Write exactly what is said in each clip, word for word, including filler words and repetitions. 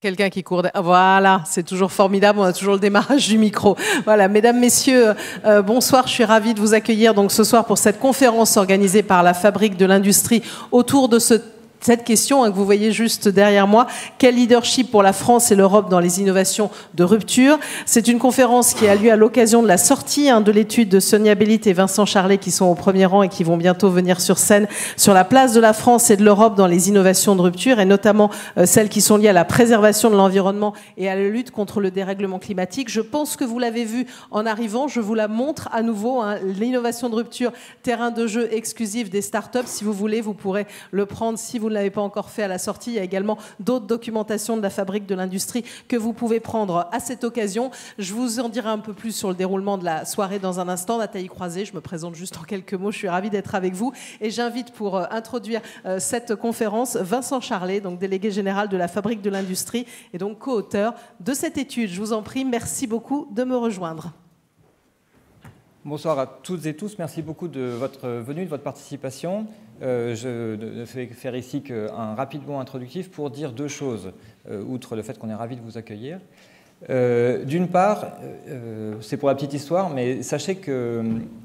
Quelqu'un qui court... Voilà, c'est toujours formidable, on a toujours le démarrage du micro. Voilà, mesdames, messieurs, euh, bonsoir, je suis ravie de vous accueillir donc ce soir pour cette conférence organisée par la Fabrique de l'Industrie autour de ce cette question hein, que vous voyez juste derrière moi. Quel leadership pour la France et l'Europe dans les innovations de rupture? C'est une conférence qui a lieu à l'occasion de la sortie hein, de l'étude de Sonia Bellit et Vincent Charlet qui sont au premier rang et qui vont bientôt venir sur scène sur la place de la France et de l'Europe dans les innovations de rupture et notamment euh, celles qui sont liées à la préservation de l'environnement et à la lutte contre le dérèglement climatique. Je pense que vous l'avez vu en arrivant. Je vous la montre à nouveau. Hein, l'innovation de rupture, terrain de jeu exclusif des startups. Si vous voulez, vous pourrez le prendre si vous ne l'avez pas encore fait à la sortie. Il y a également d'autres documentations de la Fabrique de l'Industrie que vous pouvez prendre à cette occasion. Je vous en dirai un peu plus sur le déroulement de la soirée dans un instant. Nathalie Croiset, je me présente juste en quelques mots. Je suis ravie d'être avec vous. Et j'invite pour euh, introduire euh, cette conférence Vincent Charlet, donc délégué général de la Fabrique de l'Industrie et donc co-auteur de cette étude. Je vous en prie, merci beaucoup de me rejoindre. Bonsoir à toutes et tous. Merci beaucoup de votre venue, de votre participation. Euh, je ne fais faire ici qu'un rapide mot introductif pour dire deux choses, euh, outre le fait qu'on est ravis de vous accueillir. Euh, D'une part, euh, c'est pour la petite histoire, mais sachez que euh,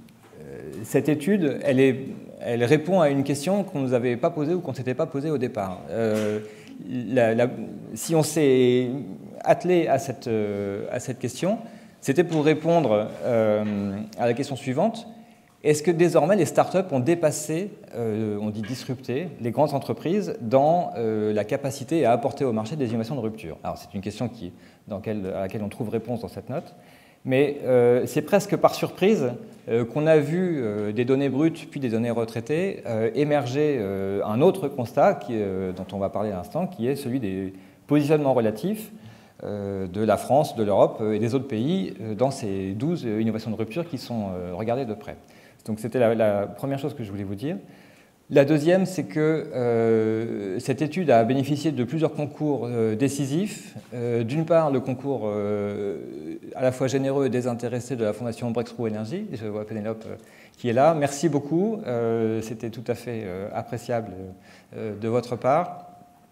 cette étude, elle, est, elle répond à une question qu'on ne nous avait pas posée ou qu'on ne s'était pas posée au départ. Euh, la, la, si on s'est attelé à cette, euh, à cette question, c'était pour répondre euh, à la question suivante. Est-ce que désormais les startups ont dépassé, euh, on dit disrupté, les grandes entreprises dans euh, la capacité à apporter au marché des innovations de rupture? Alors c'est une question qui, dans quelle, à laquelle on trouve réponse dans cette note, mais euh, c'est presque par surprise euh, qu'on a vu euh, des données brutes puis des données retraitées euh, émerger euh, un autre constat qui, euh, dont on va parler à l'instant, qui est celui des positionnements relatifs euh, de la France, de l'Europe et des autres pays euh, dans ces douze innovations de rupture qui sont euh, regardées de près. Donc c'était la, la première chose que je voulais vous dire. La deuxième, c'est que euh, cette étude a bénéficié de plusieurs concours euh, décisifs. Euh, D'une part, le concours euh, à la fois généreux et désintéressé de la Fondation Breakthrough Energy. Je vois Pénélope euh, qui est là. Merci beaucoup. Euh, C'était tout à fait euh, appréciable euh, de votre part.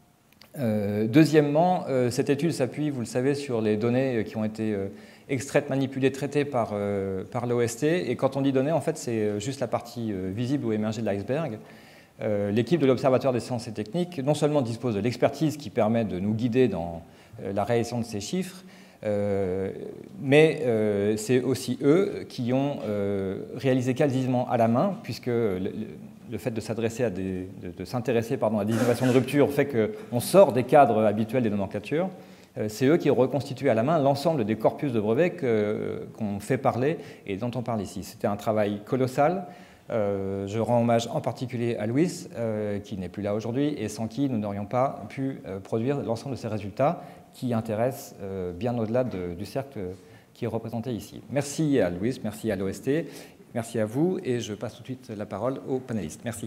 Euh, deuxièmement, euh, cette étude s'appuie, vous le savez, sur les données qui ont été euh, extraites, manipulées, traitées par, euh, par l'O S T. Et quand on dit données, en fait, c'est juste la partie euh, visible ou émergée de l'iceberg. Euh, L'équipe de l'Observatoire des sciences et techniques non seulement dispose de l'expertise qui permet de nous guider dans euh, la réalisation de ces chiffres, euh, mais euh, c'est aussi eux qui ont euh, réalisé quasiment à la main, puisque le, le fait de s'adresser à des, de, de s'intéresser pardon, à des innovations de rupture fait qu'on sort des cadres habituels des nomenclatures. C'est eux qui ont reconstitué à la main l'ensemble des corpus de brevets qu'on fait parler et dont on parle ici. C'était un travail colossal. Euh, je rends hommage en particulier à Louis, euh, qui n'est plus là aujourd'hui, et sans qui nous n'aurions pas pu euh, produire l'ensemble de ces résultats qui intéressent euh, bien au-delà de, du cercle qui est représenté ici. Merci à Louis, merci à l'O S T, merci à vous, et je passe tout de suite la parole aux panélistes. Merci.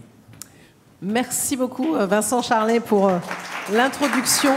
Merci beaucoup, Vincent Charlet, pour l'introduction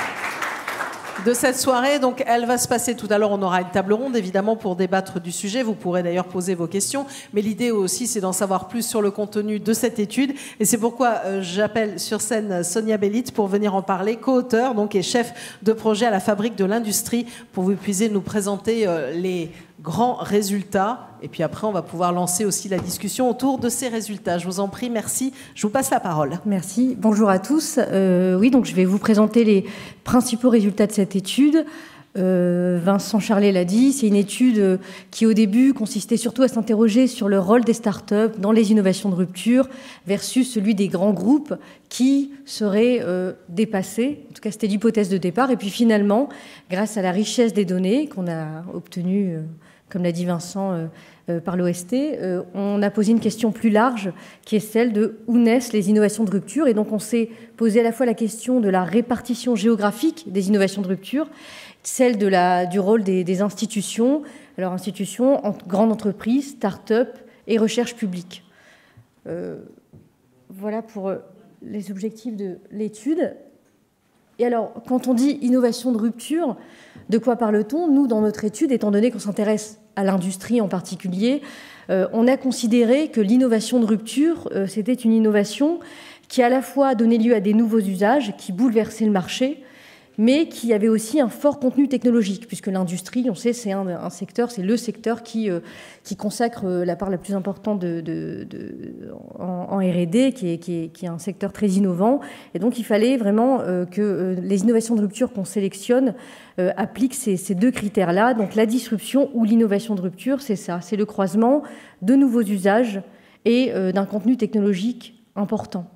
de cette soirée. Donc, elle va se passer tout à l'heure. On aura une table ronde, évidemment, pour débattre du sujet. Vous pourrez d'ailleurs poser vos questions. Mais l'idée aussi, c'est d'en savoir plus sur le contenu de cette étude. Et c'est pourquoi euh, j'appelle sur scène Sonia Bellit pour venir en parler, co-auteur donc, et chef de projet à la Fabrique de l'Industrie, pour que vous puissiez nous présenter euh, les grands résultats. Et puis après, on va pouvoir lancer aussi la discussion autour de ces résultats. Je vous en prie, merci. Je vous passe la parole. Merci. Bonjour à tous. Euh, oui, donc je vais vous présenter les principaux résultats de cette étude. Euh, Vincent Charlet l'a dit, c'est une étude qui, au début, consistait surtout à s'interroger sur le rôle des startups dans les innovations de rupture versus celui des grands groupes qui seraient euh, dépassés. En tout cas, c'était l'hypothèse de départ. Et puis finalement, grâce à la richesse des données qu'on a obtenues, euh, comme l'a dit Vincent, euh, euh, par l'O S T, euh, on a posé une question plus large qui est celle de où naissent les innovations de rupture. Et donc, on s'est posé à la fois la question de la répartition géographique des innovations de rupture, celle de la, du rôle des, des institutions, alors institutions, en, grandes entreprises, start-up et recherche publique. Euh, voilà pour les objectifs de l'étude. Et alors, quand on dit innovation de rupture, de quoi parle-t-on? Nous, dans notre étude, étant donné qu'on s'intéresse à l'industrie en particulier, euh, on a considéré que l'innovation de rupture, euh, c'était une innovation qui à la fois donnait lieu à des nouveaux usages, qui bouleversaient le marché, mais qui avait aussi un fort contenu technologique, puisque l'industrie, on sait, c'est un, un secteur, c'est le secteur qui, euh, qui consacre la part la plus importante de, de, de, en, en R et D, qui est, qui, est, qui est un secteur très innovant. Et donc, il fallait vraiment euh, que euh, les innovations de rupture qu'on sélectionne euh, appliquent ces, ces deux critères-là. Donc, la disruption ou l'innovation de rupture, c'est ça, c'est le croisement de nouveaux usages et euh, d'un contenu technologique important.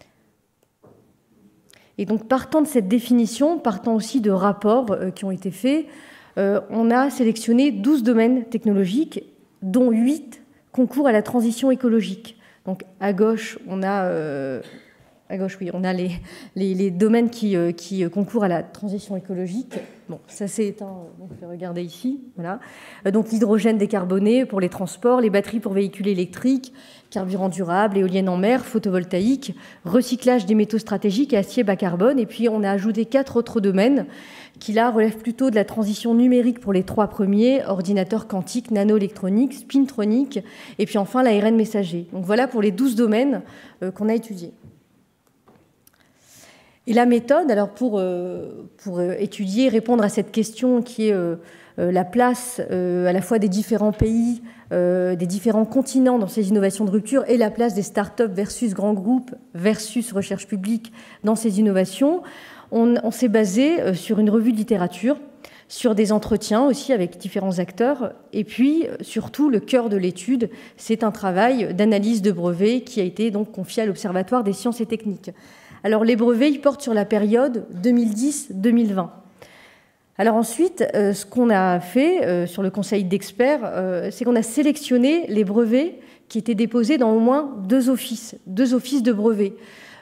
Et donc, partant de cette définition, partant aussi de rapports euh, qui ont été faits, euh, on a sélectionné douze domaines technologiques, dont huit concourent à la transition écologique. Donc, à gauche, on a, euh, à gauche, oui, on a les, les, les domaines qui, euh, qui concourent à la transition écologique. Bon, ça s'est éteint, donc je vais regarder ici. Voilà. Euh, donc, l'hydrogène décarboné pour les transports, les batteries pour véhicules électriques, carburant durable, éoliennes en mer, photovoltaïque, recyclage des métaux stratégiques et acier bas carbone. Et puis, on a ajouté quatre autres domaines qui, là, relèvent plutôt de la transition numérique pour les trois premiers, ordinateur quantique, nanoélectronique, spintronique, et puis enfin l'A R N messager. Donc, voilà pour les douze domaines euh, qu'on a étudiés. Et la méthode, alors pour, euh, pour étudier, répondre à cette question qui est euh, euh, la place euh, à la fois des différents pays, Euh, des différents continents dans ces innovations de rupture et la place des start-up versus grands groupes versus recherche publique dans ces innovations, on, on s'est basé euh, sur une revue de littérature, sur des entretiens aussi avec différents acteurs, et puis surtout le cœur de l'étude, c'est un travail d'analyse de brevets qui a été donc confié à l'Observatoire des sciences et techniques. Alors les brevets, ils portent sur la période deux mille dix deux mille vingt. Alors ensuite, euh, ce qu'on a fait euh, sur le conseil d'experts, euh, c'est qu'on a sélectionné les brevets qui étaient déposés dans au moins deux offices, deux offices de brevets. Pourquoi ?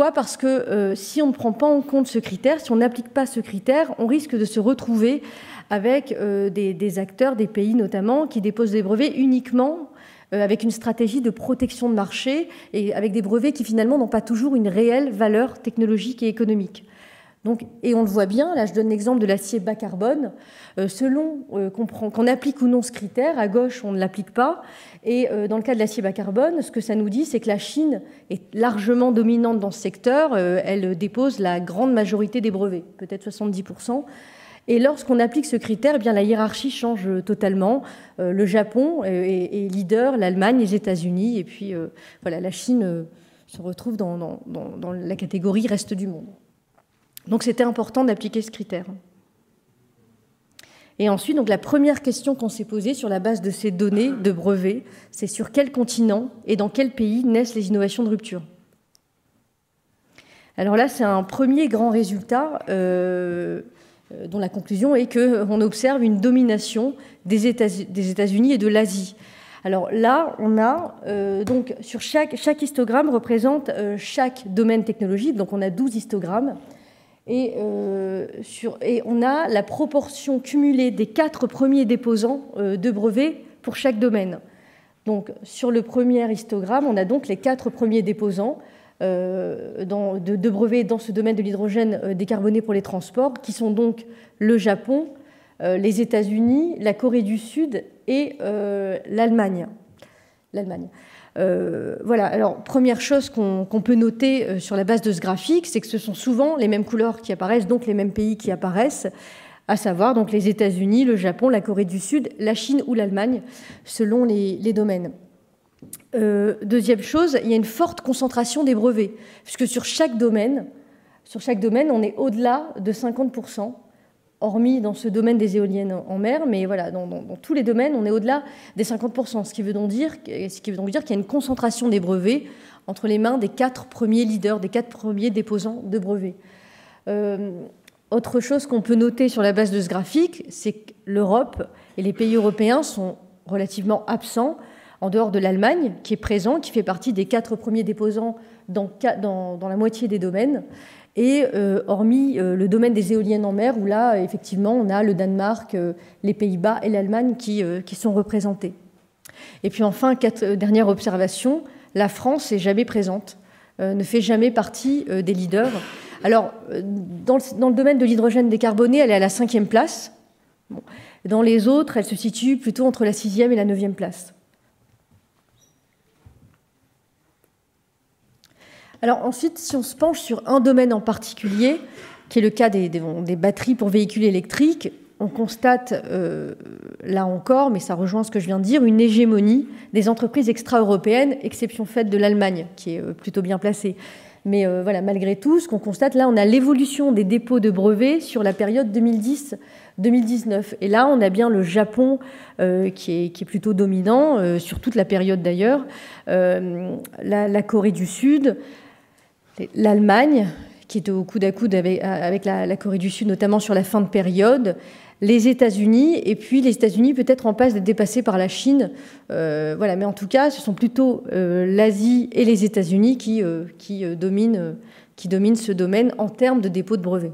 Parce que euh, si on ne prend pas en compte ce critère, si on n'applique pas ce critère, on risque de se retrouver avec euh, des, des acteurs, des pays notamment, qui déposent des brevets uniquement euh, avec une stratégie de protection de marché et avec des brevets qui finalement n'ont pas toujours une réelle valeur technologique et économique. Donc, et on le voit bien, là je donne l'exemple de l'acier bas carbone, euh, selon euh, qu'on, prend, qu'on applique ou non ce critère, à gauche on ne l'applique pas, et euh, dans le cas de l'acier bas carbone, ce que ça nous dit, c'est que la Chine est largement dominante dans ce secteur, euh, elle dépose la grande majorité des brevets, peut-être soixante-dix pour cent, et lorsqu'on applique ce critère, eh bien, la hiérarchie change totalement, euh, le Japon est, est leader, l'Allemagne, les États-Unis, et puis euh, voilà, la Chine euh, se retrouve dans, dans, dans, dans la catégorie reste du monde. Donc c'était important d'appliquer ce critère. Et ensuite, donc, la première question qu'on s'est posée sur la base de ces données de brevets, c'est sur quel continent et dans quel pays naissent les innovations de rupture. Alors là, c'est un premier grand résultat euh, dont la conclusion est qu'on observe une domination des États- des États-Unis et de l'Asie. Alors là, on a euh, donc sur chaque, chaque histogramme représente euh, chaque domaine technologique, donc on a douze histogrammes. Et, euh, sur, et on a la proportion cumulée des quatre premiers déposants euh, de brevets pour chaque domaine. Donc, sur le premier histogramme, on a donc les quatre premiers déposants euh, dans, de, de brevets dans ce domaine de l'hydrogène euh, décarboné pour les transports, qui sont donc le Japon, euh, les États-Unis, la Corée du Sud et euh, l'Allemagne. L'Allemagne. Euh, voilà, alors première chose qu'on qu'on peut noter euh, sur la base de ce graphique, c'est que ce sont souvent les mêmes couleurs qui apparaissent, donc les mêmes pays qui apparaissent, à savoir donc les États-Unis, le Japon, la Corée du Sud, la Chine ou l'Allemagne, selon les, les domaines. Euh, deuxième chose, il y a une forte concentration des brevets, puisque sur chaque domaine, sur chaque domaine, on est au-delà de cinquante pour cent. Hormis dans ce domaine des éoliennes en mer, mais voilà, dans, dans, dans tous les domaines, on est au-delà des cinquante pour cent, ce qui veut donc dire, ce qui veut donc dire qu'il y a une concentration des brevets entre les mains des quatre premiers leaders, des quatre premiers déposants de brevets. Euh, autre chose qu'on peut noter sur la base de ce graphique, c'est que l'Europe et les pays européens sont relativement absents, en dehors de l'Allemagne, qui est présent, qui fait partie des quatre premiers déposants dans, dans, dans la moitié des domaines, et euh, hormis euh, le domaine des éoliennes en mer, où là, effectivement, on a le Danemark, euh, les Pays-Bas et l'Allemagne qui, euh, qui sont représentés. Et puis enfin, quatre, euh, dernière observation, la France n'est jamais présente, euh, ne fait jamais partie euh, des leaders. Alors, euh, dans, le, dans le domaine de l'hydrogène décarboné, elle est à la cinquième place. Bon. Dans les autres, elle se situe plutôt entre la sixième et la neuvième place. Alors ensuite, si on se penche sur un domaine en particulier, qui est le cas des, des, des batteries pour véhicules électriques. On constate, euh, là encore, mais ça rejoint ce que je viens de dire, une hégémonie des entreprises extra-européennes, exception faite de l'Allemagne, qui est plutôt bien placée. Mais euh, voilà, malgré tout, ce qu'on constate, là, on a l'évolution des dépôts de brevets sur la période deux mille dix deux mille dix-neuf. Et là, on a bien le Japon euh, qui, est, qui est plutôt dominant, euh, sur toute la période d'ailleurs, euh, la, la Corée du Sud, l'Allemagne, qui est au coude à coude avec, avec la, la Corée du Sud, notamment sur la fin de période, les États-Unis, et puis les États-Unis peut-être en passe d'être dépassés par la Chine. Euh, voilà, mais en tout cas, ce sont plutôt euh, l'Asie et les États-Unis qui, euh, qui, euh, dominent, euh, qui dominent ce domaine en termes de dépôt de brevets.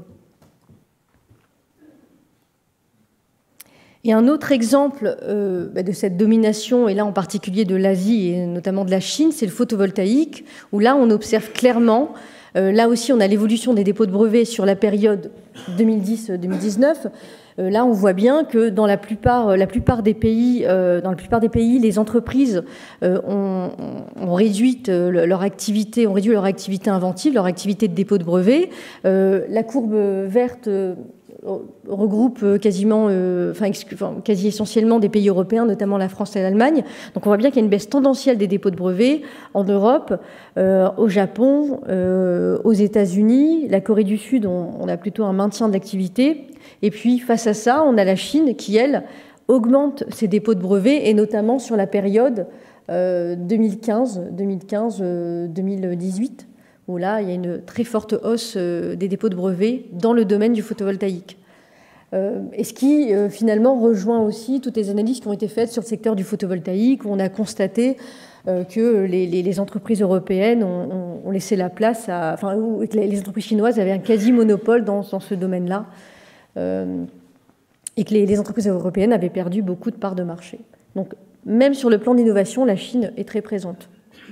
Et un autre exemple euh, bah, de cette domination, et là en particulier de l'Asie et notamment de la Chine, c'est le photovoltaïque, où là on observe clairement, euh, là aussi on a l'évolution des dépôts de brevets sur la période deux mille dix deux mille dix-neuf. Euh, là on voit bien que dans la plupart, la plupart des pays, euh, dans la plupart des pays, les entreprises euh, ont, ont réduit euh, leur activité, ont réduit leur activité inventive, leur activité de dépôt de brevets. Euh, la courbe verte euh, regroupe quasiment, euh, enfin, enfin, quasi essentiellement des pays européens, notamment la France et l'Allemagne. Donc on voit bien qu'il y a une baisse tendancielle des dépôts de brevets en Europe, euh, au Japon, euh, aux États-Unis, la Corée du Sud, on, on a plutôt un maintien de l'activité. Et puis face à ça, on a la Chine qui, elle, augmente ses dépôts de brevets, et notamment sur la période euh, deux mille quinze deux mille dix-huit. Où là, il y a une très forte hausse des dépôts de brevets dans le domaine du photovoltaïque. Euh, et ce qui, euh, finalement, rejoint aussi toutes les analyses qui ont été faites sur le secteur du photovoltaïque, où on a constaté euh, que les, les, les entreprises européennes ont, ont, ont laissé la place à... Enfin, où les, les entreprises chinoises avaient un quasi-monopole dans, dans ce domaine-là, euh, et que les, les entreprises européennes avaient perdu beaucoup de parts de marché. Donc, même sur le plan d'innovation, la Chine est très présente.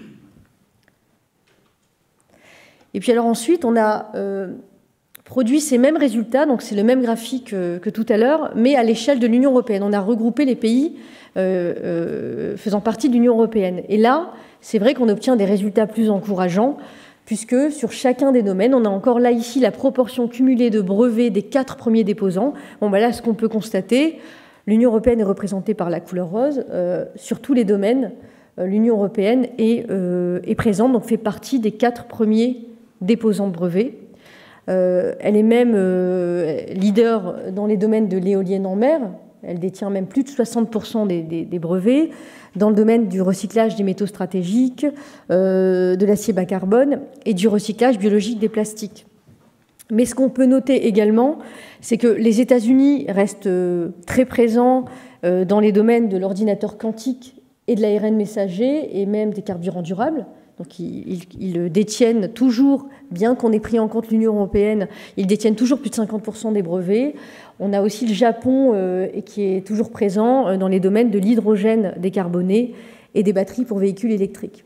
Et puis alors ensuite, on a euh, produit ces mêmes résultats, donc c'est le même graphique que, que tout à l'heure, mais à l'échelle de l'Union européenne. On a regroupé les pays euh, euh, faisant partie de l'Union européenne. Et là, c'est vrai qu'on obtient des résultats plus encourageants, puisque sur chacun des domaines, on a encore là ici la proportion cumulée de brevets des quatre premiers déposants. Bon, ben là, ce qu'on peut constater, l'Union européenne est représentée par la couleur rose. Euh, sur tous les domaines, euh, l'Union européenne est, euh, est présente, donc fait partie des quatre premiers déposant de brevets. Euh, elle est même euh, leader dans les domaines de l'éolienne en mer. Elle détient même plus de soixante pour cent des, des, des brevets. Dans le domaine du recyclage des métaux stratégiques, euh, de l'acier bas carbone et du recyclage biologique des plastiques. Mais ce qu'on peut noter également, c'est que les États-Unis restent euh, très présents euh, dans les domaines de l'ordinateur quantique et de l'A R N messager et même des carburants durables. Donc ils, ils détiennent toujours, bien qu'on ait pris en compte l'Union européenne, ils détiennent toujours plus de cinquante pour cent des brevets. On a aussi le Japon euh, qui est toujours présent dans les domaines de l'hydrogène décarboné et des batteries pour véhicules électriques.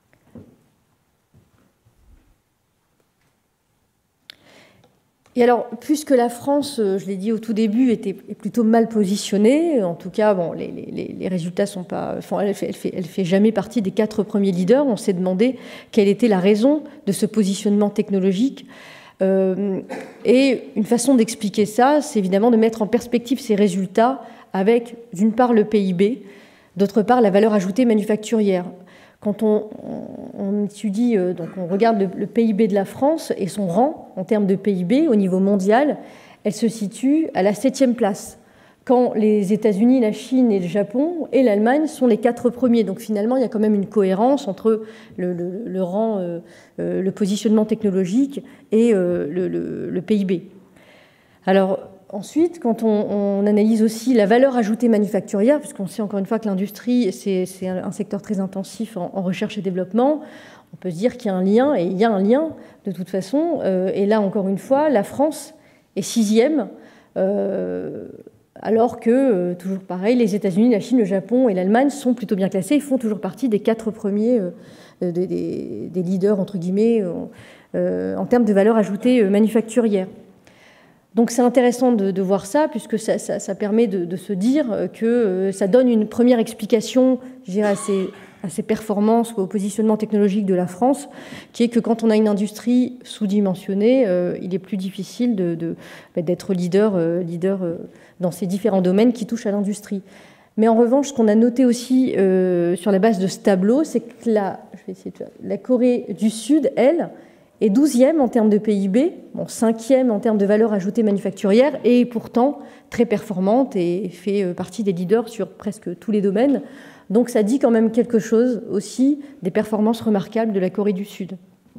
Et alors, puisque la France, je l'ai dit au tout début, était plutôt mal positionnée, en tout cas, bon, les, les, les résultats sont pas... Enfin, elle fait, elle fait, elle fait jamais partie des quatre premiers leaders. On s'est demandé quelle était la raison de ce positionnement technologique. Euh, et une façon d'expliquer ça, c'est évidemment de mettre en perspective ces résultats avec, d'une part, le P I B, d'autre part, la valeur ajoutée manufacturière. Quand on, on étudie, donc on regarde le, le P I B de la France et son rang en termes de P I B au niveau mondial, elle se situe à la septième place, quand les États-Unis, la Chine et le Japon et l'Allemagne sont les quatre premiers. Donc finalement, il y a quand même une cohérence entre le, le, le rang, euh, le positionnement technologique et euh, le, le, le P I B. Alors, ensuite, quand on, on analyse aussi la valeur ajoutée manufacturière, puisqu'on sait encore une fois que l'industrie, c'est, c'est un secteur très intensif en, en recherche et développement, on peut se dire qu'il y a un lien, et il y a un lien de toute façon. Euh, et là, encore une fois, la France est sixième, euh, alors que, euh, toujours pareil, les États-Unis, la Chine, le Japon et l'Allemagne sont plutôt bien classés et font toujours partie des quatre premiers, euh, des, des, des leaders, entre guillemets, euh, en termes de valeur ajoutée manufacturière. Donc c'est intéressant de, de voir ça, puisque ça, ça, ça permet de, de se dire que ça donne une première explication, je dirais, assez à ses performances ou au positionnement technologique de la France, qui est que quand on a une industrie sous-dimensionnée, euh, il est plus difficile de, de, d'être leader, euh, leader euh, dans ces différents domaines qui touchent à l'industrie. Mais en revanche, ce qu'on a noté aussi euh, sur la base de ce tableau, c'est que la, je vais essayer de, la Corée du Sud, elle, est douzième en termes de P I B, bon, cinquième en termes de valeur ajoutée manufacturière, et pourtant très performante et fait partie des leaders sur presque tous les domaines. Donc ça dit quand même quelque chose aussi des performances remarquables de la Corée du Sud.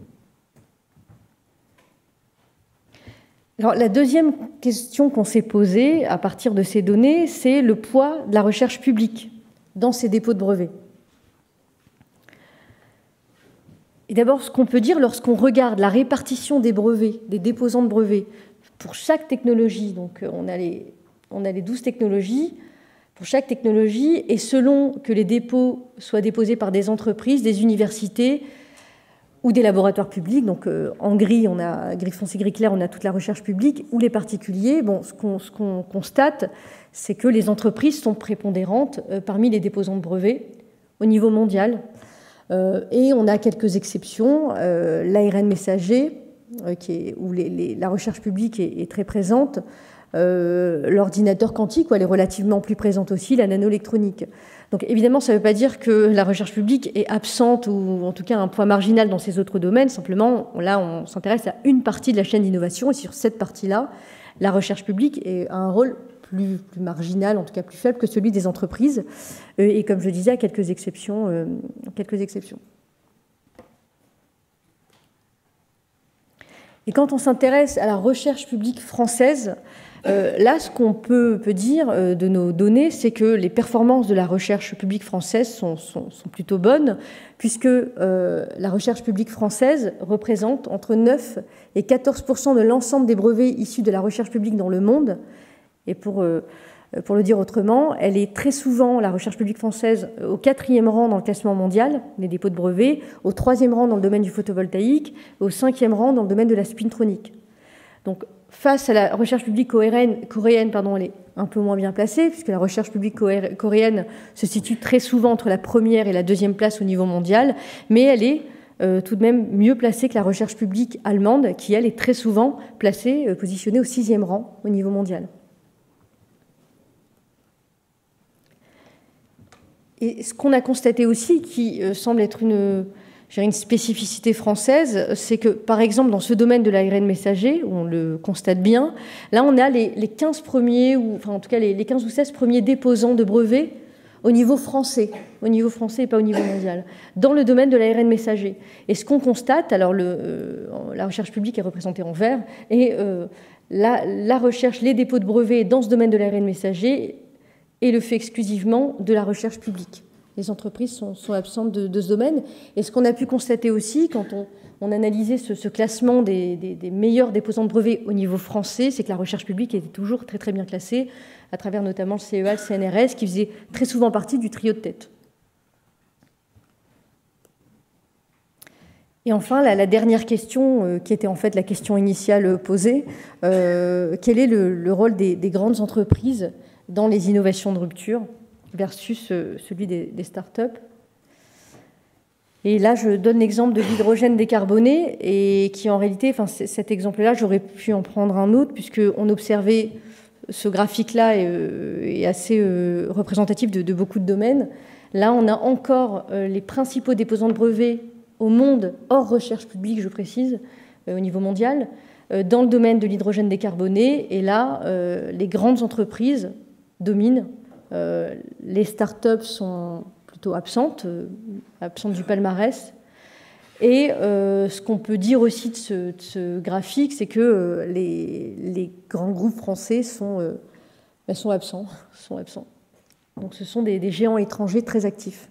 Alors, la deuxième question qu'on s'est posée à partir de ces données, c'est le poids de la recherche publique dans ces dépôts de brevets. Et d'abord, ce qu'on peut dire lorsqu'on regarde la répartition des brevets, des déposants de brevets, pour chaque technologie, donc on a les, on a les douze technologies, pour chaque technologie, et selon que les dépôts soient déposés par des entreprises, des universités, ou des laboratoires publics, donc euh, en gris, on a gris foncé, gris clair, on a toute la recherche publique, ou les particuliers. Bon, ce qu'on, ce qu'on constate, c'est que les entreprises sont prépondérantes euh, parmi les déposants de brevets au niveau mondial. Euh, et on a quelques exceptions, euh, l'A R N messager, euh, qui est, où les, les, la recherche publique est, est très présente, euh, l'ordinateur quantique, où elle est relativement plus présente aussi, la nanoélectronique. Donc évidemment, ça ne veut pas dire que la recherche publique est absente ou en tout cas un point marginal dans ces autres domaines. Simplement, là, on s'intéresse à une partie de la chaîne d'innovation et sur cette partie-là, la recherche publique a un rôle plus, plus marginal, en tout cas plus faible que celui des entreprises. Et comme je disais, à quelques exceptions. Euh, quelques exceptions. Et quand on s'intéresse à la recherche publique française, Euh, là, ce qu'on peut, peut dire euh, de nos données, c'est que les performances de la recherche publique française sont, sont, sont plutôt bonnes, puisque euh, la recherche publique française représente entre neuf et quatorze pour cent de l'ensemble des brevets issus de la recherche publique dans le monde. Et pour, euh, pour le dire autrement, elle est très souvent, la recherche publique française, au quatrième rang dans le classement mondial des dépôts de brevets, au troisième rang dans le domaine du photovoltaïque, au cinquième rang dans le domaine de la spintronique. Donc, face à la recherche publique coréenne, coréenne pardon, elle est un peu moins bien placée, puisque la recherche publique coréenne se situe très souvent entre la première et la deuxième place au niveau mondial, mais elle est euh, tout de même mieux placée que la recherche publique allemande, qui, elle, est très souvent placée, euh, positionnée au sixième rang au niveau mondial. Et ce qu'on a constaté aussi, qui euh, semble être une... une spécificité française, c'est que, par exemple, dans ce domaine de l'A R N messager, où on le constate bien, là, on a les, les quinze premiers, ou enfin, en tout cas, les, les quinze ou seize premiers déposants de brevets au niveau français, au niveau français et pas au niveau mondial, dans le domaine de l'A R N messager. Et ce qu'on constate, alors le, euh, la recherche publique est représentée en vert, et euh, la, la recherche, les dépôts de brevets dans ce domaine de l'A R N messager est le fait exclusivement de la recherche publique. Les entreprises sont, sont absentes de, de ce domaine. Et ce qu'on a pu constater aussi, quand on, on analysait ce, ce classement des, des, des meilleurs déposants de brevets au niveau français, c'est que la recherche publique était toujours très très bien classée, à travers notamment le C E A, le C N R S, qui faisait très souvent partie du trio de tête. Et enfin, la, la dernière question, euh, qui était en fait la question initiale posée, euh, quel est le, le rôle des, des grandes entreprises dans les innovations de rupture versus celui des, des start-up. Et là, je donne l'exemple de l'hydrogène décarboné, et qui en réalité, enfin, cet exemple-là, j'aurais pu en prendre un autre, puisqu'on observait ce graphique-là est, est assez représentatif de, de beaucoup de domaines. Là, on a encore les principaux déposants de brevets au monde, hors recherche publique, je précise, au niveau mondial, dans le domaine de l'hydrogène décarboné. Et là, les grandes entreprises dominent. Euh, les startups sont plutôt absentes, euh, absentes du palmarès. Et euh, ce qu'on peut dire aussi de ce, de ce graphique, c'est que euh, les, les grands groupes français sont, euh, ben, sont, absents, sont absents. Donc ce sont des, des géants étrangers très actifs.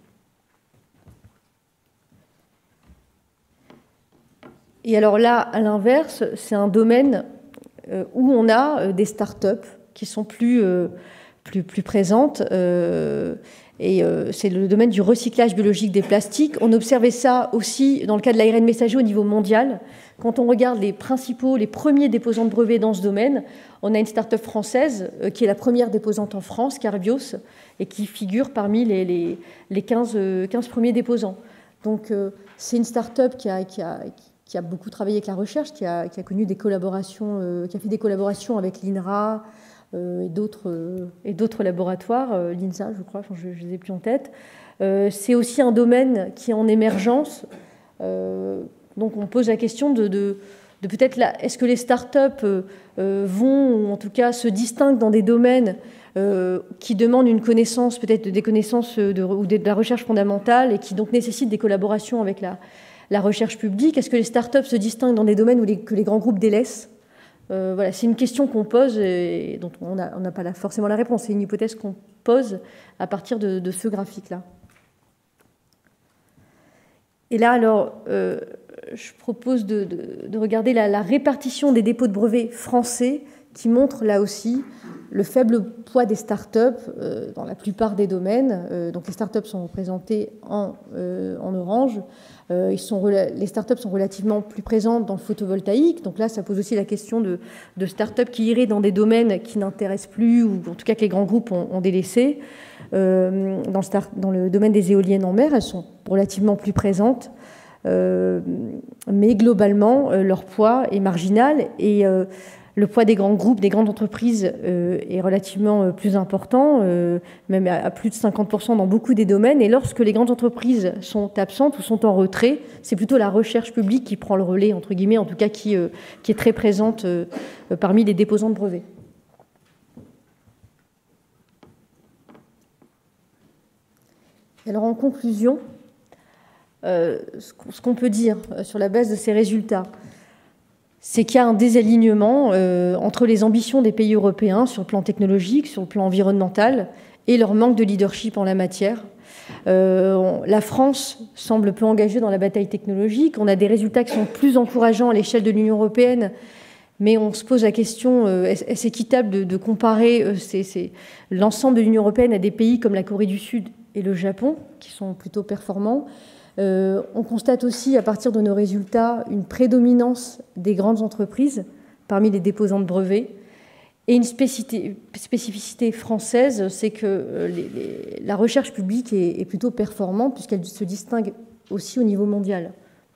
Et alors là, à l'inverse, c'est un domaine euh, où on a euh, des startups qui sont plus... Euh, Plus, plus présentes. Euh, Et euh, c'est le domaine du recyclage biologique des plastiques. On observait ça aussi dans le cas de l'A R N messager au niveau mondial. Quand on regarde les principaux, les premiers déposants de brevets dans ce domaine, on a une start-up française euh, qui est la première déposante en France, Carbios, et qui figure parmi les, les, les quinze, quinze premiers déposants. Donc euh, c'est une start-up qui a, qui, a, qui a beaucoup travaillé avec la recherche, qui a, qui a connu des collaborations, euh, qui a fait des collaborations avec l'I N R A, Euh, et d'autres euh, et d'autres laboratoires, euh, l'I N S A, je crois, enfin, je ne les ai plus en tête. Euh, c'est aussi un domaine qui est en émergence. Euh, donc on pose la question de, de, de peut-être là, est-ce que les startups euh, euh, vont, ou en tout cas se distinguent dans des domaines euh, qui demandent une connaissance, peut-être des connaissances de, ou de, de la recherche fondamentale et qui donc nécessitent des collaborations avec la, la recherche publique. Est-ce que les startups se distinguent dans des domaines où les, que les grands groupes délaissent? Euh, voilà, c'est une question qu'on pose et dont on n'a on n'a pas la, forcément la réponse. C'est une hypothèse qu'on pose à partir de, de ce graphique-là. Et là, alors, euh, je propose de, de, de regarder la, la répartition des dépôts de brevets français qui montre là aussi le faible poids des startups euh, dans la plupart des domaines. Euh, donc les startups sont représentées en, euh, en orange. Euh, ils sont, les startups sont relativement plus présentes dans le photovoltaïque. Donc là, ça pose aussi la question de, de startups qui iraient dans des domaines qui n'intéressent plus, ou en tout cas que les grands groupes ont, ont délaissé. Euh, dans, le start, dans le domaine des éoliennes en mer, elles sont relativement plus présentes. Euh, mais globalement, euh, leur poids est marginal et euh, le poids des grands groupes, des grandes entreprises euh, est relativement euh, plus important, euh, même à, à plus de cinquante pour cent dans beaucoup des domaines. Et lorsque les grandes entreprises sont absentes ou sont en retrait, c'est plutôt la recherche publique qui prend le relais, entre guillemets, en tout cas qui, euh, qui est très présente euh, parmi les déposants de brevets. Alors en conclusion, euh, ce qu'on peut dire sur la base de ces résultats, c'est qu'il y a un désalignement euh, entre les ambitions des pays européens sur le plan technologique, sur le plan environnemental, et leur manque de leadership en la matière. Euh, on, la France semble peu engagée dans la bataille technologique. On a des résultats qui sont plus encourageants à l'échelle de l'Union européenne, mais on se pose la question, euh, est-ce équitable de, de comparer euh, c'est, c'est, l'ensemble de l'Union européenne à des pays comme la Corée du Sud et le Japon, qui sont plutôt performants? Euh, on constate aussi, à partir de nos résultats, une prédominance des grandes entreprises parmi les déposants de brevets. Et une spécificité, spécificité française, c'est que les, les, la recherche publique est, est plutôt performante, puisqu'elle se distingue aussi au niveau mondial.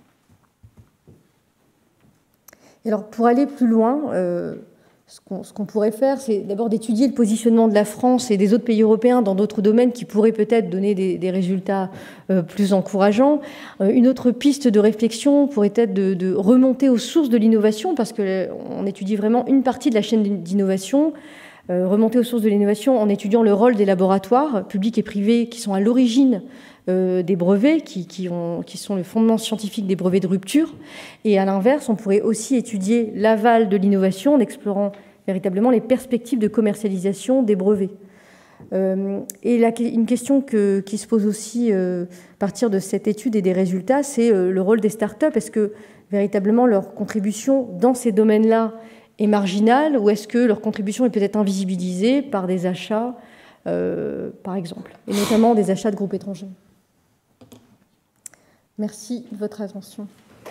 Et alors, pour aller plus loin, euh, ce qu'on, ce qu'on pourrait faire, c'est d'abord d'étudier le positionnement de la France et des autres pays européens dans d'autres domaines qui pourraient peut-être donner des, des résultats euh, plus encourageants. Euh, une autre piste de réflexion pourrait être de, de remonter aux sources de l'innovation, parce qu'on étudie vraiment une partie de la chaîne d'innovation. Euh, remonter aux sources de l'innovation en étudiant le rôle des laboratoires publics et privés qui sont à l'origine euh, des brevets, qui, qui, ont, qui sont le fondement scientifique des brevets de rupture. Et à l'inverse, on pourrait aussi étudier l'aval de l'innovation en explorant véritablement les perspectives de commercialisation des brevets. Euh, et la, une question que, qui se pose aussi euh, à partir de cette étude et des résultats, c'est euh, le rôle des startups. Est-ce que véritablement leur contribution dans ces domaines-là est marginale, ou est-ce que leur contribution est peut-être invisibilisée par des achats, euh, par exemple, et notamment des achats de groupes étrangers? Merci de votre attention.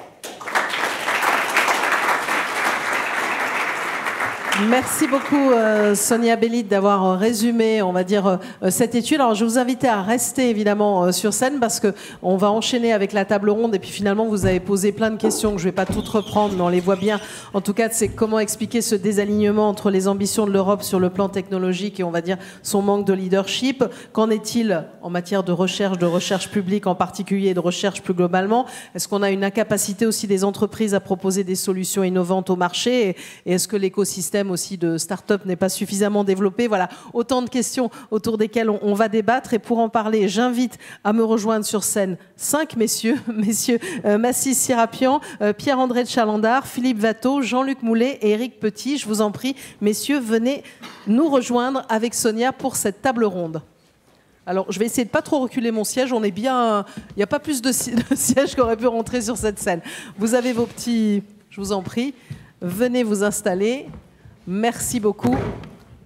Merci beaucoup euh, Sonia Bélite d'avoir euh, résumé, on va dire, euh, cette étude. Alors je vous invite à rester évidemment euh, sur scène parce que on va enchaîner avec la table ronde et puis finalement vous avez posé plein de questions que je vais pas toutes reprendre, mais on les voit bien. En tout cas, c'est comment expliquer ce désalignement entre les ambitions de l'Europe sur le plan technologique et on va dire son manque de leadership. Qu'en est-il en matière de recherche, de recherche publique en particulier et de recherche plus globalement? Est-ce qu'on a une incapacité aussi des entreprises à proposer des solutions innovantes au marché et, et est-ce que l'écosystème aussi de start-up n'est pas suffisamment développé? Voilà, autant de questions autour desquelles on, on va débattre. Et pour en parler, j'invite à me rejoindre sur scène cinq messieurs, messieurs euh, Massis Sirapian, euh, Pierre-André de Chalandard, Philippe Watteau, Jean-Luc Moulet et Éric Petit. Je vous en prie, messieurs, venez nous rejoindre avec Sonia pour cette table ronde. Alors, je vais essayer de pas trop reculer mon siège. On est bien... Il n'y a pas plus de, si... de sièges qui auraient pu rentrer sur cette scène. Vous avez vos petits... Je vous en prie. Venez vous installer. Merci beaucoup.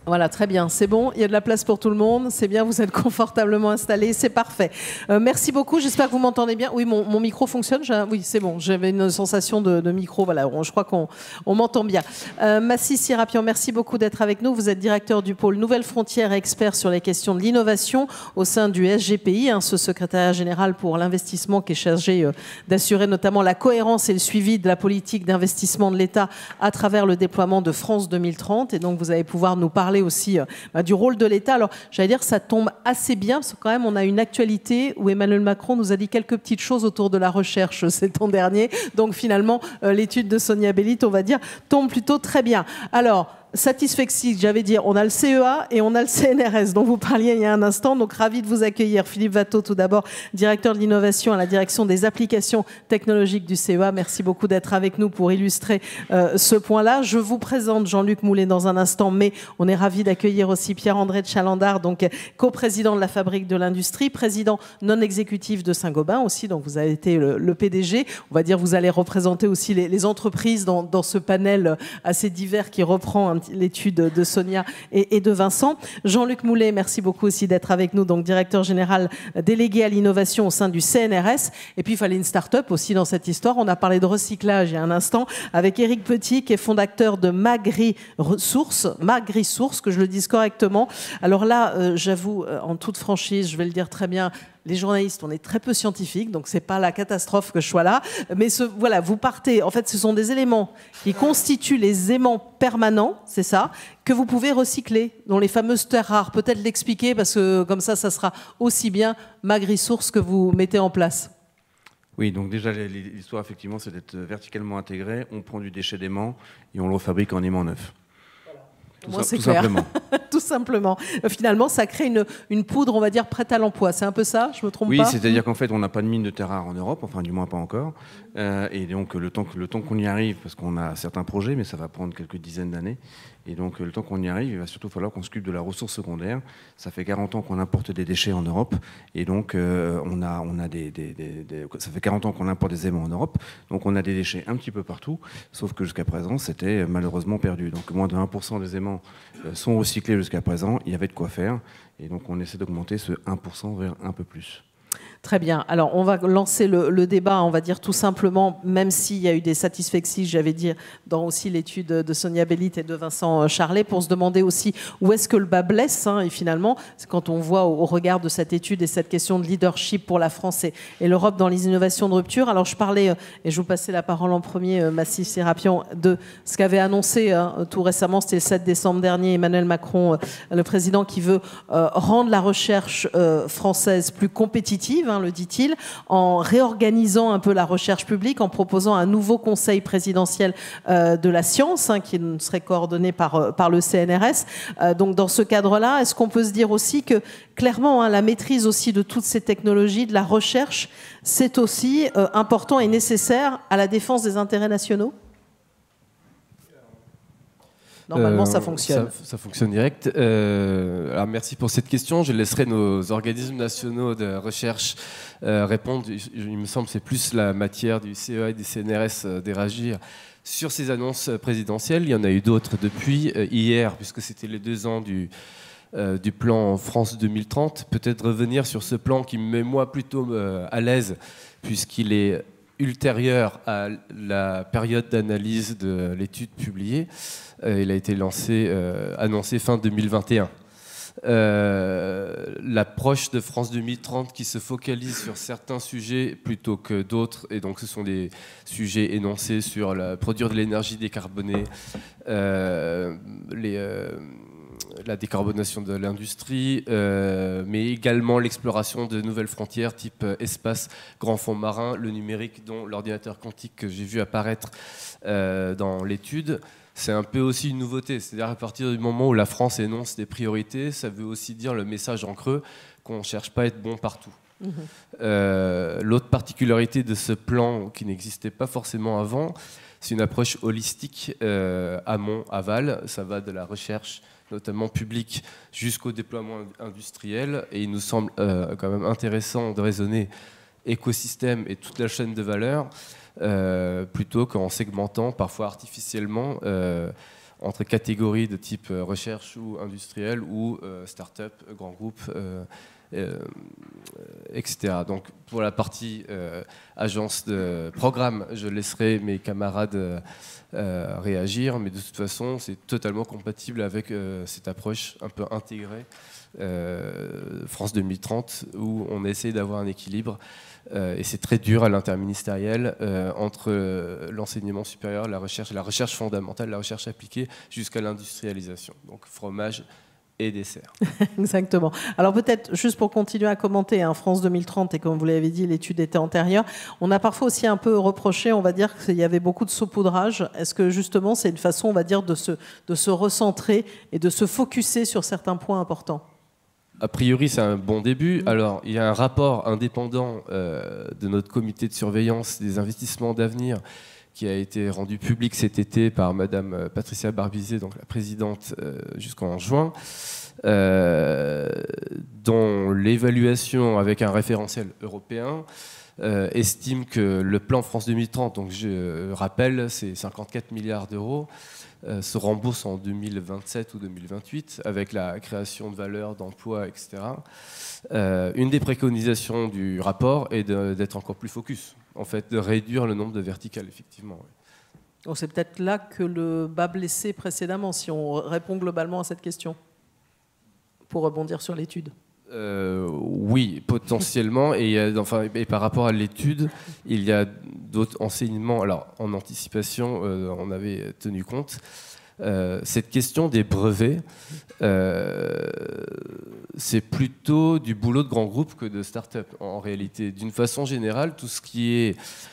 Voilà, très bien, c'est bon, il y a de la place pour tout le monde, c'est bien, vous êtes confortablement installés, c'est parfait. Euh, merci beaucoup, j'espère que vous m'entendez bien. Oui, mon, mon micro fonctionne, oui, c'est bon, j'avais une sensation de, de micro, voilà, on, je crois qu'on on m'entend bien. Euh, Massis Serapian, merci beaucoup d'être avec nous, vous êtes directeur du pôle Nouvelles Frontières et expert sur les questions de l'innovation au sein du S G P I, hein, ce secrétariat général pour l'investissement qui est chargé euh, d'assurer notamment la cohérence et le suivi de la politique d'investissement de l'État à travers le déploiement de France deux mille trente, et donc vous allez pouvoir nous parler aussi euh, bah, du rôle de l'État. Alors, j'allais dire, ça tombe assez bien, parce que quand même, on a une actualité où Emmanuel Macron nous a dit quelques petites choses autour de la recherche ces temps derniers. Donc, finalement, euh, l'étude de Sonia Bélit, on va dire, tombe plutôt très bien. Alors, Satisfexis, j'avais dit, on a le C E A et on a le C N R S dont vous parliez il y a un instant, donc ravi de vous accueillir. Philippe Watteau, tout d'abord, directeur de l'innovation à la direction des applications technologiques du C E A. Merci beaucoup d'être avec nous pour illustrer euh, ce point-là. Je vous présente Jean-Luc Moulet dans un instant, mais on est ravi d'accueillir aussi Pierre-André de Chalandard, donc coprésident de la Fabrique de l'Industrie, président non exécutif de Saint-Gobain aussi, donc vous avez été le, le P D G. On va dire vous allez représenter aussi les, les entreprises dans, dans ce panel assez divers qui reprend un l'étude de Sonia et, et de Vincent. Jean-Luc Moulet, merci beaucoup aussi d'être avec nous, donc directeur général délégué à l'innovation au sein du C N R S. Et puis, il fallait une start-up aussi dans cette histoire. On a parlé de recyclage il y a un instant avec Éric Petit, qui est fondateur de Magri-Source, Magri-Source, que je le dise correctement. Alors là, euh, j'avoue, euh, en toute franchise, je vais le dire très bien, les journalistes, on est très peu scientifiques, donc c'est pas la catastrophe que je sois là. Mais ce, voilà, vous partez. En fait, ce sont des éléments qui constituent les aimants permanents, c'est ça, que vous pouvez recycler, dont les fameuses terres rares. Peut-être l'expliquer parce que comme ça, ça sera aussi bien Magri-Source que vous mettez en place. Oui, donc déjà l'histoire effectivement, c'est d'être verticalement intégré. On prend du déchet d'aimant et on le refabrique en aimant neuf. Tout, Moi, ça, tout clair. simplement. Tout simplement. Finalement, ça crée une, une poudre, on va dire, prête à l'emploi. C'est un peu ça, je me trompe oui, pas? Oui, c'est-à-dire qu'en fait, on n'a pas de mine de terre rare en Europe, enfin du moins pas encore. Euh, et donc le temps, le temps qu'on y arrive, parce qu'on a certains projets, mais ça va prendre quelques dizaines d'années. Et donc le temps qu'on y arrive, il va surtout falloir qu'on s'occupe de la ressource secondaire. Ça fait quarante ans qu'on importe des déchets en Europe. Et donc euh, on a, on a des, des, des, des... Ça fait quarante ans qu'on importe des aimants en Europe. Donc on a des déchets un petit peu partout. Sauf que jusqu'à présent, c'était malheureusement perdu. Donc moins de un pour cent des aimants sont recyclés jusqu'à présent. Il y avait de quoi faire. Et donc on essaie d'augmenter ce un pour cent vers un peu plus. Très bien. Alors, on va lancer le, le débat, on va dire tout simplement, même s'il y a eu des satisfecties, j'avais dit, dans aussi l'étude de Sonia Bélit et de Vincent Charlet, pour se demander aussi où est-ce que le bas blesse. Hein, et finalement, c'est quand on voit au, au regard de cette étude et cette question de leadership pour la France et, et l'Europe dans les innovations de rupture. Alors, je parlais, et je vous passais la parole en premier, Massis Serapian, de ce qu'avait annoncé hein, tout récemment, c'était le sept décembre dernier, Emmanuel Macron, euh, le président, qui veut euh, rendre la recherche euh, française plus compétitive, hein, le dit-il, en réorganisant un peu la recherche publique, en proposant un nouveau conseil présidentiel euh, de la science, hein, qui serait coordonné par, euh, par le C N R S. Euh, donc dans ce cadre-là, est-ce qu'on peut se dire aussi que clairement, hein, la maîtrise aussi de toutes ces technologies, de la recherche, c'est aussi euh, important et nécessaire à la défense des intérêts nationaux ? Normalement, euh, ça fonctionne. Ça, ça fonctionne direct. Euh, alors merci pour cette question. Je laisserai nos organismes nationaux de recherche euh, répondre. Il me semble que c'est plus la matière du C E A et du C N R S euh, d'éréagir sur ces annonces présidentielles. Il y en a eu d'autres depuis euh, hier, puisque c'était les deux ans du, euh, du plan France deux mille trente. Peut-être revenir sur ce plan qui me met moi plutôt euh, à l'aise, puisqu'il est ultérieur à la période d'analyse de l'étude publiée. Euh, il a été lancé, euh, annoncé fin deux mille vingt et un. Euh, l'approche de France deux mille trente qui se focalise sur certains sujets plutôt que d'autres, et donc ce sont des sujets énoncés sur la, produire de l'énergie décarbonée, euh, les, euh, la décarbonation de l'industrie, euh, mais également l'exploration de nouvelles frontières type espace, grands fonds marins, le numérique, dont l'ordinateur quantique que j'ai vu apparaître euh, dans l'étude. C'est un peu aussi une nouveauté, c'est-à-dire à partir du moment où la France énonce des priorités, ça veut aussi dire le message en creux qu'on ne cherche pas à être bon partout. Mmh. Euh, l'autre particularité de ce plan, qui n'existait pas forcément avant, c'est une approche holistique, euh, amont, aval. Ça va de la recherche, notamment publique, jusqu'au déploiement industriel. Et il nous semble euh, quand même intéressant de raisonner écosystème et toute la chaîne de valeur, Euh, plutôt qu'en segmentant parfois artificiellement euh, entre catégories de type recherche ou industrielle ou euh, start-up, grand groupe, euh, euh, et cetera. Donc pour la partie euh, agence de programme, je laisserai mes camarades euh, euh, réagir, mais de toute façon, c'est totalement compatible avec euh, cette approche un peu intégrée euh, France deux mille trente, où on essaie d'avoir un équilibre. Euh, et c'est très dur à l'interministériel euh, entre euh, l'enseignement supérieur, la recherche, la recherche fondamentale, la recherche appliquée, jusqu'à l'industrialisation. Donc fromage et dessert. Exactement. Alors peut-être, juste pour continuer à commenter, hein, France deux mille trente, et comme vous l'avez dit, l'étude était antérieure, on a parfois aussi un peu reproché, on va dire, qu'il y avait beaucoup de saupoudrage. Est-ce que justement, c'est une façon, on va dire, de se, de se recentrer et de se focuser sur certains points importants ? A priori, c'est un bon début. Alors, il y a un rapport indépendant euh, de notre comité de surveillance des investissements d'avenir qui a été rendu public cet été par Madame Patricia Barbizet, donc la présidente, euh, jusqu'en juin, euh, dont l'évaluation avec un référentiel européen euh, estime que le plan France deux mille trente, donc je rappelle, c'est cinquante-quatre milliards d'euros, Euh, se rembourse en deux mille vingt-sept ou deux mille vingt-huit avec la création de valeur, d'emplois, et cetera. Euh, une des préconisations du rapport est de, d'être encore plus focus, en fait, de réduire le nombre de verticales, effectivement. Oui. Donc c'est peut-être là que le bas blessé précédemment, si on répond globalement à cette question, pour rebondir sur l'étude. Euh, oui, potentiellement. Et, enfin, et par rapport à l'étude, il y a d'autres enseignements. Alors, en anticipation, euh, on avait tenu compte. Euh, cette question des brevets, euh, c'est plutôt du boulot de grands groupes que de start-up, en réalité. D'une façon générale, tout ce qui est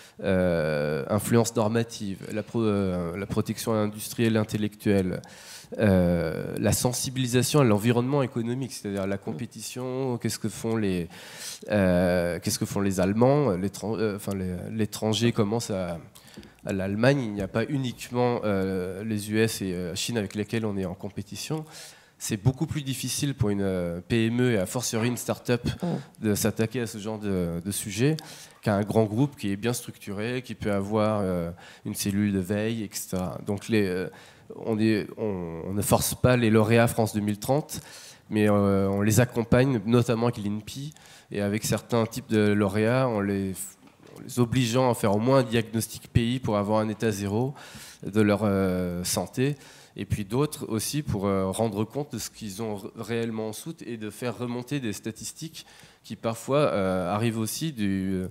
euh, influence normative, la, pro, euh, la protection industrielle intellectuelle, Euh, la sensibilisation à l'environnement économique, c'est-à-dire la compétition, qu'est-ce que font les, euh, qu'est-ce que font les Allemands, euh, enfin, l'étranger commence à, à l'Allemagne, il n'y a pas uniquement euh, les U S et la euh, Chine avec lesquels on est en compétition. C'est beaucoup plus difficile pour une euh, P M E et à fortiori une start-up de s'attaquer à ce genre de, de sujet qu'à un grand groupe qui est bien structuré, qui peut avoir euh, une cellule de veille, et cetera. Donc les euh, On, est, on, on ne force pas les lauréats France deux mille trente, mais euh, on les accompagne, notamment avec l'I N P I, et avec certains types de lauréats, en les, en les obligeant à faire au moins un diagnostic P I pour avoir un état zéro de leur euh, santé, et puis d'autres aussi pour euh, rendre compte de ce qu'ils ont réellement en soute et de faire remonter des statistiques qui parfois euh, arrivent aussi du...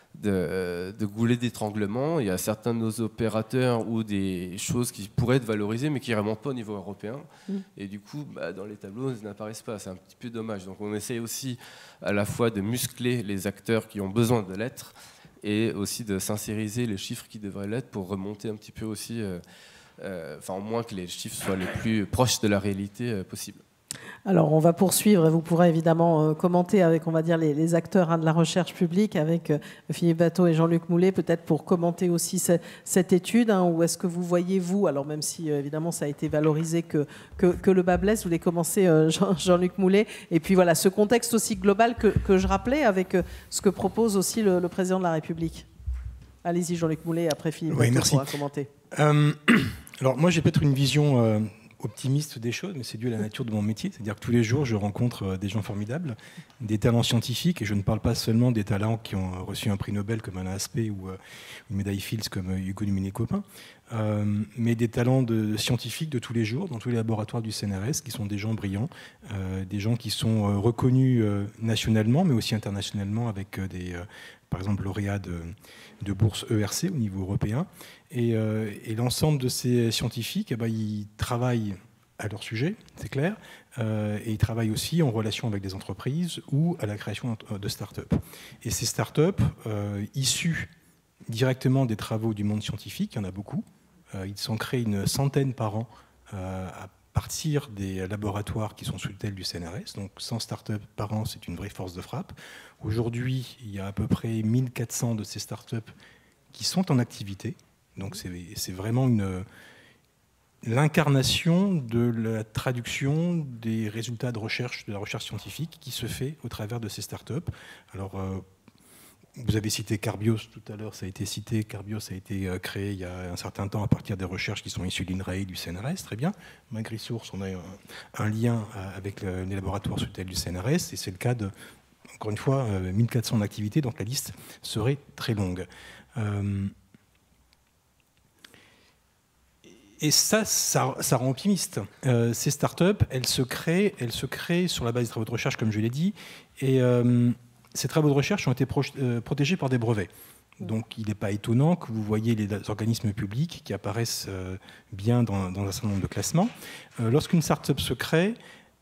De, de goulets d'étranglement. Il y a certains de nos opérateurs ou des choses qui pourraient être valorisées mais qui ne remontent pas au niveau européen. Mmh. Et du coup, bah, dans les tableaux, elles n'apparaissent pas. C'est un petit peu dommage. Donc on essaie aussi à la fois de muscler les acteurs qui ont besoin de l'être et aussi de sincériser les chiffres qui devraient l'être pour remonter un petit peu aussi, euh, euh, enfin, au moins que les chiffres soient les plus proches de la réalité euh, possible. Alors, on va poursuivre et vous pourrez évidemment euh, commenter avec, on va dire, les, les acteurs hein, de la recherche publique, avec euh, Philippe Bateau et Jean-Luc Moulet, peut-être pour commenter aussi ce, cette étude. Hein, où est-ce que vous voyez, vous, alors même si euh, évidemment ça a été valorisé que, que, que le bas blesse, vous voulez commencer, euh, Jean, Jean-Luc Moulet, et puis voilà, ce contexte aussi global que, que je rappelais avec euh, ce que propose aussi le, le président de la République. Allez-y, Jean-Luc Moulet, après Philippe oui, Bateau merci. pourra commenter. Euh, alors, moi, j'ai peut-être une vision... Euh optimiste des choses, mais c'est dû à la nature de mon métier. C'est-à-dire que tous les jours, je rencontre des gens formidables, des talents scientifiques, et je ne parle pas seulement des talents qui ont reçu un prix Nobel comme Alain Aspect ou une médaille Fields comme Hugo Duménil-Copin, euh, mais des talents de, de scientifiques de tous les jours, dans tous les laboratoires du C N R S, qui sont des gens brillants, euh, des gens qui sont euh, reconnus euh, nationalement, mais aussi internationalement, avec euh, des, euh, par exemple, lauréats de, de bourse E R C au niveau européen. Et, euh, et l'ensemble de ces scientifiques, eh ben, ils travaillent à leur sujet, c'est clair, euh, et ils travaillent aussi en relation avec des entreprises ou à la création de start-up. Et ces start-up, euh, issues directement des travaux du monde scientifique, il y en a beaucoup. Euh, ils sont créés une centaine par an euh, à partir des laboratoires qui sont sous tutelle du C N R S. Donc cent start-up par an, c'est une vraie force de frappe. Aujourd'hui, il y a à peu près mille quatre cents de ces start-up qui sont en activité. Donc c'est, c'est vraiment une, l'incarnation de la traduction des résultats de recherche, de la recherche scientifique qui se fait au travers de ces startups. Alors, euh, vous avez cité Carbios tout à l'heure, ça a été cité. Carbios a été créé il y a un certain temps à partir des recherches qui sont issues de l'INRAE, du C N R S, très bien. MagriSource, on a un, un lien avec le, les laboratoires sous tutelle du C N R S, et c'est le cas de, encore une fois, mille quatre cents activités, donc la liste serait très longue. Euh, Et ça, ça, ça rend optimiste. Euh, ces startups, elles se créent, elles se créent sur la base des travaux de recherche, comme je l'ai dit, et euh, ces travaux de recherche ont été pro euh, protégés par des brevets. Donc, il n'est pas étonnant que vous voyez les organismes publics qui apparaissent euh, bien dans, dans un certain nombre de classements. Euh, Lorsqu'une startup se crée,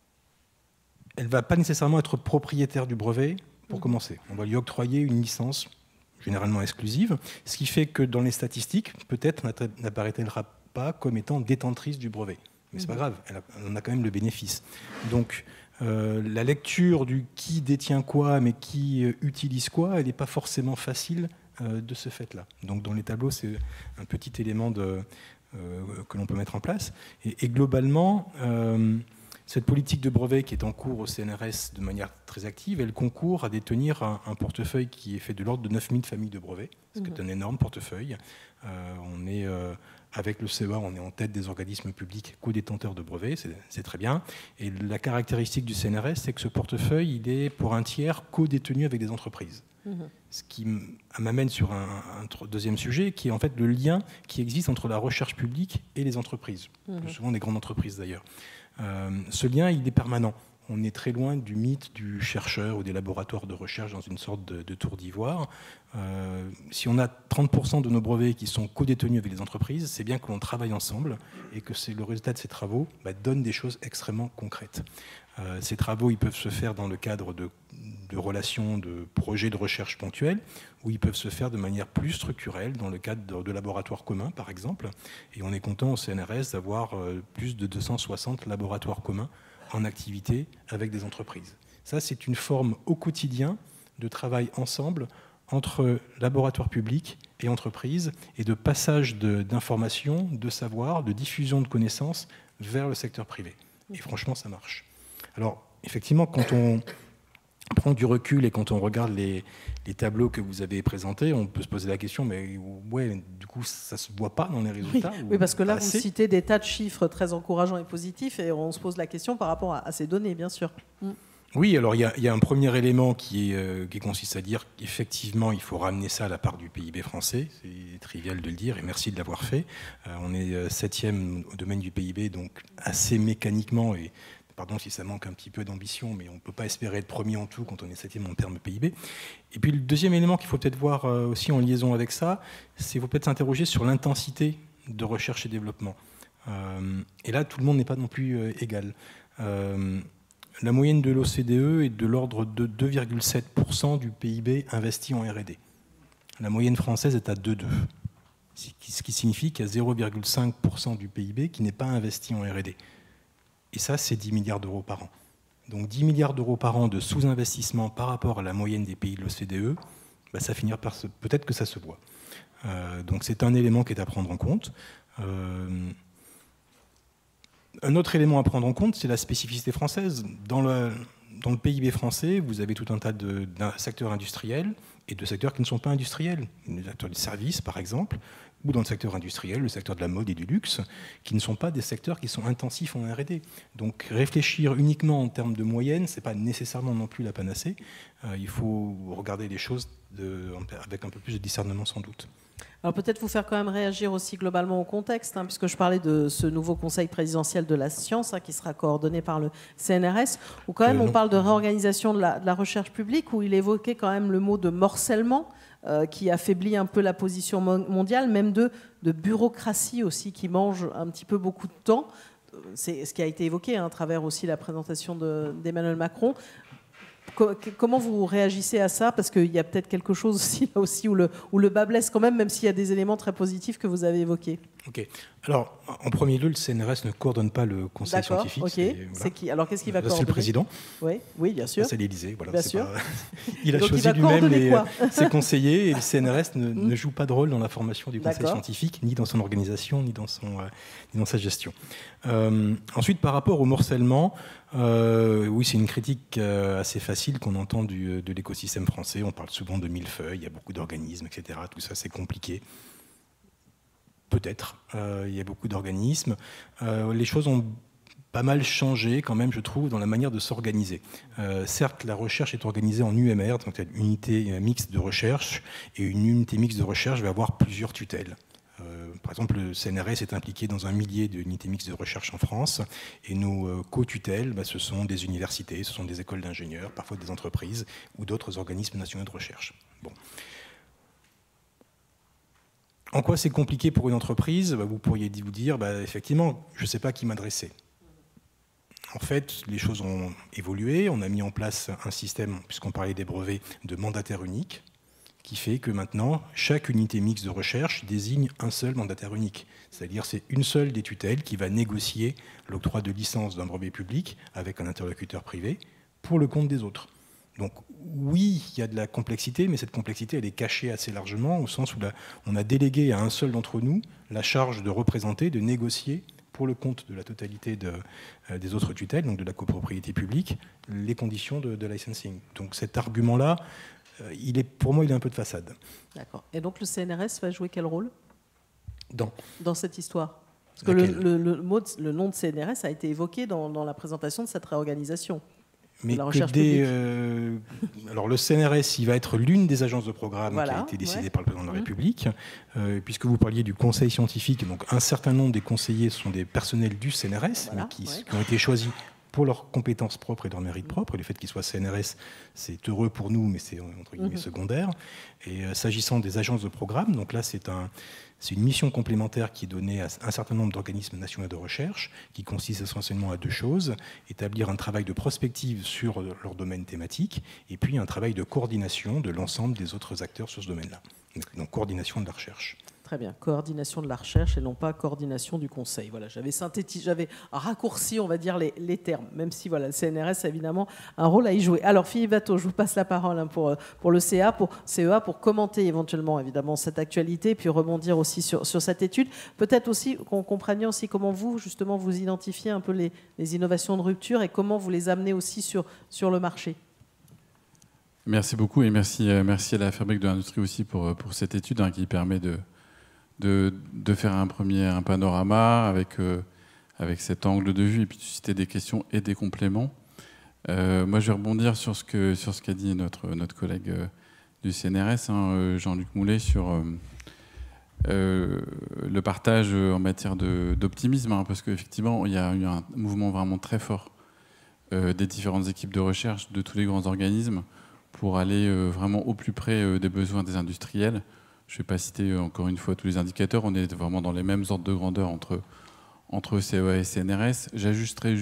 elle ne va pas nécessairement être propriétaire du brevet pour commencer. On va lui octroyer une licence généralement exclusive, ce qui fait que dans les statistiques, peut-être n'apparaît-elle pas comme étant détentrice du brevet. Mais c'est pas grave, elle, a, elle en a quand même le bénéfice. Donc, euh, la lecture du qui détient quoi, mais qui euh, utilise quoi, elle n'est pas forcément facile euh, de ce fait-là. Donc, dans les tableaux, c'est un petit élément de, euh, que l'on peut mettre en place. Et, et globalement, euh, cette politique de brevet qui est en cours au C N R S de manière très active, elle concourt à détenir un, un portefeuille qui est fait de l'ordre de neuf mille familles de brevets, ce qui est un énorme portefeuille. Euh, on est... Euh, Avec le C E A, on est en tête des organismes publics co-détenteurs de brevets, c'est très bien. Et la caractéristique du C N R S, c'est que ce portefeuille, il est pour un tiers co-détenu avec des entreprises. Mmh. Ce qui m'amène sur un, un deuxième sujet, qui est en fait le lien qui existe entre la recherche publique et les entreprises, mmh. plus souvent des grandes entreprises d'ailleurs. Euh, ce lien, il est permanent. On est très loin du mythe du chercheur ou des laboratoires de recherche dans une sorte de, de tour d'ivoire. Euh, si on a trente pour cent de nos brevets qui sont co-détenus avec les entreprises, c'est bien que l'on travaille ensemble et que le résultat de ces travaux bah, donne des choses extrêmement concrètes. Euh, ces travaux, ils peuvent se faire dans le cadre de, de relations, de projets de recherche ponctuels, ou ils peuvent se faire de manière plus structurelle dans le cadre de, de laboratoires communs, par exemple. Et on est content au C N R S d'avoir euh, plus de deux cent soixante laboratoires communs en activité avec des entreprises. Ça, c'est une forme au quotidien de travail ensemble entre laboratoires publics et entreprises et de passage d'informations, de, de savoir, de diffusion de connaissances vers le secteur privé. Et franchement, ça marche. Alors, effectivement, quand on prend du recul et quand on regarde les, les tableaux que vous avez présentés, on peut se poser la question, mais ouais, du coup, ça ne se voit pas dans les résultats? Oui, oui, parce que là, vous citez des tas de chiffres très encourageants et positifs, et on se pose la question par rapport à, à ces données, bien sûr. Mm. Oui, alors il y, y a un premier élément qui, est, euh, qui consiste à dire qu'effectivement, il faut ramener ça à la part du P I B français. C'est trivial de le dire, et merci de l'avoir fait. Euh, on est euh, septième au domaine du P I B, donc assez mécaniquement, et pardon si ça manque un petit peu d'ambition, mais on ne peut pas espérer être premier en tout quand on est septième en termes de P I B. Et puis le deuxième élément qu'il faut peut-être voir euh, aussi en liaison avec ça, c'est qu'il faut peut-être s'interroger sur l'intensité de recherche et développement. Euh, et là, tout le monde n'est pas non plus euh, égal. Euh, La moyenne de l'O C D E est de l'ordre de deux virgule sept pour cent du P I B investi en R et D. La moyenne française est à deux virgule deux, ce qui signifie qu'il y a zéro virgule cinq pour cent du P I B qui n'est pas investi en R et D. Et ça, c'est dix milliards d'euros par an. Donc dix milliards d'euros par an de sous-investissement par rapport à la moyenne des pays de l'O C D E, bah, ça finira par se... peut-être que ça se voit. Euh, donc c'est un élément qui est à prendre en compte. Euh... Un autre élément à prendre en compte, c'est la spécificité française. Dans le, dans le P I B français, vous avez tout un tas de secteurs industriels et de secteurs qui ne sont pas industriels. Les secteurs du service, par exemple, ou dans le secteur industriel, le secteur de la mode et du luxe, qui ne sont pas des secteurs qui sont intensifs en R et D. Donc réfléchir uniquement en termes de moyenne, ce n'est pas nécessairement non plus la panacée. Euh, il faut regarder les choses de, avec un peu plus de discernement sans doute. Alors peut-être vous faire quand même réagir aussi globalement au contexte, hein, puisque je parlais de ce nouveau conseil présidentiel de la science, hein, qui sera coordonné par le C N R S, où quand même euh, on parle de réorganisation de la, de la recherche publique, où il évoquait quand même le mot de morcellement, euh, qui affaiblit un peu la position mondiale, même de, de bureaucratie aussi, qui mange un petit peu beaucoup de temps. C'est ce qui a été évoqué, hein, à travers aussi la présentation d'Emmanuel Macron. Comment vous réagissez à ça? Parce qu'il y a peut-être quelque chose aussi, là aussi où, le, où le bas blesse quand même, même s'il y a des éléments très positifs que vous avez évoqués. Ok. Alors, en premier lieu, le C N R S ne coordonne pas le conseil scientifique. Ok. C'est voilà. qui Alors, qu'est-ce qu'il va coordonner? C'est le président. Oui, oui, bien sûr. C'est l'Élysée. Voilà, bien sûr. Pas... il a donc, choisi lui-même ses conseillers et le C N R S ne, mm. ne joue pas de rôle dans la formation du conseil scientifique, ni dans son organisation, ni dans, son, euh, ni dans sa gestion. Euh, ensuite, par rapport au morcellement, euh, oui, c'est une critique euh, assez facile qu'on entend du, de l'écosystème français. On parle souvent de millefeuilles, il y a beaucoup d'organismes, et cetera. Tout ça, c'est compliqué. Peut-être. Euh, il y a beaucoup d'organismes. Euh, les choses ont pas mal changé quand même, je trouve, dans la manière de s'organiser. Euh, certes, la recherche est organisée en U M R, donc une unité mixte de recherche, et une unité mixte de recherche va avoir plusieurs tutelles. Euh, par exemple, le C N R S est impliqué dans un millier d'unités mixtes de recherche en France, et nos euh, co-tutelles, bah, ce sont des universités, ce sont des écoles d'ingénieurs, parfois des entreprises, ou d'autres organismes nationaux de recherche. Bon. En quoi c'est compliqué pour une entreprise? Vous pourriez vous dire, bah, effectivement, je ne sais pas à qui m'adresser. En fait, les choses ont évolué. On a mis en place un système, puisqu'on parlait des brevets, de mandataire unique, qui fait que maintenant, chaque unité mixte de recherche désigne un seul mandataire unique. C'est-à-dire c'est une seule des tutelles qui va négocier l'octroi de licence d'un brevet public avec un interlocuteur privé pour le compte des autres. Donc oui, il y a de la complexité, mais cette complexité, elle est cachée assez largement, au sens où la, on a délégué à un seul d'entre nous la charge de représenter, de négocier pour le compte de la totalité de, euh, des autres tutelles, donc de la copropriété publique, les conditions de, de licensing. Donc cet argument-là, euh, il est, pour moi, il est un peu de façade. D'accord. Et donc le C N R S va jouer quel rôle dans, dans cette histoire? Parce que le, le, le, mot de, le nom de C N R S a été évoqué dans, dans la présentation de cette réorganisation. Mais que des, euh, alors le C N R S, il va être l'une des agences de programme voilà, qui a été décidée ouais. par le président de la République, euh, puisque vous parliez du conseil scientifique, donc un certain nombre des conseillers sont des personnels du C N R S, voilà, mais qui, ouais. qui ont été choisis pour leurs compétences propres et leur mérite propre. Et le fait qu'ils soient C N R S, c'est heureux pour nous, mais c'est entre guillemets mm-hmm. secondaire. Et euh, s'agissant des agences de programme, donc là c'est un C'est une mission complémentaire qui est donnée à un certain nombre d'organismes nationaux de recherche, qui consiste essentiellement à deux choses: établir un travail de prospective sur leur domaine thématique, et puis un travail de coordination de l'ensemble des autres acteurs sur ce domaine-là. Donc coordination de la recherche. Très bien, coordination de la recherche et non pas coordination du conseil. Voilà, j'avais synthétisé, j'avais raccourci, on va dire, les, les termes, même si voilà, le C N R S a évidemment un rôle à y jouer. Alors Philippe Watteau, je vous passe la parole hein, pour, pour le C A, pour, C E A, pour commenter éventuellement évidemment cette actualité, puis rebondir aussi sur, sur cette étude. Peut-être aussi qu'on comprenne aussi comment vous, justement, vous identifiez un peu les, les innovations de rupture et comment vous les amenez aussi sur, sur le marché. Merci beaucoup et merci, merci à la Fabrique de l'Industrie aussi pour, pour cette étude hein, qui permet de De, de faire un premier un panorama avec, euh, avec cet angle de vue et puis de susciter des questions et des compléments. Euh, moi, je vais rebondir sur ce que sur ce qu'a dit notre, notre collègue euh, du C N R S, hein, Jean-Luc Moulet, sur euh, euh, le partage en matière d'optimisme, hein, parce qu'effectivement, il y a eu un mouvement vraiment très fort euh, des différentes équipes de recherche, de tous les grands organismes, pour aller euh, vraiment au plus près euh, des besoins des industriels. Je ne vais pas citer encore une fois tous les indicateurs, on est vraiment dans les mêmes ordres de grandeur entre, entre C E A et C N R S. J'ajouterai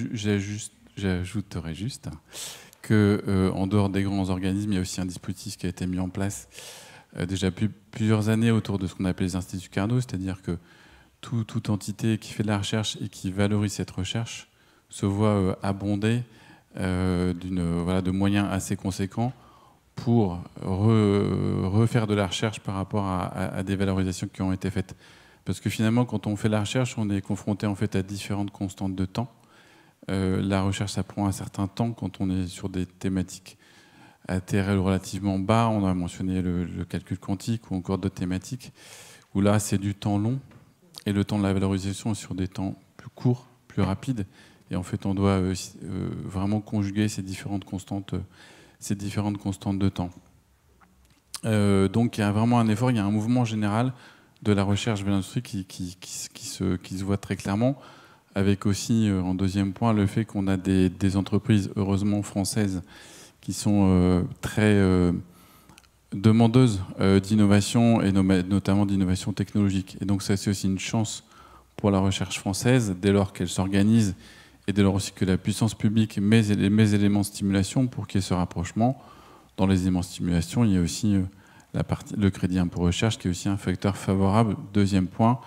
juste qu'en euh, dehors des grands organismes, il y a aussi un dispositif qui a été mis en place euh, déjà depuis plusieurs années autour de ce qu'on appelle les instituts Carnot, c'est-à-dire que tout, toute entité qui fait de la recherche et qui valorise cette recherche se voit euh, abondée euh, d'une, voilà, de moyens assez conséquents pour re, refaire de la recherche par rapport à, à, à des valorisations qui ont été faites. Parce que finalement, quand on fait la recherche, on est confronté en fait à différentes constantes de temps. Euh, la recherche, ça prend un certain temps quand on est sur des thématiques à T R L relativement bas. On a mentionné le, le calcul quantique ou encore d'autres thématiques, où là, c'est du temps long. Et le temps de la valorisation est sur des temps plus courts, plus rapides. Et en fait, on doit euh, euh, vraiment conjuguer ces différentes constantes euh, ces différentes constantes de temps. Euh, donc il y a vraiment un effort, il y a un mouvement général de la recherche de l'industrie qui, qui, qui, qui, se, qui se voit très clairement, avec aussi, euh, en deuxième point, le fait qu'on a des, des entreprises, heureusement françaises, qui sont euh, très euh, demandeuses euh, d'innovation, et no notamment d'innovation technologique. Et donc ça, c'est aussi une chance pour la recherche française, dès lors qu'elle s'organise, et dès lors aussi que la puissance publique met les éléments de stimulation pour qu'il y ait ce rapprochement. Dans les éléments de stimulation, il y a aussi la partie, le crédit impôt recherche qui est aussi un facteur favorable. Deuxième point,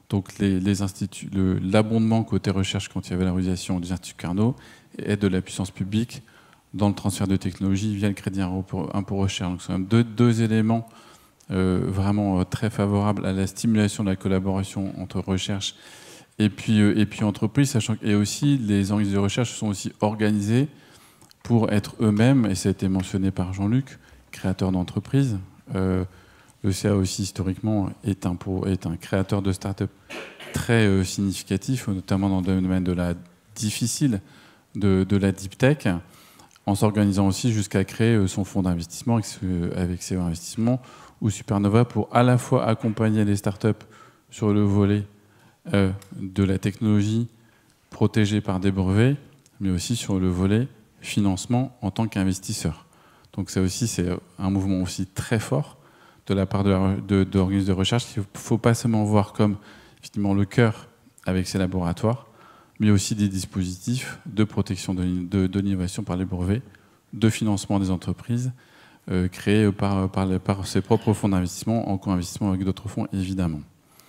Donc les, les instituts, le, l'abondement côté recherche quand il y avait la valorisation des instituts Carnot est de la puissance publique dans le transfert de technologie via le crédit impôt recherche. Donc ce sont deux, deux éléments euh, vraiment euh, très favorables à la stimulation de la collaboration entre recherche et puis, euh, et puis entreprise, sachant que et aussi les organismes de recherche sont aussi organisés pour être eux-mêmes, et ça a été mentionné par Jean-Luc, créateurs d'entreprises. Euh, Le C A aussi, historiquement, est un, est un créateur de start-up très euh, significatif, notamment dans le domaine de la difficile, de, de la deep tech, en s'organisant aussi jusqu'à créer euh, son fonds d'investissement avec, avec C E A Investissement ou Supernova pour à la fois accompagner les start-up sur le volet euh, de la technologie protégée par des brevets, mais aussi sur le volet financement en tant qu'investisseur. Donc ça aussi, c'est un mouvement aussi très fort de la part de, de, de l'organisme de recherche, qu'il ne faut pas seulement voir comme effectivement le cœur avec ces laboratoires, mais aussi des dispositifs de protection de, de, de l'innovation par les brevets, de financement des entreprises, euh, créés par, par, les, par ses propres fonds d'investissement, en co-investissement avec d'autres fonds, évidemment.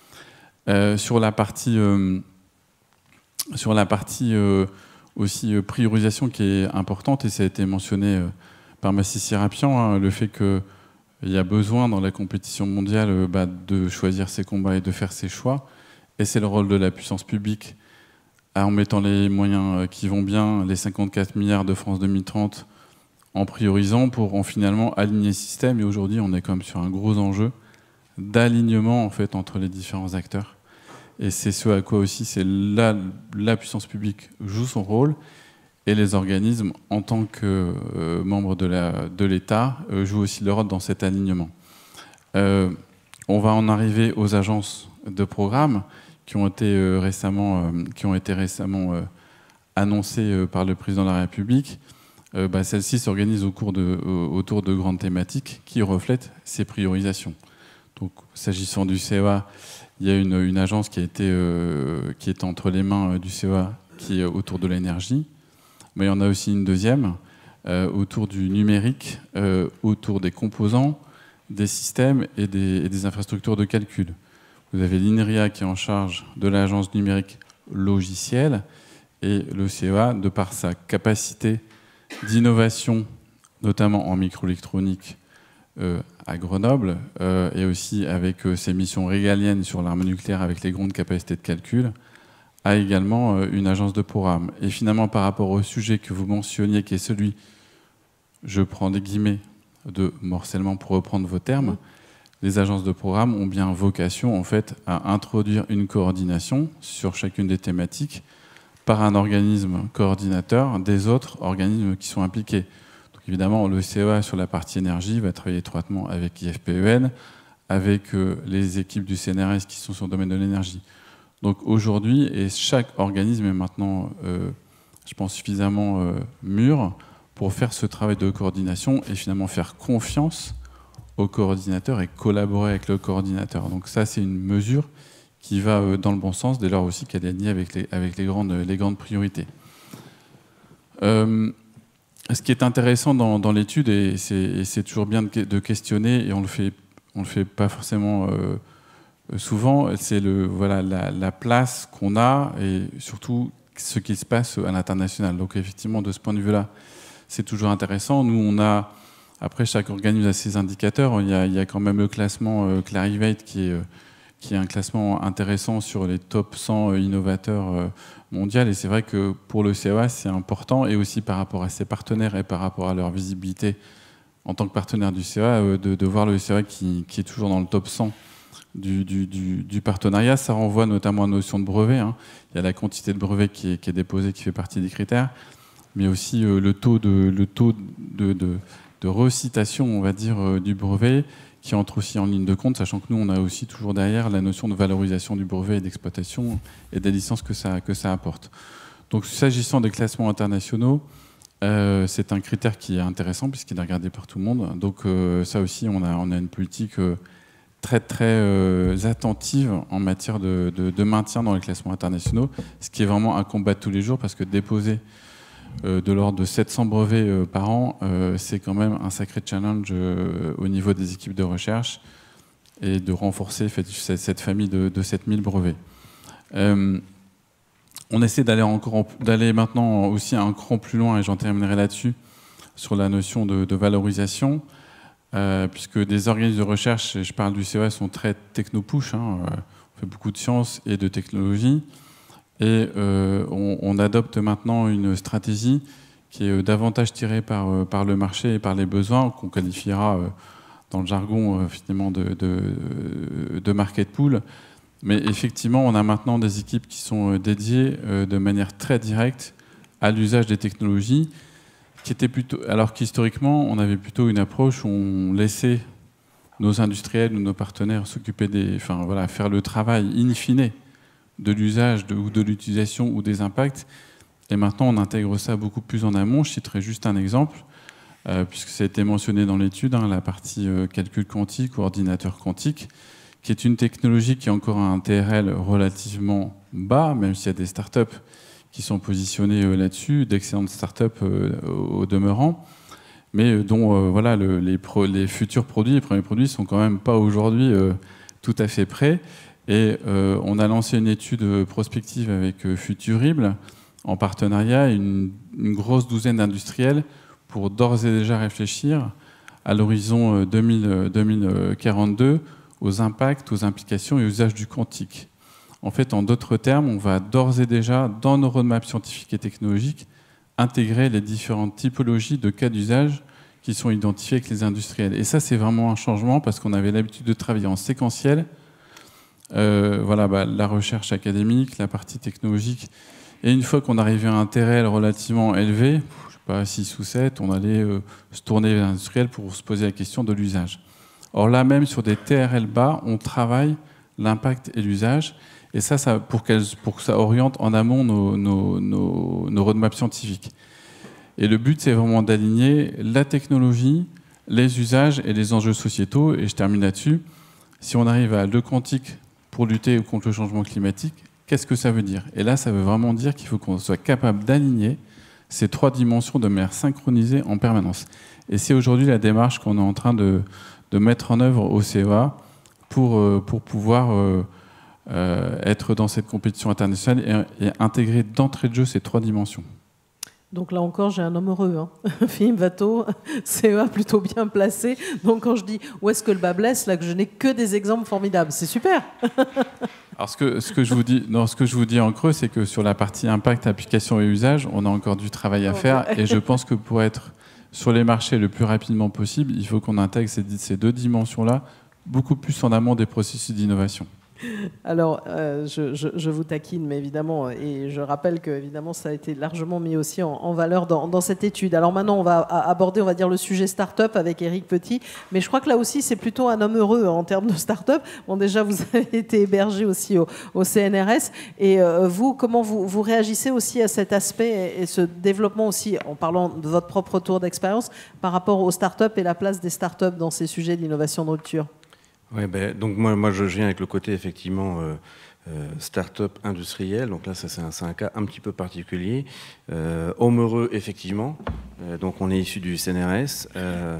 Euh, sur la partie, euh, sur la partie euh, aussi euh, priorisation qui est importante, et ça a été mentionné euh, par Massi Sirapian, hein, le fait que il y a besoin dans la compétition mondiale bah, de choisir ses combats et de faire ses choix. Et c'est le rôle de la puissance publique, en mettant les moyens qui vont bien, les cinquante-quatre milliards de France deux mille trente, en priorisant pour en finalement aligner le système. Et aujourd'hui, on est quand même sur un gros enjeu d'alignement en fait, entre les différents acteurs. Et c'est ce à quoi aussi c'est là, la puissance publique joue son rôle. Et les organismes, en tant que euh, membres de, la, de l'État, euh, jouent aussi leur rôle dans cet alignement. Euh, on va en arriver aux agences de programme qui ont été euh, récemment, euh, qui ont été récemment euh, annoncées euh, par le président de la République. Euh, bah, celles-ci s'organisent au cours de, euh, autour de grandes thématiques qui reflètent ces priorisations. Donc, s'agissant du C E A, il y a une, une agence qui, a été, euh, qui est entre les mains euh, du C E A, qui est autour de l'énergie. Mais il y en a aussi une deuxième, euh, autour du numérique, euh, autour des composants, des systèmes et des, et des infrastructures de calcul. Vous avez l'INRIA qui est en charge de l'agence numérique logicielle et le C E A, de par sa capacité d'innovation, notamment en microélectronique euh, à Grenoble, euh, et aussi avec euh, ses missions régaliennes sur l'arme nucléaire avec les grandes capacités de calcul, a également une agence de programme. Et finalement, par rapport au sujet que vous mentionniez, qui est celui, je prends des guillemets, de morcellement pour reprendre vos termes, les agences de programme ont bien vocation en fait, à introduire une coordination sur chacune des thématiques par un organisme coordinateur des autres organismes qui sont impliqués. Donc évidemment, le C E A sur la partie énergie va travailler étroitement avec I F P E N, avec les équipes du C N R S qui sont sur le domaine de l'énergie. Donc aujourd'hui, et chaque organisme est maintenant, euh, je pense, suffisamment euh, mûr pour faire ce travail de coordination et finalement faire confiance au coordinateur et collaborer avec le coordinateur. Donc ça, c'est une mesure qui va euh, dans le bon sens, dès lors aussi qu'elle est alignée avec les, avec les, grandes, les grandes priorités. Euh, ce qui est intéressant dans, dans l'étude, et c'est toujours bien de, de questionner, et on le fait, on le fait pas forcément... Euh, souvent, c'est le, voilà, la, la place qu'on a et surtout ce qui se passe à l'international. Donc effectivement, de ce point de vue-là, c'est toujours intéressant. Nous, on a, après, chaque organisme a ses indicateurs. Il y a, il y a quand même le classement euh, Clarivate qui est, euh, qui est un classement intéressant sur les top cent euh, innovateurs euh, mondiaux. Et c'est vrai que pour le C E A, c'est important, et aussi par rapport à ses partenaires et par rapport à leur visibilité en tant que partenaire du C E A, euh, de, de voir le C E A qui, qui est toujours dans le top cent Du, du, du, du partenariat. Ça renvoie notamment à la notion de brevet. Hein. Il y a la quantité de brevets qui est, qui est déposée, qui fait partie des critères, mais aussi euh, le taux, de, le taux de, de, de recitation, on va dire, euh, du brevet, qui entre aussi en ligne de compte, sachant que nous, on a aussi toujours derrière la notion de valorisation du brevet et d'exploitation et des licences que ça, que ça apporte. Donc, s'agissant des classements internationaux, euh, c'est un critère qui est intéressant puisqu'il est regardé par tout le monde. Donc, euh, ça aussi, on a, on a une politique... Euh, très très euh, attentive en matière de, de, de maintien dans les classements internationaux, ce qui est vraiment un combat de tous les jours, parce que déposer euh, de l'ordre de sept cents brevets euh, par an, euh, c'est quand même un sacré challenge euh, au niveau des équipes de recherche, et de renforcer cette famille de, de sept mille brevets. Euh, on essaie d'aller encore d'aller maintenant aussi un cran plus loin, et j'en terminerai là-dessus, sur la notion de, de valorisation, euh, puisque des organismes de recherche, et je parle du C E A, sont très techno-push, hein, euh, on fait beaucoup de sciences et de technologie, et euh, on, on adopte maintenant une stratégie qui est davantage tirée par, par le marché et par les besoins, qu'on qualifiera euh, dans le jargon euh, finalement de, de, de market pool. Mais effectivement, on a maintenant des équipes qui sont dédiées euh, de manière très directe à l'usage des technologies, qui était plutôt, alors qu'historiquement, on avait plutôt une approche où on laissait nos industriels ou nos partenaires s'occuper des, enfin voilà, faire le travail in fine de l'usage de, ou de l'utilisation ou des impacts. Et maintenant, on intègre ça beaucoup plus en amont. Je citerai juste un exemple, euh, puisque ça a été mentionné dans l'étude, hein, la partie euh, calcul quantique ou ordinateur quantique, qui est une technologie qui a encore un T R L relativement bas, même s'il y a des startups qui sont positionnées euh, là-dessus, d'excellentes startups euh, au, au demeurant, mais euh, dont euh, voilà, le, les, pro, les futurs produits, les premiers produits, sont quand même pas aujourd'hui euh, tout à fait prêts. Et euh, on a lancé une étude prospective avec euh, Futurible, en partenariat, une, une grosse douzaine d'industriels pour d'ores et déjà réfléchir à l'horizon deux mille quarante-deux aux impacts, aux implications et aux usages du quantique. En fait, en d'autres termes, on va d'ores et déjà, dans nos roadmaps scientifiques et technologiques, intégrer les différentes typologies de cas d'usage qui sont identifiés avec les industriels. Et ça, c'est vraiment un changement parce qu'on avait l'habitude de travailler en séquentiel. Euh, voilà, bah, la recherche académique, la partie technologique. Et une fois qu'on arrivait à un T R L relativement élevé, je ne sais pas, six ou sept, on allait euh, se tourner vers l'industriel pour se poser la question de l'usage. Or là, même sur des T R L bas, on travaille l'impact et l'usage. Et ça, ça pour, pour que ça oriente en amont nos, nos, nos, nos roadmaps scientifiques. Et le but, c'est vraiment d'aligner la technologie, les usages et les enjeux sociétaux. Et je termine là-dessus. Si on arrive à le quantique pour lutter contre le changement climatique, qu'est-ce que ça veut dire? Et là, ça veut vraiment dire qu'il faut qu'on soit capable d'aligner ces trois dimensions de manière synchronisée en permanence. Et c'est aujourd'hui la démarche qu'on est en train de, de mettre en œuvre au C E A pour, pour pouvoir euh, euh, être dans cette compétition internationale et, et intégrer d'entrée de jeu ces trois dimensions. Donc là encore, j'ai un homme heureux. Hein. Philippe Watteau, C E A plutôt bien placé. Donc quand je dis où est-ce que le bas blesse, là que je n'ai que des exemples formidables. C'est super. Alors ce que, ce que je vous dis, non, ce que je vous dis en creux, c'est que sur la partie impact, application et usage, on a encore du travail à faire. Et je pense que pour être sur les marchés le plus rapidement possible, il faut qu'on intègre ces, ces deux dimensions-là beaucoup plus en amont des processus d'innovation. Alors, euh, je, je, je vous taquine, mais évidemment, et je rappelle que évidemment, ça a été largement mis aussi en, en valeur dans, dans cette étude. Alors maintenant, on va aborder, on va dire, le sujet start-up avec Éric Petit, mais je crois que là aussi, c'est plutôt un homme heureux en termes de start-up. Bon, déjà, vous avez été hébergé aussi au, au C N R S, et euh, vous, comment vous, vous réagissez aussi à cet aspect et, et ce développement aussi, en parlant de votre propre retour d'expérience, par rapport aux start-up et la place des start-up dans ces sujets d'innovation de rupture? Ouais, ben, donc moi, moi, je viens avec le côté effectivement euh, euh, start-up industriel. Donc là, ça, c'est un, c'est un cas un petit peu particulier. Euh, homme heureux, effectivement. Euh, donc on est issu du C N R S. Euh,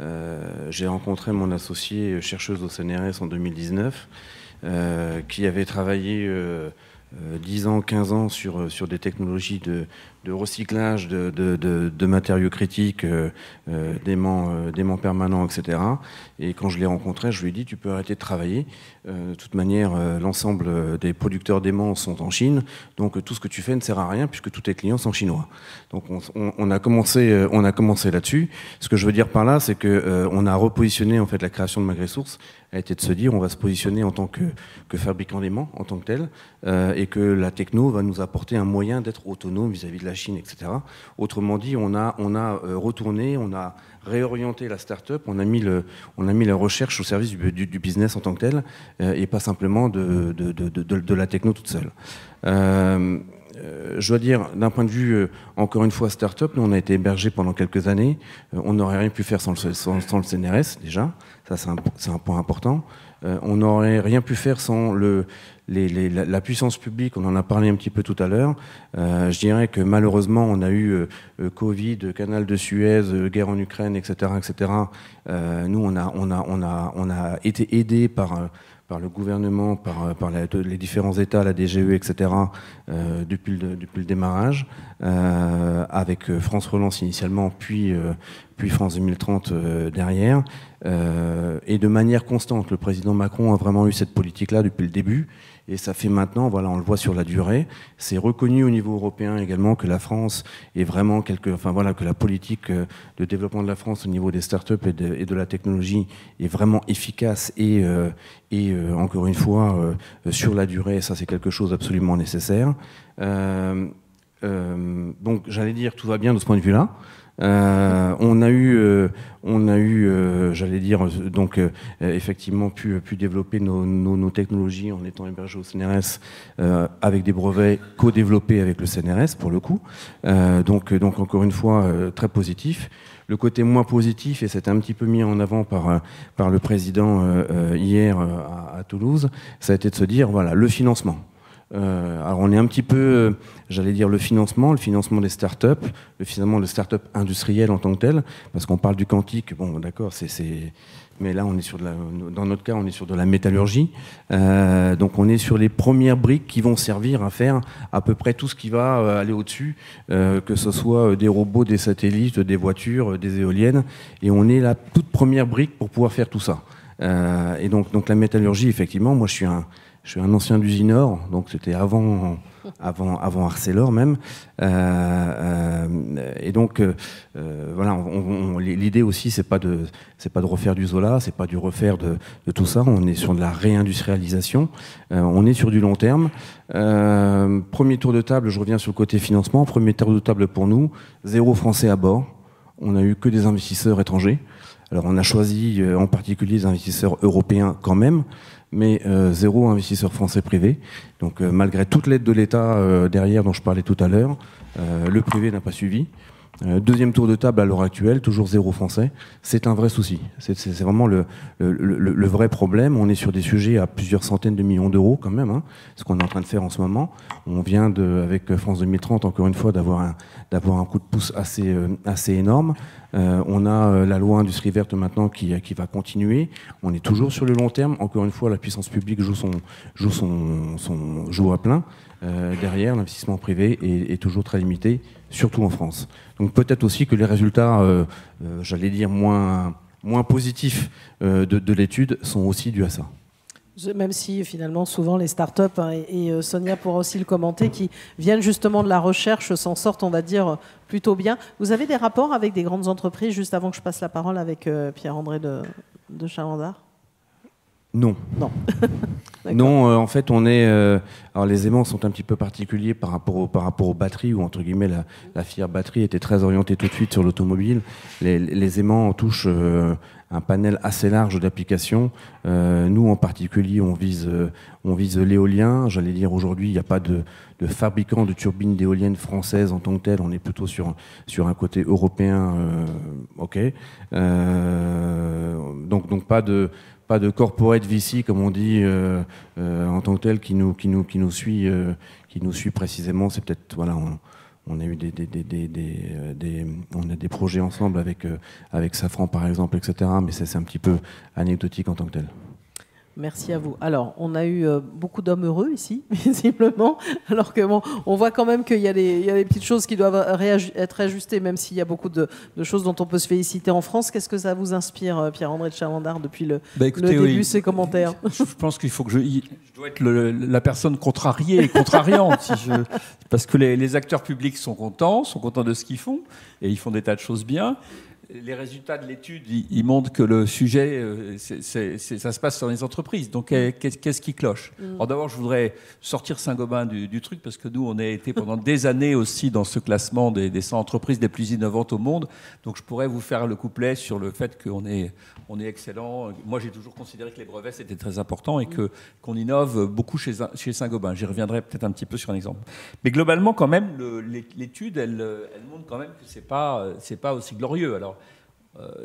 euh, j'ai rencontré mon associée chercheuse au C N R S en deux mille dix-neuf, euh, qui avait travaillé euh, euh, dix ans, quinze ans sur, sur des technologies de, de recyclage de, de, de, de matériaux critiques, euh, euh, d'aimants, euh, d'aimants permanents, et cetera. Et quand je l'ai rencontré, je lui ai dit, tu peux arrêter de travailler. Euh, de toute manière, euh, l'ensemble des producteurs d'aimants sont en Chine, donc euh, tout ce que tu fais ne sert à rien puisque tous tes clients sont chinois. Donc on, on, on a commencé, euh, on a commencé là-dessus. Ce que je veux dire par là, c'est que euh, on a repositionné en fait la création de MagResources a été de se dire, on va se positionner en tant que, que fabricant d'aimants, en tant que tel, euh, et que la techno va nous apporter un moyen d'être autonome vis-à-vis de la Chine, et cetera. Autrement dit, on a, on a retourné, on a réorienté la start-up, on a mis, le, on a mis la recherche au service du, du, du business en tant que tel, euh, et pas simplement de, de, de, de, de la techno toute seule. Euh, euh, je dois dire, d'un point de vue, euh, encore une fois, start-up, nous, on a été hébergés pendant quelques années. Euh, on n'aurait rien pu faire sans le, sans, sans le C N R S, déjà. Ça, c'est un, c'est un point important. Euh, on n'aurait rien pu faire sans le, les, les, la, la puissance publique. On en a parlé un petit peu tout à l'heure. Euh, je dirais que malheureusement, on a eu euh, Covid, Canal de Suez, euh, guerre en Ukraine, et cetera, et cetera. Euh, nous, on a, on a, on a, on a été aidés par euh, par le gouvernement, par, par la, les différents États, la D G E, et cetera, euh, depuis, le, depuis le démarrage, euh, avec France Relance initialement, puis, euh, puis France deux mille trente euh, derrière, euh, et de manière constante. Le président Macron a vraiment eu cette politique-là depuis le début, et ça fait maintenant, voilà, on le voit sur la durée, c'est reconnu au niveau européen également que la France est vraiment quelque, enfin voilà, que la politique de développement de la France au niveau des startups et de, et de la technologie est vraiment efficace et, euh, et euh, encore une fois, euh, sur la durée, ça c'est quelque chose d'absolument nécessaire. Euh, euh, donc j'allais dire, tout va bien de ce point de vue-là. Euh, on a eu, euh, on a eu, euh, j'allais dire, donc euh, effectivement pu, pu développer nos, nos, nos technologies en étant hébergés au C N R S euh, avec des brevets co-développés avec le C N R S pour le coup. Euh, donc, donc encore une fois euh, très positif. Le côté moins positif, et c'était un petit peu mis en avant par par le président euh, hier à, à Toulouse, ça a été de se dire voilà le financement. Euh, alors on est un petit peu, euh, j'allais dire le financement, le financement des startups, le financement des startups industrielles en tant que telles, parce qu'on parle du quantique, bon d'accord, c'est, c'est, mais là on est sur de la, dans notre cas on est sur de la métallurgie, euh, donc on est sur les premières briques qui vont servir à faire à peu près tout ce qui va euh, aller au-dessus, euh, que ce soit des robots, des satellites, des voitures, des éoliennes, et on est la toute première brique pour pouvoir faire tout ça. Euh, et donc, donc la métallurgie, effectivement, moi je suis un Je suis un ancien d'Usinor, donc c'était avant, avant, avant Arcelor même. Euh, euh, et donc, euh, voilà, on, on, l'idée aussi, c'est pas de, c'est pas de refaire du Zola, c'est pas du refaire de, de tout ça. On est sur de la réindustrialisation. Euh, on est sur du long terme. Euh, premier tour de table, je reviens sur le côté financement. Premier tour de table pour nous, zéro Français à bord. On n'a eu que des investisseurs étrangers. Alors, on a choisi en particulier des investisseurs européens quand même, mais euh, zéro investisseur français privé. Donc euh, malgré toute l'aide de l'État euh, derrière dont je parlais tout à l'heure, euh, le privé n'a pas suivi. Euh, deuxième tour de table à l'heure actuelle, toujours zéro français. C'est un vrai souci. C'est, c'est, c'est vraiment le, le, le, le vrai problème. On est sur des sujets à plusieurs centaines de millions d'euros quand même, hein, ce qu'on est en train de faire en ce moment. On vient de, avec France deux mille trente, encore une fois, d'avoir un, d'avoir un coup de pouce assez, euh, assez énorme. Euh, on a euh, la loi Industrie verte maintenant qui, qui va continuer. On est toujours sur le long terme. Encore une fois, la puissance publique joue, son, joue, son, son, joue à plein. Euh, derrière, l'investissement privé est, est toujours très limité, surtout en France. Donc peut-être aussi que les résultats, euh, euh, j'allais dire, moins, moins positifs euh, de, de l'étude sont aussi dus à ça. Même si finalement souvent les startups, hein, et, et Sonia pourra aussi le commenter, qui viennent justement de la recherche s'en sortent, on va dire, plutôt bien. Vous avez des rapports avec des grandes entreprises, juste avant que je passe la parole avec euh, Pierre-André de, de Chalandard? Non. Non. Non, euh, en fait, on est. Euh, alors, les aimants sont un petit peu particuliers par rapport, au, par rapport aux batteries, où entre guillemets la, la filière batterie était très orientée tout de suite sur l'automobile. Les, les aimants touchent euh, un panel assez large d'applications. Euh, nous, en particulier, on vise, euh, on vise l'éolien. J'allais dire aujourd'hui, il n'y a pas de, de fabricant de turbines d'éoliennes françaises en tant que tel. On est plutôt sur sur un côté européen. Euh, ok. Euh, donc donc pas de Pas de corporate V C, comme on dit, euh, euh, en tant que tel, qui nous, qui nous, qui nous suit, euh, qui nous suit précisément. C'est peut-être, voilà, on, on a eu des, des, des, des, des, des, on a des projets ensemble avec, euh, avec Safran, par exemple, et cetera. Mais c'est, c'est un petit peu anecdotique en tant que tel. Merci à vous. Alors, on a eu euh, beaucoup d'hommes heureux ici, visiblement, alors que bon, on voit quand même qu'il y a des, il y a des petites choses qui doivent réaju- être ajustées, même s'il y a beaucoup de, de choses dont on peut se féliciter en France. Qu'est-ce que ça vous inspire, Pierre-André de Chalandard, depuis le, bah écoutez, le début, oui, ces commentaires? Je pense qu'il faut que je, je dois être le, la personne contrariée et contrariante, si je, parce que les, les acteurs publics sont contents, sont contents de ce qu'ils font, et ils font des tas de choses bien. les résultats de l'étude, ils, ils montrent que le sujet, euh, c'est, c'est, c'est, ça se passe dans les entreprises. Donc, mmh. qu'est-ce, qu'est-ce qui cloche? mmh. Alors d'abord, je voudrais sortir Saint-Gobain du, du truc, parce que nous, on a été pendant des années aussi dans ce classement des, des cent entreprises les plus innovantes au monde. Donc, je pourrais vous faire le couplet sur le fait qu'on est, on est excellent. Moi, j'ai toujours considéré que les brevets, c'était très important et que, qu'on innove beaucoup chez, chez Saint-Gobain. J'y reviendrai peut-être un petit peu sur un exemple. Mais globalement, quand même, le, l'étude, elle, elle montre quand même que c'est pas, c'est pas aussi glorieux. Alors, Euh,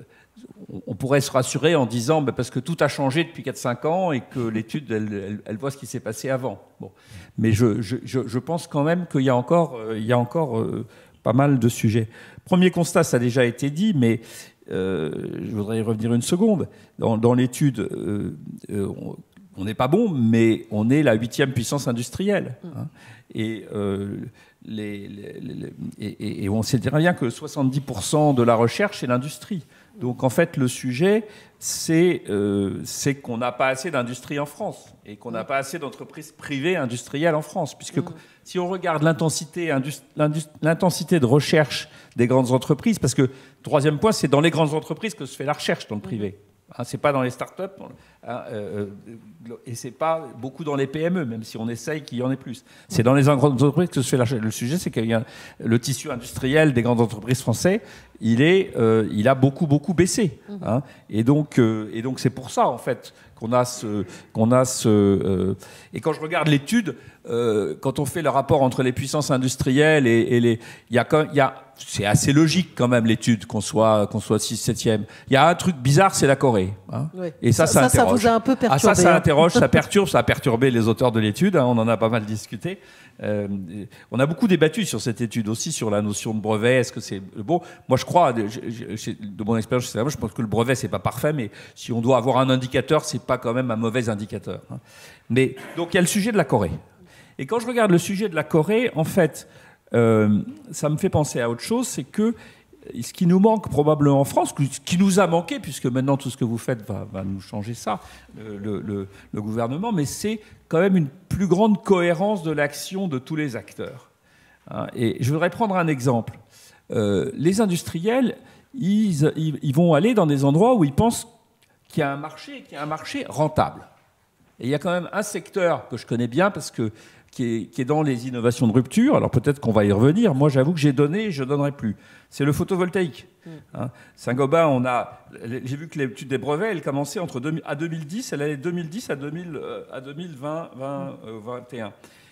on pourrait se rassurer en disant bah, parce que tout a changé depuis quatre cinq ans et que l'étude, elle, elle, elle voit ce qui s'est passé avant. Bon. Mais je, je, je pense quand même qu'il y a encore, euh, il y a encore euh, pas mal de sujets. Premier constat, ça a déjà été dit, mais euh, je voudrais y revenir une seconde. Dans, dans l'étude, euh, euh, on n'est pas bon, mais on est la huitième puissance industrielle. Hein, et euh, Les, les, les, et, et on sait très bien que soixante-dix pour cent de la recherche, c'est l'industrie. Donc en fait, le sujet, c'est, euh, c'est qu'on n'a pas assez d'industrie en France et qu'on n'a pas assez d'entreprises privées industrielles en France. Puisque mmh. si on regarde l'intensité, industri- l'intensité de recherche des grandes entreprises, parce que, troisième point, c'est dans les grandes entreprises que se fait la recherche dans le privé. Hein, c'est pas dans les start-up, hein, euh, et c'est pas beaucoup dans les P M E, même si on essaye qu'il y en ait plus. C'est dans les grandes entreprises que se fait la recherche. Le sujet, c'est qu'il y a le tissu industriel des grandes entreprises françaises, il est, euh, il a beaucoup beaucoup baissé. Hein, et donc, euh, et donc c'est pour ça en fait qu'on a ce, qu'on a ce. Euh, et quand je regarde l'étude, euh, quand on fait le rapport entre les puissances industrielles et, et les, il y a quand, il y a c'est assez logique quand même l'étude qu'on soit qu'on soit six septième. Il y a un truc bizarre, c'est la Corée. Hein. Oui. Et ça, ça, ça, ça vous a un peu perturbé. Ah, ça, ça interroge, ça perturbe, ça a perturbé les auteurs de l'étude. Hein, on en a pas mal discuté. Euh, on a beaucoup débattu sur cette étude aussi, sur la notion de brevet. Est-ce que c'est bon? Moi, je crois, de, de mon expérience, je pense que le brevet c'est pas parfait, mais si on doit avoir un indicateur, c'est pas quand même un mauvais indicateur. Hein. Mais donc il y a le sujet de la Corée. Et quand je regarde le sujet de la Corée, en fait. Euh, ça me fait penser à autre chose, c'est que ce qui nous manque probablement en France, ce qui nous a manqué, puisque maintenant tout ce que vous faites va, va nous changer ça, le, le, le gouvernement, mais c'est quand même une plus grande cohérence de l'action de tous les acteurs. Hein, et je voudrais prendre un exemple. Euh, les industriels, ils, ils, ils vont aller dans des endroits où ils pensent qu'il y a un marché, qu'il y a un marché rentable. Et il y a quand même un secteur que je connais bien, parce que Qui est, qui est dans les innovations de rupture. Alors peut-être qu'on va y revenir. Moi, j'avoue que j'ai donné, je ne donnerai plus. C'est le photovoltaïque. Mmh. Hein. Saint-Gobain, on a, j'ai vu que l'étude des brevets, elle commençait entre deux mille, à deux mille dix, elle allait de deux mille dix à, deux mille, à deux mille vingt, vingt, euh, vingt et un.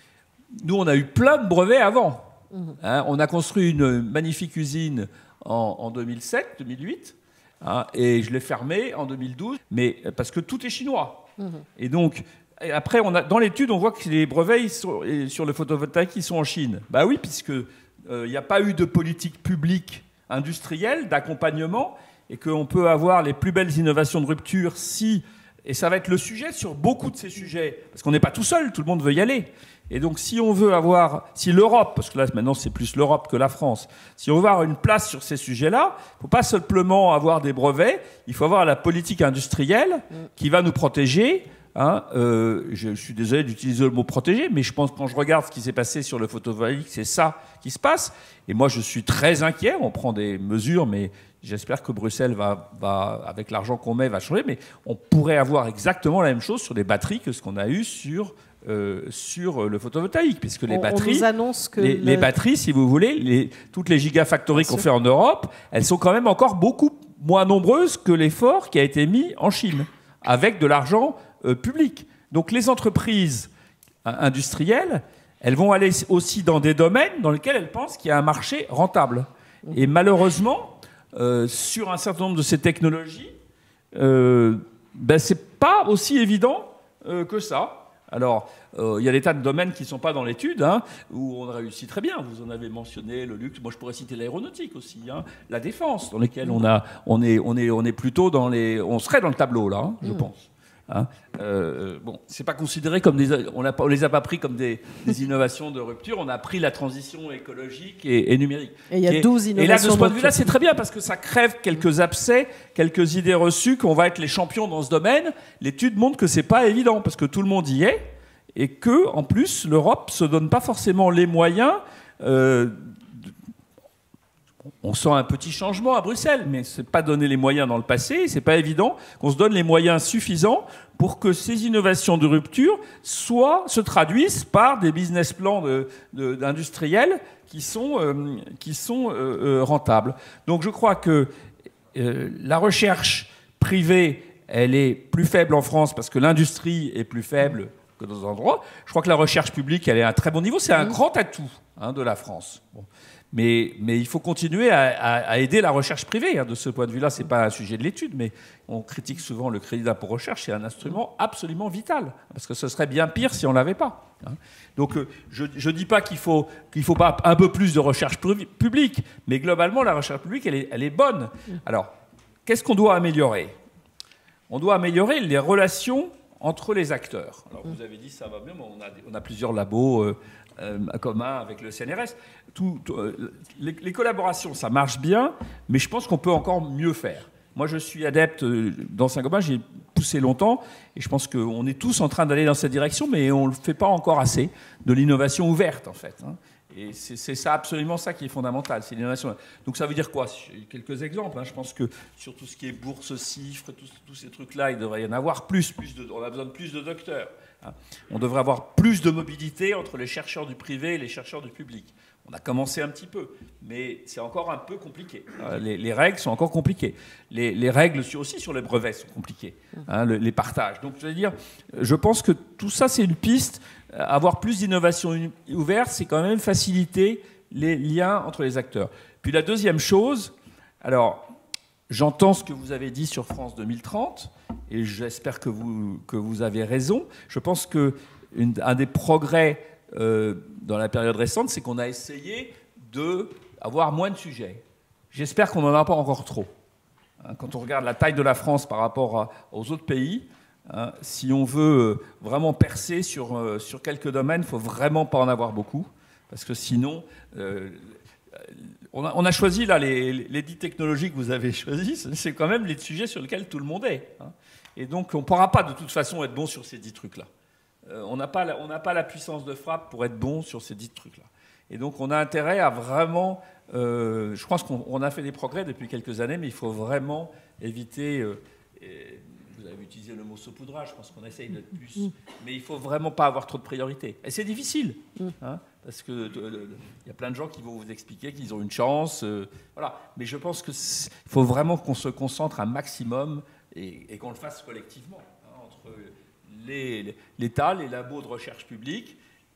Nous, on a eu plein de brevets avant. Mmh. Hein. On a construit une magnifique usine en, en deux mille sept, deux mille huit, hein, et je l'ai fermée en deux mille douze, mais parce que tout est chinois. Mmh. Et donc, et après, on a, dans l'étude, on voit que les brevets ils sont, sur le photovoltaïque, ils sont en Chine. Bah oui, puisqu'il n'y euh, a pas eu de politique publique industrielle, d'accompagnement, et qu'on peut avoir les plus belles innovations de rupture si... Et ça va être le sujet sur beaucoup de ces sujets, parce qu'on n'est pas tout seul, tout le monde veut y aller. Et donc, si on veut avoir... Si l'Europe, parce que là, maintenant, c'est plus l'Europe que la France, si on veut avoir une place sur ces sujets-là, il ne faut pas simplement avoir des brevets, il faut avoir la politique industrielle qui va nous protéger. Hein, euh, je, je suis désolé d'utiliser le mot protégé, mais je pense que quand je regarde ce qui s'est passé sur le photovoltaïque, c'est ça qui se passe. Et moi, je suis très inquiet. On prend des mesures, mais j'espère que Bruxelles va, va avec l'argent qu'on met, va changer. Mais on pourrait avoir exactement la même chose sur les batteries que ce qu'on a eu sur euh, sur le photovoltaïque, puisque les on, batteries, on nous annonce que les, le... les batteries, si vous voulez, les, toutes les gigafactories qu'on fait en Europe, elles sont quand même encore beaucoup moins nombreuses que l'effort qui a été mis en Chine avec de l'argent Euh, public. Donc les entreprises industrielles, elles vont aller aussi dans des domaines dans lesquels elles pensent qu'il y a un marché rentable. Et malheureusement, euh, sur un certain nombre de ces technologies, euh, ben, c'est pas aussi évident euh, que ça. Alors, euh, il y a des tas de domaines qui ne sont pas dans l'étude, hein, où on réussit très bien. Vous en avez mentionné le luxe. Moi, je pourrais citer l'aéronautique aussi, hein, la défense, dans lesquelles on a, on est, on est, on est plutôt dans les, on serait dans le tableau là, hein, je mmh. pense. Hein, euh, bon, c'est pas considéré comme des, on, a, on les a pas pris comme des, des innovations de rupture. On a pris la transition écologique et, et numérique. Et il y a douze innovations. Et là, de ce point de vue-là, c'est très bien parce que ça crève quelques abcès, quelques idées reçues qu'on va être les champions dans ce domaine. L'étude montre que c'est pas évident parce que tout le monde y est et que, en plus, l'Europe se donne pas forcément les moyens. Euh, On sent un petit changement à Bruxelles, mais ce n'est pas donner les moyens dans le passé, ce n'est pas évident qu'on se donne les moyens suffisants pour que ces innovations de rupture soient, se traduisent par des business plans de, de, d'industriels qui sont, euh, qui sont euh, euh, rentables. Donc je crois que euh, la recherche privée, elle est plus faible en France parce que l'industrie est plus faible que dans d'autres endroits. Je crois que la recherche publique, elle est à un très bon niveau. C'est un grand atout hein, de la France. Bon. Mais, mais il faut continuer à, à, à aider la recherche privée. Hein. De ce point de vue-là, ce n'est pas un sujet de l'étude, mais on critique souvent le crédit d'impôt recherche. C'est un instrument absolument vital, parce que ce serait bien pire si on ne l'avait pas. Hein. Donc je ne dis pas qu'il faut, qu'il faut pas un peu plus de recherche publique, mais globalement, la recherche publique, elle est, elle est bonne. Alors, qu'est-ce qu'on doit améliorer ? On doit améliorer les relations entre les acteurs. Alors, vous avez dit ça va bien, mais on a, on a plusieurs labos euh, euh, communs avec le C N R S. Tout, tout, euh, les, les collaborations, ça marche bien, mais je pense qu'on peut encore mieux faire. Moi, je suis adepte euh, dans Saint-Gobain, j'ai poussé longtemps, et je pense qu'on est tous en train d'aller dans cette direction, mais on ne le fait pas encore assez, de l'innovation ouverte, en fait. Hein. Et c'est, c'est ça, absolument ça qui est fondamental, c'est l'innovation. Donc ça veut dire quoi ? Quelques exemples. Hein. Je pense que sur tout ce qui est bourse, chiffres, tous, tous ces trucs-là, il devrait y en avoir plus. plus de, on a besoin de plus de docteurs. Hein. On devrait avoir plus de mobilité entre les chercheurs du privé et les chercheurs du public. On a commencé un petit peu, mais c'est encore un peu compliqué. Les, les règles sont encore compliquées. Les, les règles sur, aussi sur les brevets sont compliquées, hein, le, les partages. Donc je veux dire, je pense que tout ça, c'est une piste. Avoir plus d'innovation ouverte, c'est quand même faciliter les liens entre les acteurs. Puis la deuxième chose, alors j'entends ce que vous avez dit sur France deux mille trente, et j'espère que vous, que vous avez raison. Je pense qu'un des progrès euh, dans la période récente, c'est qu'on a essayé d'avoir moins de sujets. J'espère qu'on n'en a pas encore trop. Quand on regarde la taille de la France par rapport à, aux autres pays, hein, si on veut vraiment percer sur, euh, sur quelques domaines, il ne faut vraiment pas en avoir beaucoup, parce que sinon, euh, on, a, on a choisi là les, les dix technologies que vous avez choisies, c'est quand même les sujets sur lesquels tout le monde est. Hein, et donc on ne pourra pas de toute façon être bon sur ces dix trucs-là. Euh, on n'a pas, la, on n'a pas la puissance de frappe pour être bon sur ces dix trucs-là. Et donc on a intérêt à vraiment... Euh, je pense qu'on on a fait des progrès depuis quelques années, mais il faut vraiment éviter... Euh, et, vous avez utilisé le mot saupoudrage, je pense qu'on essaye d'être plus... Mais il ne faut vraiment pas avoir trop de priorités. Et c'est difficile, hein, parce qu'il euh, y a plein de gens qui vont vous expliquer qu'ils ont une chance. Euh, voilà. Mais je pense qu'il faut vraiment qu'on se concentre un maximum et, et qu'on le fasse collectivement, hein, entre les, l'État, les labos de recherche publique,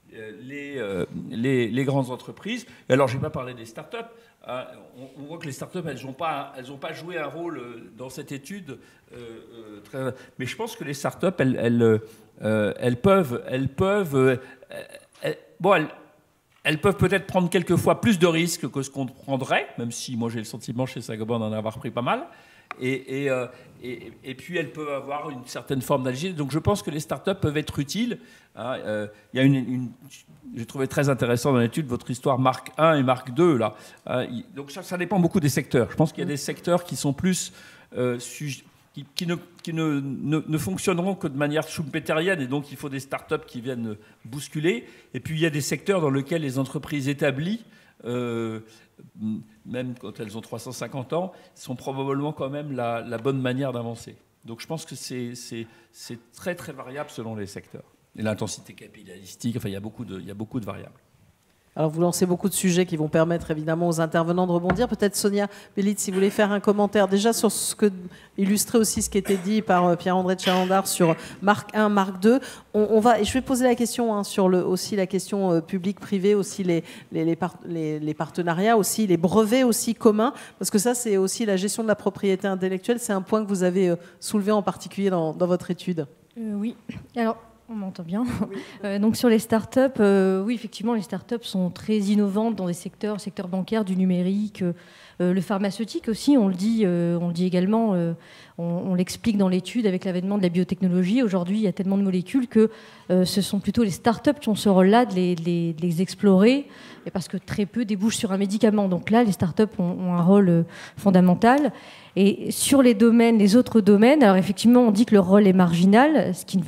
Les, euh, les, les grandes entreprises. Et alors, je ne vais pas parler des startups. Hein. On, on voit que les startups, elles n'ont pas, elles n'ont pas joué un rôle dans cette étude. Euh, euh, très... Mais je pense que les startups, elles, elles, euh, elles peuvent, elles peuvent, euh, elles, bon, elles, elles peuvent peut-être prendre quelquefois plus de risques que ce qu'on prendrait, même si moi j'ai le sentiment chez Saint-Gobain d'en avoir pris pas mal. Et, et, euh, et, et puis elles peuvent avoir une certaine forme d'agilité. Donc je pense que les startups peuvent être utiles. Hein, euh, il y a une, une, j'ai trouvé très intéressant dans l'étude votre histoire Marc un et Marc deux là. Hein, donc ça, ça dépend beaucoup des secteurs. Je pense qu'il y a des secteurs qui sont plus euh, suj- qui, qui, ne, qui ne, ne, ne fonctionneront que de manière schumpeterienne, et donc il faut des startups qui viennent bousculer. Et puis il y a des secteurs dans lesquels les entreprises établies euh, même quand elles ont trois cent cinquante ans, sont probablement quand même la, la bonne manière d'avancer. Donc je pense que c'est, c'est, c'est très très variable selon les secteurs. Et l'intensité capitalistique, enfin il y a beaucoup de, il y a beaucoup de variables. Alors vous lancez beaucoup de sujets qui vont permettre évidemment aux intervenants de rebondir. Peut-être Sonia Bellitz, si vous voulez faire un commentaire déjà sur ce que, illustrer aussi ce qui était dit par Pierre-André de Chalandard sur Marc un, Marc deux. On, on va, et je vais poser la question hein, sur le, aussi la question euh, public-privé, aussi les, les, les, par, les, les partenariats, aussi les brevets aussi communs, parce que ça c'est aussi la gestion de la propriété intellectuelle. C'est un point que vous avez euh, soulevé en particulier dans, dans votre étude. Euh, oui. Alors. On m'entend bien. Oui. Euh, donc sur les startups, euh, oui, effectivement, les startups sont très innovantes dans des secteurs, le secteur bancaire, du numérique, euh, le pharmaceutique aussi. On le dit, euh, on le dit également. Euh, on, on l'explique dans l'étude avec l'avènement de la biotechnologie. Aujourd'hui, il y a tellement de molécules que euh, ce sont plutôt les startups qui ont ce rôle-là de les, de les, de les explorer, et parce que très peu débouchent sur un médicament. Donc là, les startups ont, ont un rôle euh, fondamental. Et sur les domaines, les autres domaines, alors effectivement, on dit que leur rôle est marginal, ce qui ne veut pas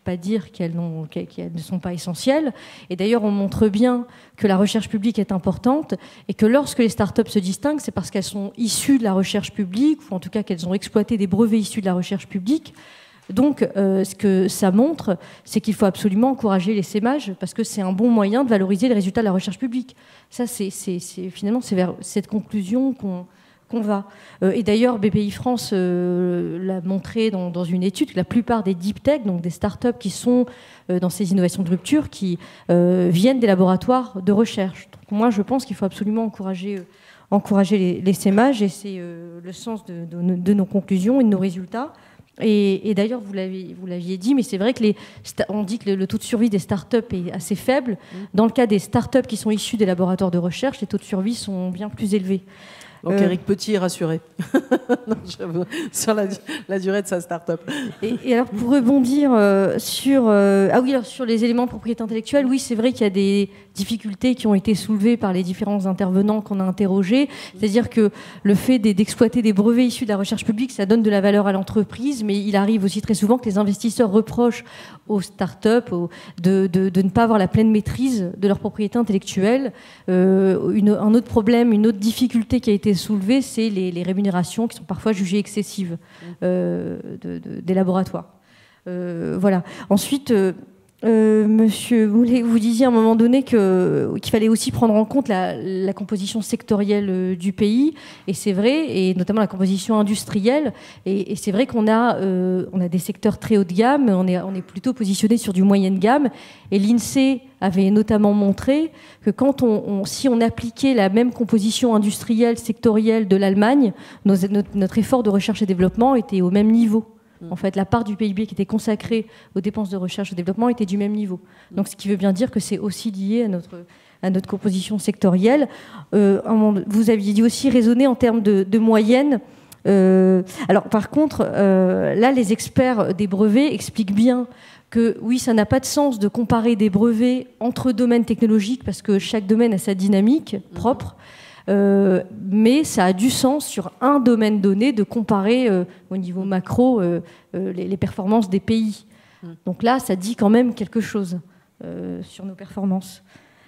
pas dire qu'elles, n'ont, qu'elles ne sont pas essentielles. Et d'ailleurs, on montre bien que la recherche publique est importante et que lorsque les startups se distinguent, c'est parce qu'elles sont issues de la recherche publique, ou en tout cas qu'elles ont exploité des brevets issus de la recherche publique. Donc, euh, ce que ça montre, c'est qu'il faut absolument encourager l'essaimage parce que c'est un bon moyen de valoriser les résultats de la recherche publique. Ça, c'est, c'est, c'est finalement, c'est vers cette conclusion qu'on, qu'on va. Euh, et d'ailleurs, B P I France euh, l'a montré dans, dans une étude que la plupart des deep tech, donc des startups qui sont euh, dans ces innovations de rupture, qui euh, viennent des laboratoires de recherche. Donc, moi, je pense qu'il faut absolument encourager, euh, encourager l'essaimage et c'est euh, le sens de, de, de nos conclusions et de nos résultats. Et, et d'ailleurs, vous l'aviez, vous l'aviez dit, mais c'est vrai que les, on dit que le, le taux de survie des startups est assez faible. Dans le cas des startups qui sont issues des laboratoires de recherche, les taux de survie sont bien plus élevés. Donc euh, Éric Petit est rassuré non, sur la, la durée de sa start-up. Et, et alors pour rebondir euh, sur, euh, ah oui, alors sur les éléments de propriété intellectuelle, oui c'est vrai qu'il y a des difficultés qui ont été soulevées par les différents intervenants qu'on a interrogés. C'est-à-dire que le fait d'exploiter des brevets issus de la recherche publique, ça donne de la valeur à l'entreprise, mais il arrive aussi très souvent que les investisseurs reprochent aux start-up aux, de, de, de ne pas avoir la pleine maîtrise de leur propriété intellectuelle. Euh, une, un autre problème, une autre difficulté qui a été soulevée, c'est les, les rémunérations qui sont parfois jugées excessives euh, de, de, des laboratoires. Euh, voilà. Ensuite, euh, euh, Monsieur Moulet, vous disiez à un moment donné que, qu'il fallait aussi prendre en compte la, la composition sectorielle du pays, et c'est vrai, et notamment la composition industrielle. Et, et c'est vrai qu'on a, euh, on a des secteurs très haut de gamme, on est, on est plutôt positionné sur du moyenne gamme, et l'INSEE avait notamment montré que quand on, on, si on appliquait la même composition industrielle, sectorielle de l'Allemagne, nos, notre, notre effort de recherche et développement était au même niveau. En fait, la part du P I B qui était consacrée aux dépenses de recherche et développement était du même niveau. Donc, ce qui veut bien dire que c'est aussi lié à notre, à notre composition sectorielle. Euh, vous aviez dit aussi raisonner en termes de, de moyenne. Euh, alors, par contre, euh, là, les experts des brevets expliquent bien que oui, ça n'a pas de sens de comparer des brevets entre domaines technologiques parce que chaque domaine a sa dynamique propre. Euh, mais ça a du sens sur un domaine donné de comparer euh, au niveau macro euh, euh, les, les performances des pays. Donc là, ça dit quand même quelque chose euh, sur nos performances.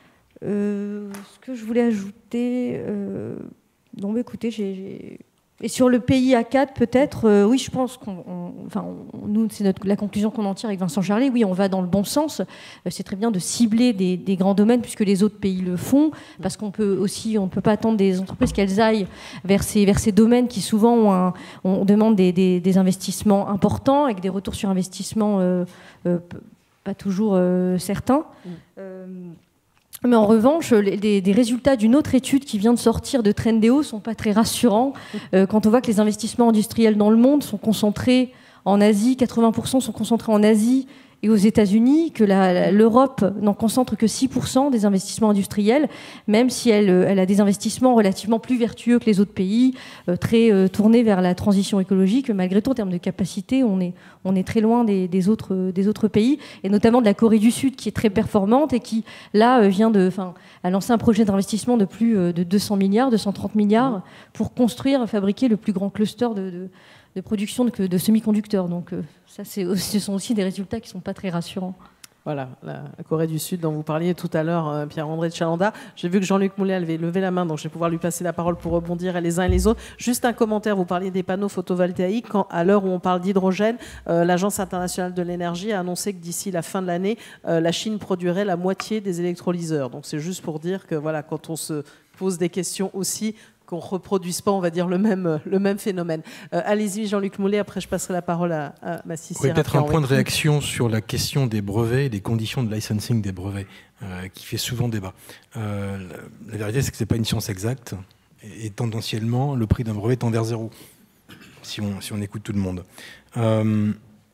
Euh, ce que je voulais ajouter... Euh, non, mais écoutez, j'ai... j'ai... Et sur le P I A quatre, peut-être, euh, oui, je pense qu'on, on, enfin, on, nous, c'est notre, la conclusion qu'on en tire avec Vincent Charlet. Oui, on va dans le bon sens. Euh, c'est très bien de cibler des, des grands domaines puisque les autres pays le font, parce qu'on peut aussi, on ne peut pas attendre des entreprises qu'elles aillent vers ces, vers ces domaines qui souvent ont un, on demande des, des, des investissements importants avec des retours sur investissement euh, euh, pas toujours euh, certains. Euh, Mais en revanche, les, des, des résultats d'une autre étude qui vient de sortir de Trendéo ne sont pas très rassurants euh, quand on voit que les investissements industriels dans le monde sont concentrés en Asie, quatre-vingts pour cent sont concentrés en Asie et aux États-Unis, que la, la, l'Europe n'en concentre que six pour cent des investissements industriels, même si elle, elle a des investissements relativement plus vertueux que les autres pays, euh, très euh, tournés vers la transition écologique. Malgré tout, en termes de capacité, on est, on est très loin des, des, autres, des autres pays, et notamment de la Corée du Sud, qui est très performante et qui, là, euh, vient de, enfin, a lancé un projet d'investissement de plus euh, de deux cents milliards, deux cent trente milliards, pour construire, fabriquer le plus grand cluster de... de de production de, de semi-conducteurs. Donc euh, ça, c'est, ce sont aussi des résultats qui ne sont pas très rassurants. Voilà, la Corée du Sud dont vous parliez tout à l'heure, euh, Pierre-André de Chalanda. J'ai vu que Jean-Luc Moulet avait levé la main, donc je vais pouvoir lui passer la parole pour rebondir les uns et les autres. Juste un commentaire, vous parliez des panneaux photovoltaïques. Quand, à l'heure où on parle d'hydrogène, euh, l'Agence internationale de l'énergie a annoncé que d'ici la fin de l'année, euh, la Chine produirait la moitié des électrolyseurs. Donc c'est juste pour dire que voilà, quand on se pose des questions aussi, qu'on ne reproduise pas, on va dire, le même, le même phénomène. Euh, allez-y, Jean-Luc Moulet, après je passerai la parole à, à Massy. Oui, peut-être un point de réaction sur la question des brevets et des conditions de licensing des brevets, euh, qui fait souvent débat. Euh, la, la vérité, c'est que ce n'est pas une science exacte, et, et tendanciellement, le prix d'un brevet tend vers zéro, si on, si on écoute tout le monde. Euh,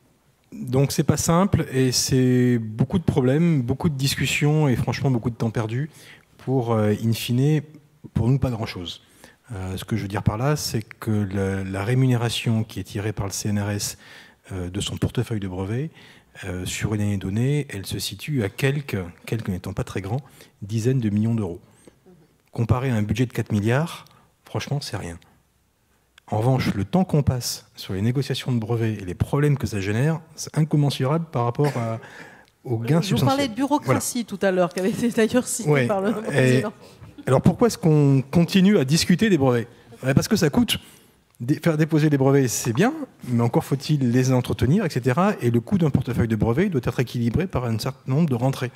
donc c'est pas simple, et c'est beaucoup de problèmes, beaucoup de discussions, et franchement beaucoup de temps perdu, pour, euh, in fine, pour nous, pas grand-chose. Euh, ce que je veux dire par là, c'est que la, la rémunération qui est tirée par le C N R S euh, de son portefeuille de brevets, euh, sur une année donnée, elle se situe à quelques, quelques n'étant pas très grands, dizaines de millions d'euros. Comparé à un budget de quatre milliards, franchement, c'est rien. En revanche, le temps qu'on passe sur les négociations de brevets et les problèmes que ça génère, c'est incommensurable par rapport à, aux gains substantiels. Je vous parlais de bureaucratie voilà. tout à l'heure, qui avait été d'ailleurs citée ouais. par le président. Alors pourquoi est-ce qu'on continue à discuter des brevets ? Parce que ça coûte. Faire déposer des brevets, c'est bien, mais encore faut-il les entretenir, et cetera. Et le coût d'un portefeuille de brevets doit être équilibré par un certain nombre de rentrées.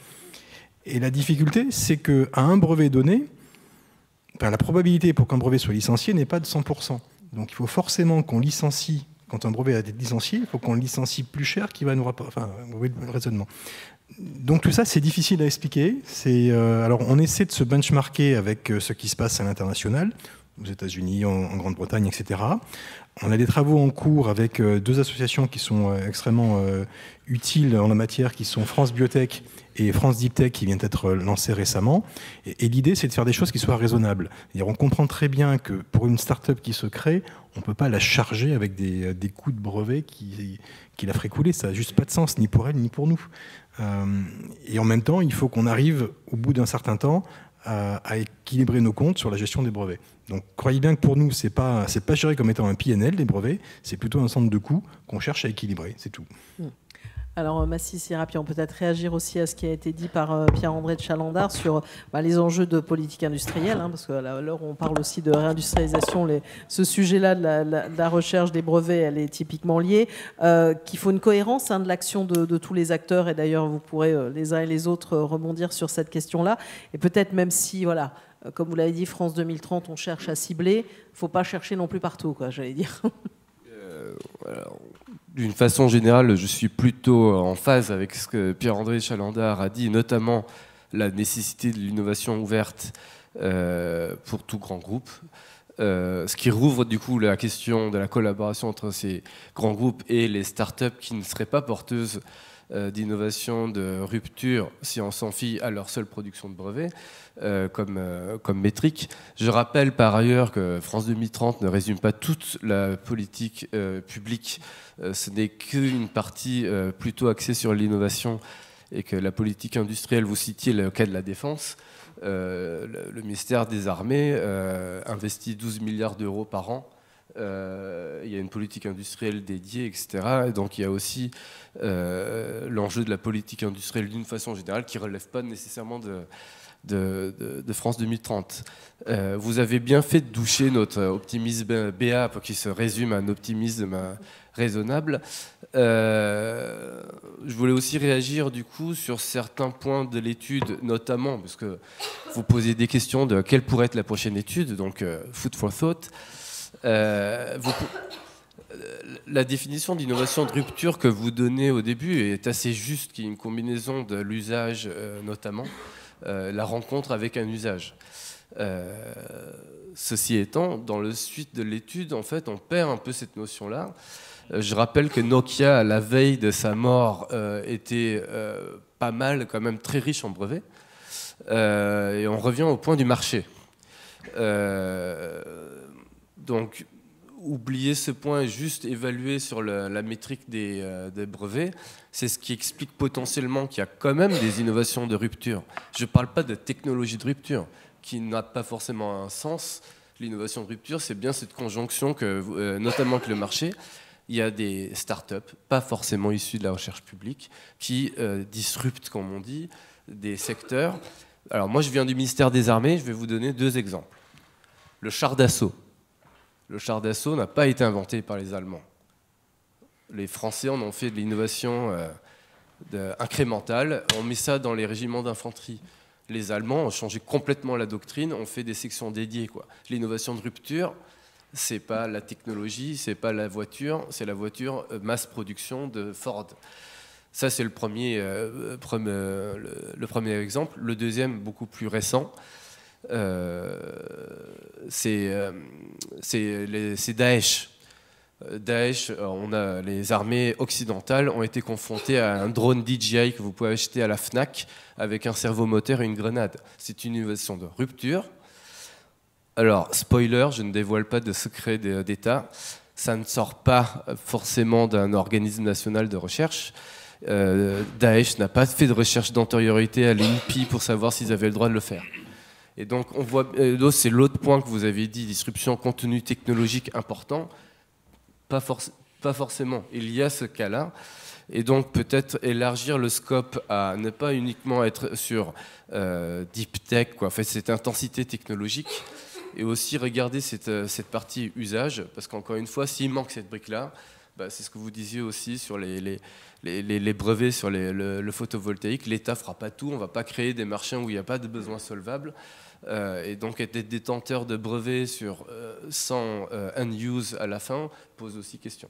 Et la difficulté, c'est qu'à un brevet donné, enfin, la probabilité pour qu'un brevet soit licencié n'est pas de cent pour cent. Donc il faut forcément qu'on licencie, quand un brevet a été licencié, il faut qu'on le licencie plus cher qui va nous rapporter. Enfin, vous voyez le raisonnement. Donc tout ça, c'est difficile à expliquer. C'est, euh, alors on essaie de se benchmarker avec euh, ce qui se passe à l'international, aux États-Unis, en, en Grande-Bretagne, et cetera. On a des travaux en cours avec euh, deux associations qui sont euh, extrêmement euh, utiles en la matière, qui sont France Biotech et France Deep Tech, qui viennent d'être lancées récemment. Et, et l'idée, c'est de faire des choses qui soient raisonnables. C'est-à-dire, on comprend très bien que pour une start-up qui se crée, on ne peut pas la charger avec des, des coûts de brevet qui, qui la feraient couler. Ça n'a juste pas de sens, ni pour elle, ni pour nous. Euh, et en même temps, il faut qu'on arrive, au bout d'un certain temps, à, à équilibrer nos comptes sur la gestion des brevets. Donc, croyez bien que pour nous, ce n'est pas, c'est pas géré comme étant un P et L, les brevets, c'est plutôt un centre de coûts qu'on cherche à équilibrer, c'est tout. Mmh. Alors, Massy Sirapi, on peut peut-être réagir aussi à ce qui a été dit par euh, Pierre-André de Chalandard sur bah, les enjeux de politique industrielle, hein, parce qu'à l'heure où on parle aussi de réindustrialisation, les, ce sujet-là de la, la, de la recherche des brevets, elle est typiquement liée, euh, qu'il faut une cohérence hein, de l'action de, de tous les acteurs, et d'ailleurs, vous pourrez euh, les uns et les autres euh, rebondir sur cette question-là, et peut-être même si, voilà, euh, comme vous l'avez dit, France deux mille trente, on cherche à cibler, il ne faut pas chercher non plus partout, quoi, j'allais dire. Euh, voilà. D'une façon générale, je suis plutôt en phase avec ce que Pierre-André Chalandard a dit, notamment la nécessité de l'innovation ouverte euh, pour tout grand groupe, euh, ce qui rouvre du coup la question de la collaboration entre ces grands groupes et les startups qui ne seraient pas porteuses euh, d'innovation, de rupture, si on s'en fie à leur seule production de brevets. Euh, comme, euh, comme métrique. Je rappelle par ailleurs que France deux mille trente ne résume pas toute la politique euh, publique. Euh, ce n'est qu'une partie euh, plutôt axée sur l'innovation et que la politique industrielle, vous citiez le cas de la défense, euh, le, le ministère des Armées euh, investit douze milliards d'euros par an. Euh, il y a une politique industrielle dédiée, et cetera. Et donc il y a aussi euh, l'enjeu de la politique industrielle d'une façon générale qui ne relève pas nécessairement de De, de, de France deux mille trente. Euh, vous avez bien fait de doucher notre optimisme B A pour qu'il se résume à un optimisme raisonnable. Euh, je voulais aussi réagir du coup sur certains points de l'étude, notamment parce que vous posez des questions de quelle pourrait être la prochaine étude, donc euh, food for thought. Euh, vous, la définition d'innovation de rupture que vous donnez au début est assez juste, qui est une combinaison de l'usage euh, notamment. Euh, la rencontre avec un usage. Euh, ceci étant, dans le suite de l'étude, en fait, on perd un peu cette notion-là. Euh, je rappelle que Nokia, à la veille de sa mort, euh, était euh, pas mal, quand même très riche en brevets. Euh, et on revient au point du marché. Euh, donc, oublier ce point et juste évaluer sur la, la métrique des, euh, des brevets, c'est ce qui explique potentiellement qu'il y a quand même des innovations de rupture. Je ne parle pas de technologie de rupture, qui n'a pas forcément un sens. L'innovation de rupture, c'est bien cette conjonction, que, euh, notamment avec le marché. Il y a des startups, pas forcément issues de la recherche publique, qui euh, disruptent, comme on dit, des secteurs. Alors moi, je viens du ministère des Armées, je vais vous donner deux exemples. Le char d'assaut. Le char d'assaut n'a pas été inventé par les Allemands. Les Français en ont fait de l'innovation euh, de, incrémentale. On met ça dans les régiments d'infanterie. Les Allemands ont changé complètement la doctrine, ont fait des sections dédiées, quoi. L'innovation de rupture, c'est pas la technologie, c'est pas la voiture, c'est la voiture masse production de Ford. Ça, c'est le premier, euh, premier, le, le premier exemple. Le deuxième, beaucoup plus récent, euh, c'est euh, c'est Daesh. Daesh, on a, les armées occidentales ont été confrontées à un drone D J I que vous pouvez acheter à la FNAC avec un servomoteur et une grenade. C'est une innovation de rupture. Alors, spoiler, je ne dévoile pas de secret d'État. Ça ne sort pas forcément d'un organisme national de recherche. Euh, Daesh n'a pas fait de recherche d'antériorité à l'I N P I pour savoir s'ils avaient le droit de le faire. Et donc, on voit, euh, c'est l'autre point que vous avez dit, disruption, contenu technologique important. Pas, forc- pas forcément. Il y a ce cas-là. Et donc, peut-être élargir le scope à ne pas uniquement être sur euh, deep tech, quoi, enfin, cette intensité technologique, et aussi regarder cette, cette partie usage, parce qu'encore une fois, s'il manque cette brique-là, bah, c'est ce que vous disiez aussi sur les, les, les, les brevets sur les, le, le photovoltaïque. L'État ne fera pas tout, on ne va pas créer des marchés où il n'y a pas de besoins solvables. Euh, et donc être détenteur de brevets sur euh, sans euh, end-use à la fin pose aussi question.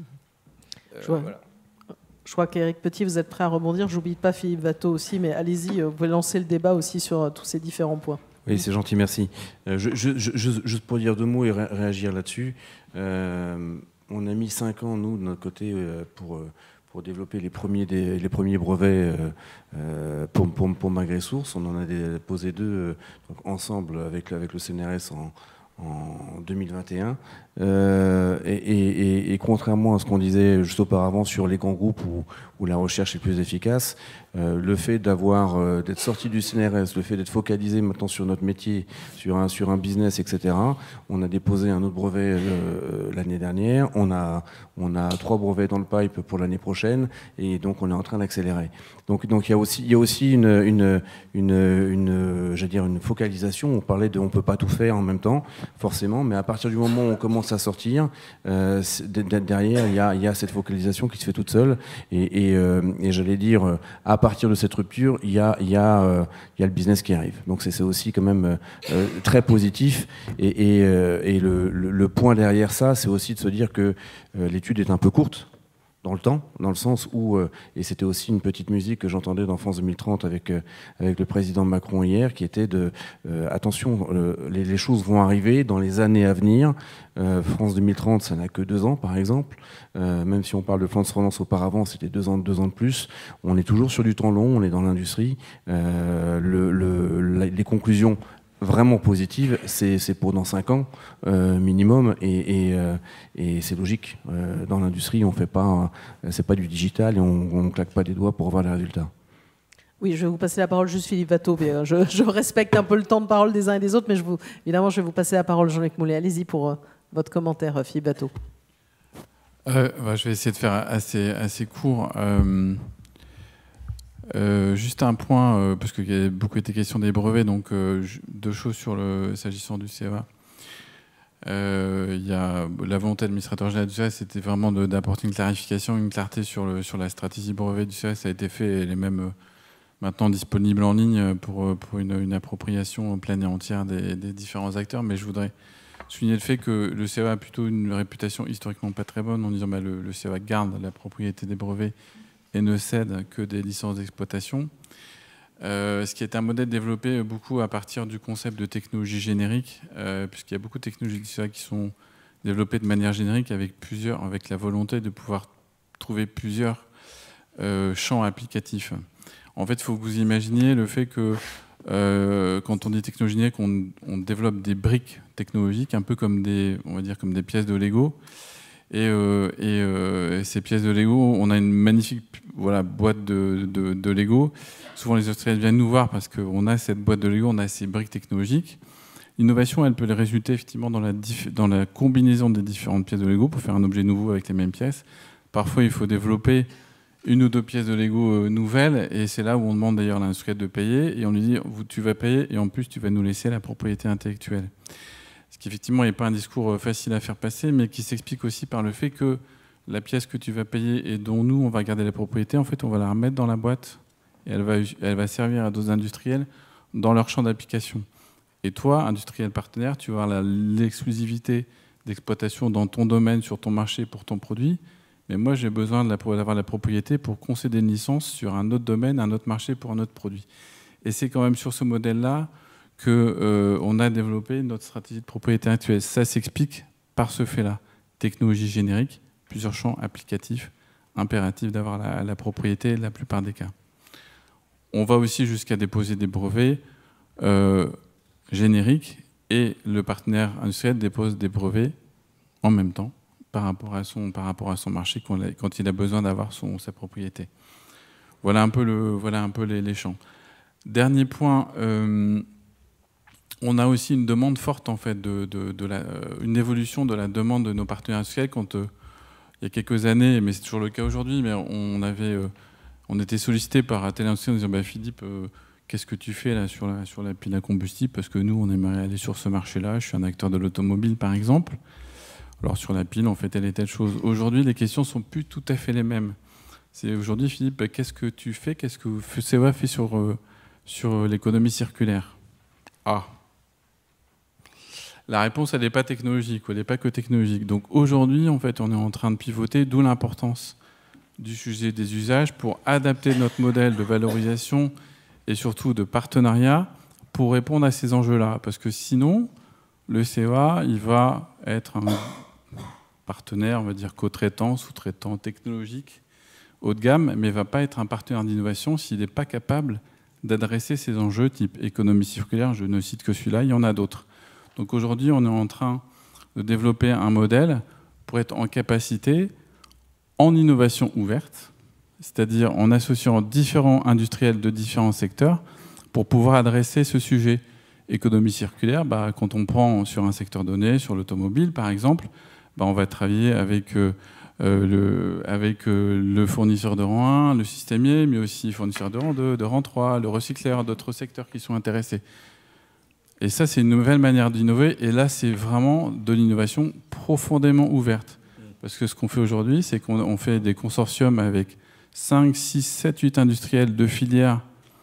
Euh, Je vois. Voilà. Je crois qu'Éric Petit, vous êtes prêt à rebondir. J'oublie pas Philippe Watteau aussi, mais allez-y, vous pouvez lancer le débat aussi sur euh, tous ces différents points. Oui, c'est gentil, merci. Euh, je, je, je, juste pour dire deux mots et ré réagir là-dessus, euh, on a mis cinq ans, nous, de notre côté, euh, pour, euh, pour développer les premiers, des, les premiers brevets euh, pour, pour, pour MagriSource. On en a déposé deux euh, donc ensemble avec, avec le C N R S en, en deux mille vingt et un. Euh, et, et, et contrairement à ce qu'on disait juste auparavant sur les grands groupes où, où la recherche est plus efficace, euh, le fait d'avoir euh, d'être sorti du C N R S, le fait d'être focalisé maintenant sur notre métier, sur un, sur un business, et cetera. On a déposé un autre brevet euh, l'année dernière. On a, on a trois brevets dans le pipe pour l'année prochaine, et donc on est en train d'accélérer. Donc, donc il y a aussi, il y a aussi une, une, une, une, j'allais dire une focalisation. On parlait de, on peut pas tout faire en même temps, forcément, mais à partir du moment où on commence à sortir, euh, derrière il y a, il y a cette focalisation qui se fait toute seule, et, et, euh, et j'allais dire à partir de cette rupture, il y a, il y a, euh, il y a le business qui arrive. Donc c'est aussi quand même euh, très positif, et, et, euh, et le, le, le point derrière ça, c'est aussi de se dire que euh, l'étude est un peu courte dans le temps, dans le sens où, euh, et c'était aussi une petite musique que j'entendais dans France deux mille trente avec, euh, avec le président Macron hier, qui était de, euh, attention, euh, les, les choses vont arriver dans les années à venir. Euh, France deux mille trente, ça n'a que deux ans, par exemple. Euh, même si on parle de plan de relance auparavant, c'était deux ans, deux ans de plus. On est toujours sur du temps long, on est dans l'industrie. Euh, le, le, les conclusions vraiment positive, c'est pour dans cinq ans euh, minimum, et, et, euh, et c'est logique. Euh, dans l'industrie, on fait pas, c'est pas du digital, et on ne claque pas des doigts pour voir les résultats. Oui, je vais vous passer la parole, juste Philippe Watteau. Je, je respecte un peu le temps de parole des uns et des autres, mais je vous, évidemment, je vais vous passer la parole, Jean-Luc Moulet. Allez-y pour euh, votre commentaire, Philippe Watteau. Euh, bah, je vais essayer de faire assez, assez court. Euh, Euh, juste un point, euh, parce qu'il y a beaucoup été question des brevets, donc euh, deux choses sur le s'agissant du C E A. Euh, il y a la volonté de l'administrateur général du C E A, c'était vraiment d'apporter une clarification, une clarté sur, le, sur la stratégie brevet du C E A. Ça a été fait, et elle est même euh, maintenant disponible en ligne pour, pour une, une appropriation pleine et entière des, des différents acteurs. Mais je voudrais souligner le fait que le C E A a plutôt une réputation historiquement pas très bonne, en disant bah, le, le C E A garde la propriété des brevets et ne cède que des licences d'exploitation. Euh, ce qui est un modèle développé beaucoup à partir du concept de technologie générique, euh, puisqu'il y a beaucoup de technologies du C E A qui sont développées de manière générique, avec, plusieurs, avec la volonté de pouvoir trouver plusieurs euh, champs applicatifs. En fait, il faut que vous imaginiez le fait que euh, quand on dit technologie générique, on, on développe des briques technologiques, un peu comme des, on va dire, comme des pièces de Lego. Et, euh, et, euh, et ces pièces de Lego, on a une magnifique voilà, boîte de, de, de Lego. Souvent, les industriels viennent nous voir parce qu'on a cette boîte de Lego, on a ces briques technologiques. L'innovation, elle peut résulter effectivement dans la, dans la combinaison des différentes pièces de Lego pour faire un objet nouveau avec les mêmes pièces. Parfois, il faut développer une ou deux pièces de Lego nouvelles, et c'est là où on demande d'ailleurs à l'industriel de payer, et on lui dit « tu vas payer, et en plus, tu vas nous laisser la propriété intellectuelle ». Ce qui effectivement n'est pas un discours facile à faire passer, mais qui s'explique aussi par le fait que la pièce que tu vas payer et dont nous, on va garder la propriété, en fait, on va la remettre dans la boîte, et elle va, elle va servir à d'autres industriels dans leur champ d'application. Et toi, industriel partenaire, tu vas avoir l'exclusivité d'exploitation dans ton domaine, sur ton marché, pour ton produit, mais moi, j'ai besoin d'avoir la propriété pour concéder une licence sur un autre domaine, un autre marché, pour un autre produit. Et c'est quand même sur ce modèle-là qu'on euh, a développé notre stratégie de propriété actuelle. Ça s'explique par ce fait-là. Technologie générique, plusieurs champs applicatifs, impératif d'avoir la, la propriété la plupart des cas. On va aussi jusqu'à déposer des brevets euh, génériques, et le partenaire industriel dépose des brevets en même temps par rapport à son, par rapport à son marché quand, quand il a besoin d'avoir sa propriété. Voilà un peu, le, voilà un peu les, les champs. Dernier point, euh, on a aussi une demande forte, en fait, de, de, de la, une évolution de la demande de nos partenaires industriels. Quand, euh, il y a quelques années, mais c'est toujours le cas aujourd'hui, mais on, avait, euh, on était sollicité par Atelier Industriel en disant bah, « Philippe, euh, qu'est-ce que tu fais là, sur, la, sur la pile à combustible ? Parce que nous, on aimerait aller sur ce marché-là. Je suis un acteur de l'automobile, par exemple. Alors, sur la pile, on fait telle et telle chose. » Aujourd'hui, les questions ne sont plus tout à fait les mêmes. C'est aujourd'hui, Philippe, bah, qu'est-ce que tu fais ? Qu'est-ce que C E A fait sur, euh, sur l'économie circulaire ? Ah, la réponse, elle n'est pas technologique, elle n'est pas que technologique. Donc aujourd'hui, en fait, on est en train de pivoter, d'où l'importance du sujet des usages pour adapter notre modèle de valorisation et surtout de partenariat pour répondre à ces enjeux-là. Parce que sinon, le C E A, il va être un partenaire, on va dire, co-traitant, sous-traitant technologique, haut de gamme, mais il ne va pas être un partenaire d'innovation s'il n'est pas capable d'adresser ces enjeux type économie circulaire. Je ne cite que celui-là, il y en a d'autres. Donc aujourd'hui, on est en train de développer un modèle pour être en capacité, en innovation ouverte, c'est-à-dire en associant différents industriels de différents secteurs, pour pouvoir adresser ce sujet. Économie circulaire, bah, quand on prend sur un secteur donné, sur l'automobile par exemple, bah, on va travailler avec, euh, le, avec euh, le fournisseur de rang un, le systémier, mais aussi le fournisseur de rang deux, de rang trois, le recycleur, d'autres secteurs qui sont intéressés. Et ça, c'est une nouvelle manière d'innover. Et là, c'est vraiment de l'innovation profondément ouverte. Parce que ce qu'on fait aujourd'hui, c'est qu'on fait des consortiums avec cinq, six, sept, huit industriels de filières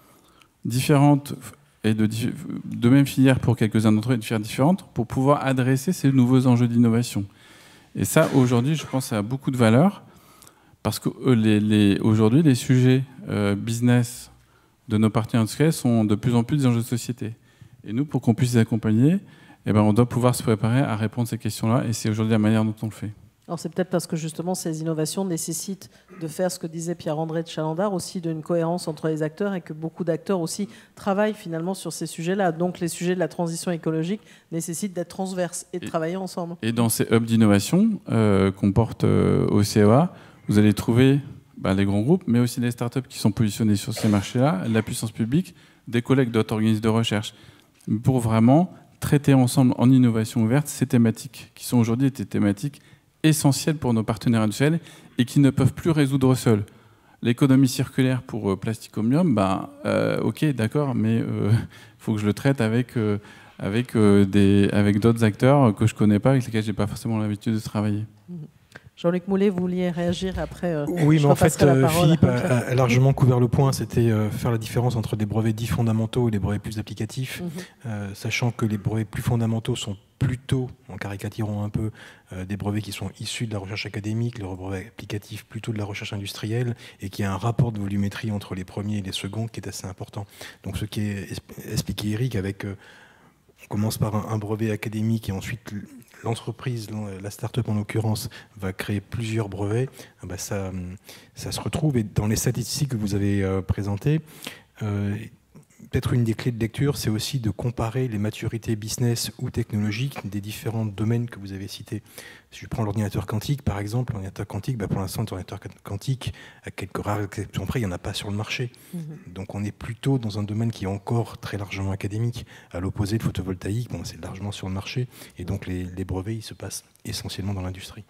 différentes et de, de même filières pour quelques-uns d'entre eux, de filières différentes, pour pouvoir adresser ces nouveaux enjeux d'innovation. Et ça, aujourd'hui, je pense, ça a beaucoup de valeur. Parce qu'aujourd'hui, les, les, aujourd'hui, les sujets euh, business de nos partenaires industriels sont de plus en plus des enjeux de société. Et nous, pour qu'on puisse les accompagner, eh ben, on doit pouvoir se préparer à répondre à ces questions-là. Et c'est aujourd'hui la manière dont on le fait. Alors c'est peut-être parce que justement ces innovations nécessitent de faire ce que disait Pierre-André de Chalandard, aussi d'une cohérence entre les acteurs et que beaucoup d'acteurs aussi travaillent finalement sur ces sujets-là. Donc les sujets de la transition écologique nécessitent d'être transverses et de et, travailler ensemble. Et dans ces hubs d'innovation euh, qu'on porte euh, au C E A, vous allez trouver bah, les grands groupes, mais aussi les startups qui sont positionnés sur ces marchés-là, la puissance publique, des collègues d'autres organismes de recherche, pour vraiment traiter ensemble en innovation ouverte ces thématiques qui sont aujourd'hui des thématiques essentielles pour nos partenaires industriels et qui ne peuvent plus résoudre seuls. L'économie circulaire pour euh, Plastic Omnium, bah, euh, ok, d'accord, mais il euh, faut que je le traite avec, euh, avec, euh, des, avec d'autres acteurs que je ne connais pas, avec lesquels je n'ai pas forcément l'habitude de travailler. Jean-Luc Moulet, vous vouliez réagir après euh, Oui, mais en fait, euh, Philippe a, a largement couvert le point. C'était euh, faire la différence entre des brevets dits fondamentaux et des brevets plus applicatifs, mm-hmm. euh, sachant que les brevets plus fondamentaux sont plutôt, en caricaturant un peu, euh, des brevets qui sont issus de la recherche académique, les brevets applicatifs plutôt de la recherche industrielle, et qui a un rapport de volumétrie entre les premiers et les seconds qui est assez important. Donc ce qui est expliqué Eric, avec, euh, on commence par un, un brevet académique et ensuite l'entreprise, la start-up en l'occurrence, va créer plusieurs brevets, ben ça, ça se retrouve. Et dans les statistiques que vous avez euh, présentées, euh, peut-être une des clés de lecture, c'est aussi de comparer les maturités business ou technologiques des différents domaines que vous avez cités. Si je prends l'ordinateur quantique, par exemple, l'ordinateur quantique, ben pour l'instant, l'ordinateur quantique, à quelques rares exceptions près, il n'y en a pas sur le marché. Mmh. Donc on est plutôt dans un domaine qui est encore très largement académique. À l'opposé, le photovoltaïque, bon, c'est largement sur le marché. Et donc les, les brevets, ils se passent essentiellement dans l'industrie.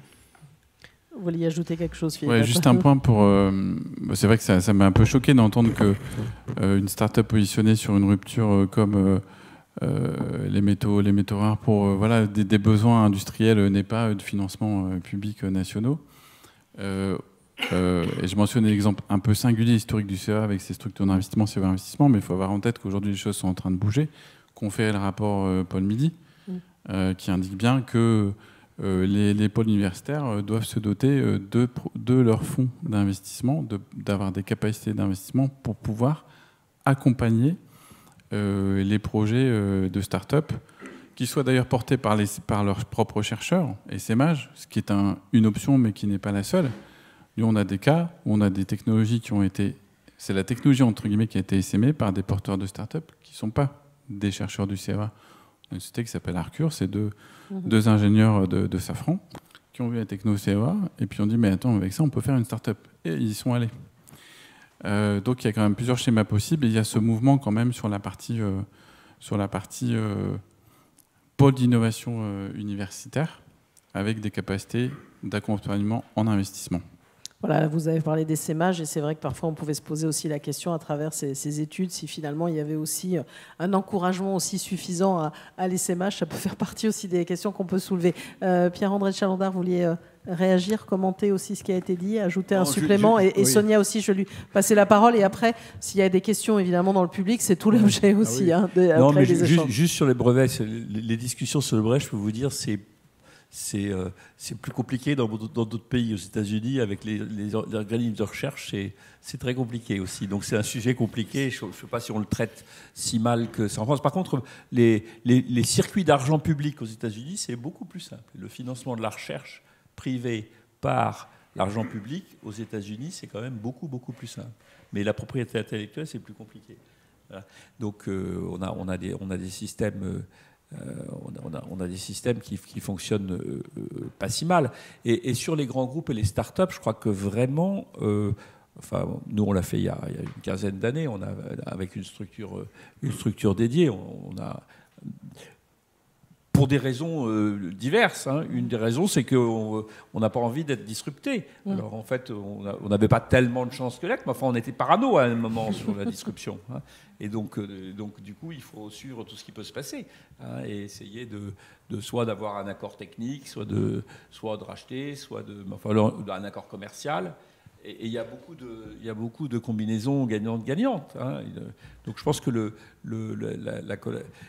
Vous vouliez ajouter quelque chose, Philippe ? Ouais, juste un point pour... Euh, c'est vrai que ça, ça m'a un peu choqué d'entendre qu'une euh, start-up positionnée sur une rupture euh, comme euh, euh, les, métaux, les métaux rares pour euh, voilà, des, des besoins industriels euh, n'ait pas de financement euh, public euh, nationaux. Euh, euh, et je mentionnais l'exemple un peu singulier historique du C E A avec ses structures d'investissement, C E A investissement, mais il faut avoir en tête qu'aujourd'hui les choses sont en train de bouger, qu'on fait le rapport euh, Paul Midi, euh, qui indique bien que Euh, les, les pôles universitaires euh, doivent se doter euh, de, de leurs fonds d'investissement, de, d'avoir des capacités d'investissement pour pouvoir accompagner euh, les projets euh, de start-up, qui soient d'ailleurs portés par, les, par leurs propres chercheurs, essaimage, ce qui est un, une option mais qui n'est pas la seule. Nous, on a des cas où on a des technologies qui ont été... C'est la technologie, entre guillemets, qui a été essaimée par des porteurs de start-up qui ne sont pas des chercheurs du C E A. Une société qui s'appelle Arcure, c'est deux, mmh. deux ingénieurs de, de Safran qui ont vu la techno C E A et puis on dit mais attends, avec ça on peut faire une start-up. Et ils y sont allés. Euh, donc il y a quand même plusieurs schémas possibles et il y a ce mouvement quand même sur la partie, euh, sur la partie euh, pôle d'innovation euh, universitaire, avec des capacités d'accompagnement en investissement. Voilà, vous avez parlé des SEMAG et c'est vrai que parfois on pouvait se poser aussi la question à travers ces, ces études si finalement il y avait aussi un encouragement aussi suffisant à, à les SEMAG. Ça peut faire partie aussi des questions qu'on peut soulever. Euh, Pierre-André de Chalandard, vous vouliez euh, réagir, commenter aussi ce qui a été dit, ajouter non, un supplément je, je, et, et oui. Sonia aussi, je vais lui passer la parole et après, s'il y a des questions évidemment dans le public, c'est tout l'objet aussi. Ah oui. hein, de, non, mais des juste, juste sur les brevets, les, les discussions sur le brevet, je peux vous dire, c'est C'est euh, plus compliqué dans d'autres pays. Aux États-Unis, avec les, les, les organismes de recherche, c'est très compliqué aussi. Donc c'est un sujet compliqué. Je ne sais pas si on le traite si mal que ça en France. Par contre, les, les, les circuits d'argent public aux États-Unis, c'est beaucoup plus simple. Le financement de la recherche privée par l'argent public aux États-Unis, c'est quand même beaucoup, beaucoup plus simple. Mais la propriété intellectuelle, c'est plus compliqué. Voilà. Donc euh, on, a, on, a des, on a des systèmes... Euh, Euh, on, a, on a des systèmes qui, qui fonctionnent euh, pas si mal. Et, et sur les grands groupes et les startups, je crois que vraiment, euh, enfin, nous on l'a fait il y, a, il y a une quinzaine d'années, on a avec une structure, une structure dédiée, on, on a pour des raisons euh, diverses. Hein. Une des raisons, c'est qu'on n'a pas envie d'être disrupté. Mmh. Alors en fait, on n'avait pas tellement de chance que l'être, mais enfin, on était parano à un moment sur la disruption. Hein. Et donc, euh, donc, du coup, il faut suivre tout ce qui peut se passer hein, et essayer de, de soit d'avoir un accord technique, soit de, soit de racheter, soit de, enfin, un accord commercial. Et il y a beaucoup de, il y a beaucoup de combinaisons gagnantes-gagnantes. Hein. Donc je pense que le, le, la, la,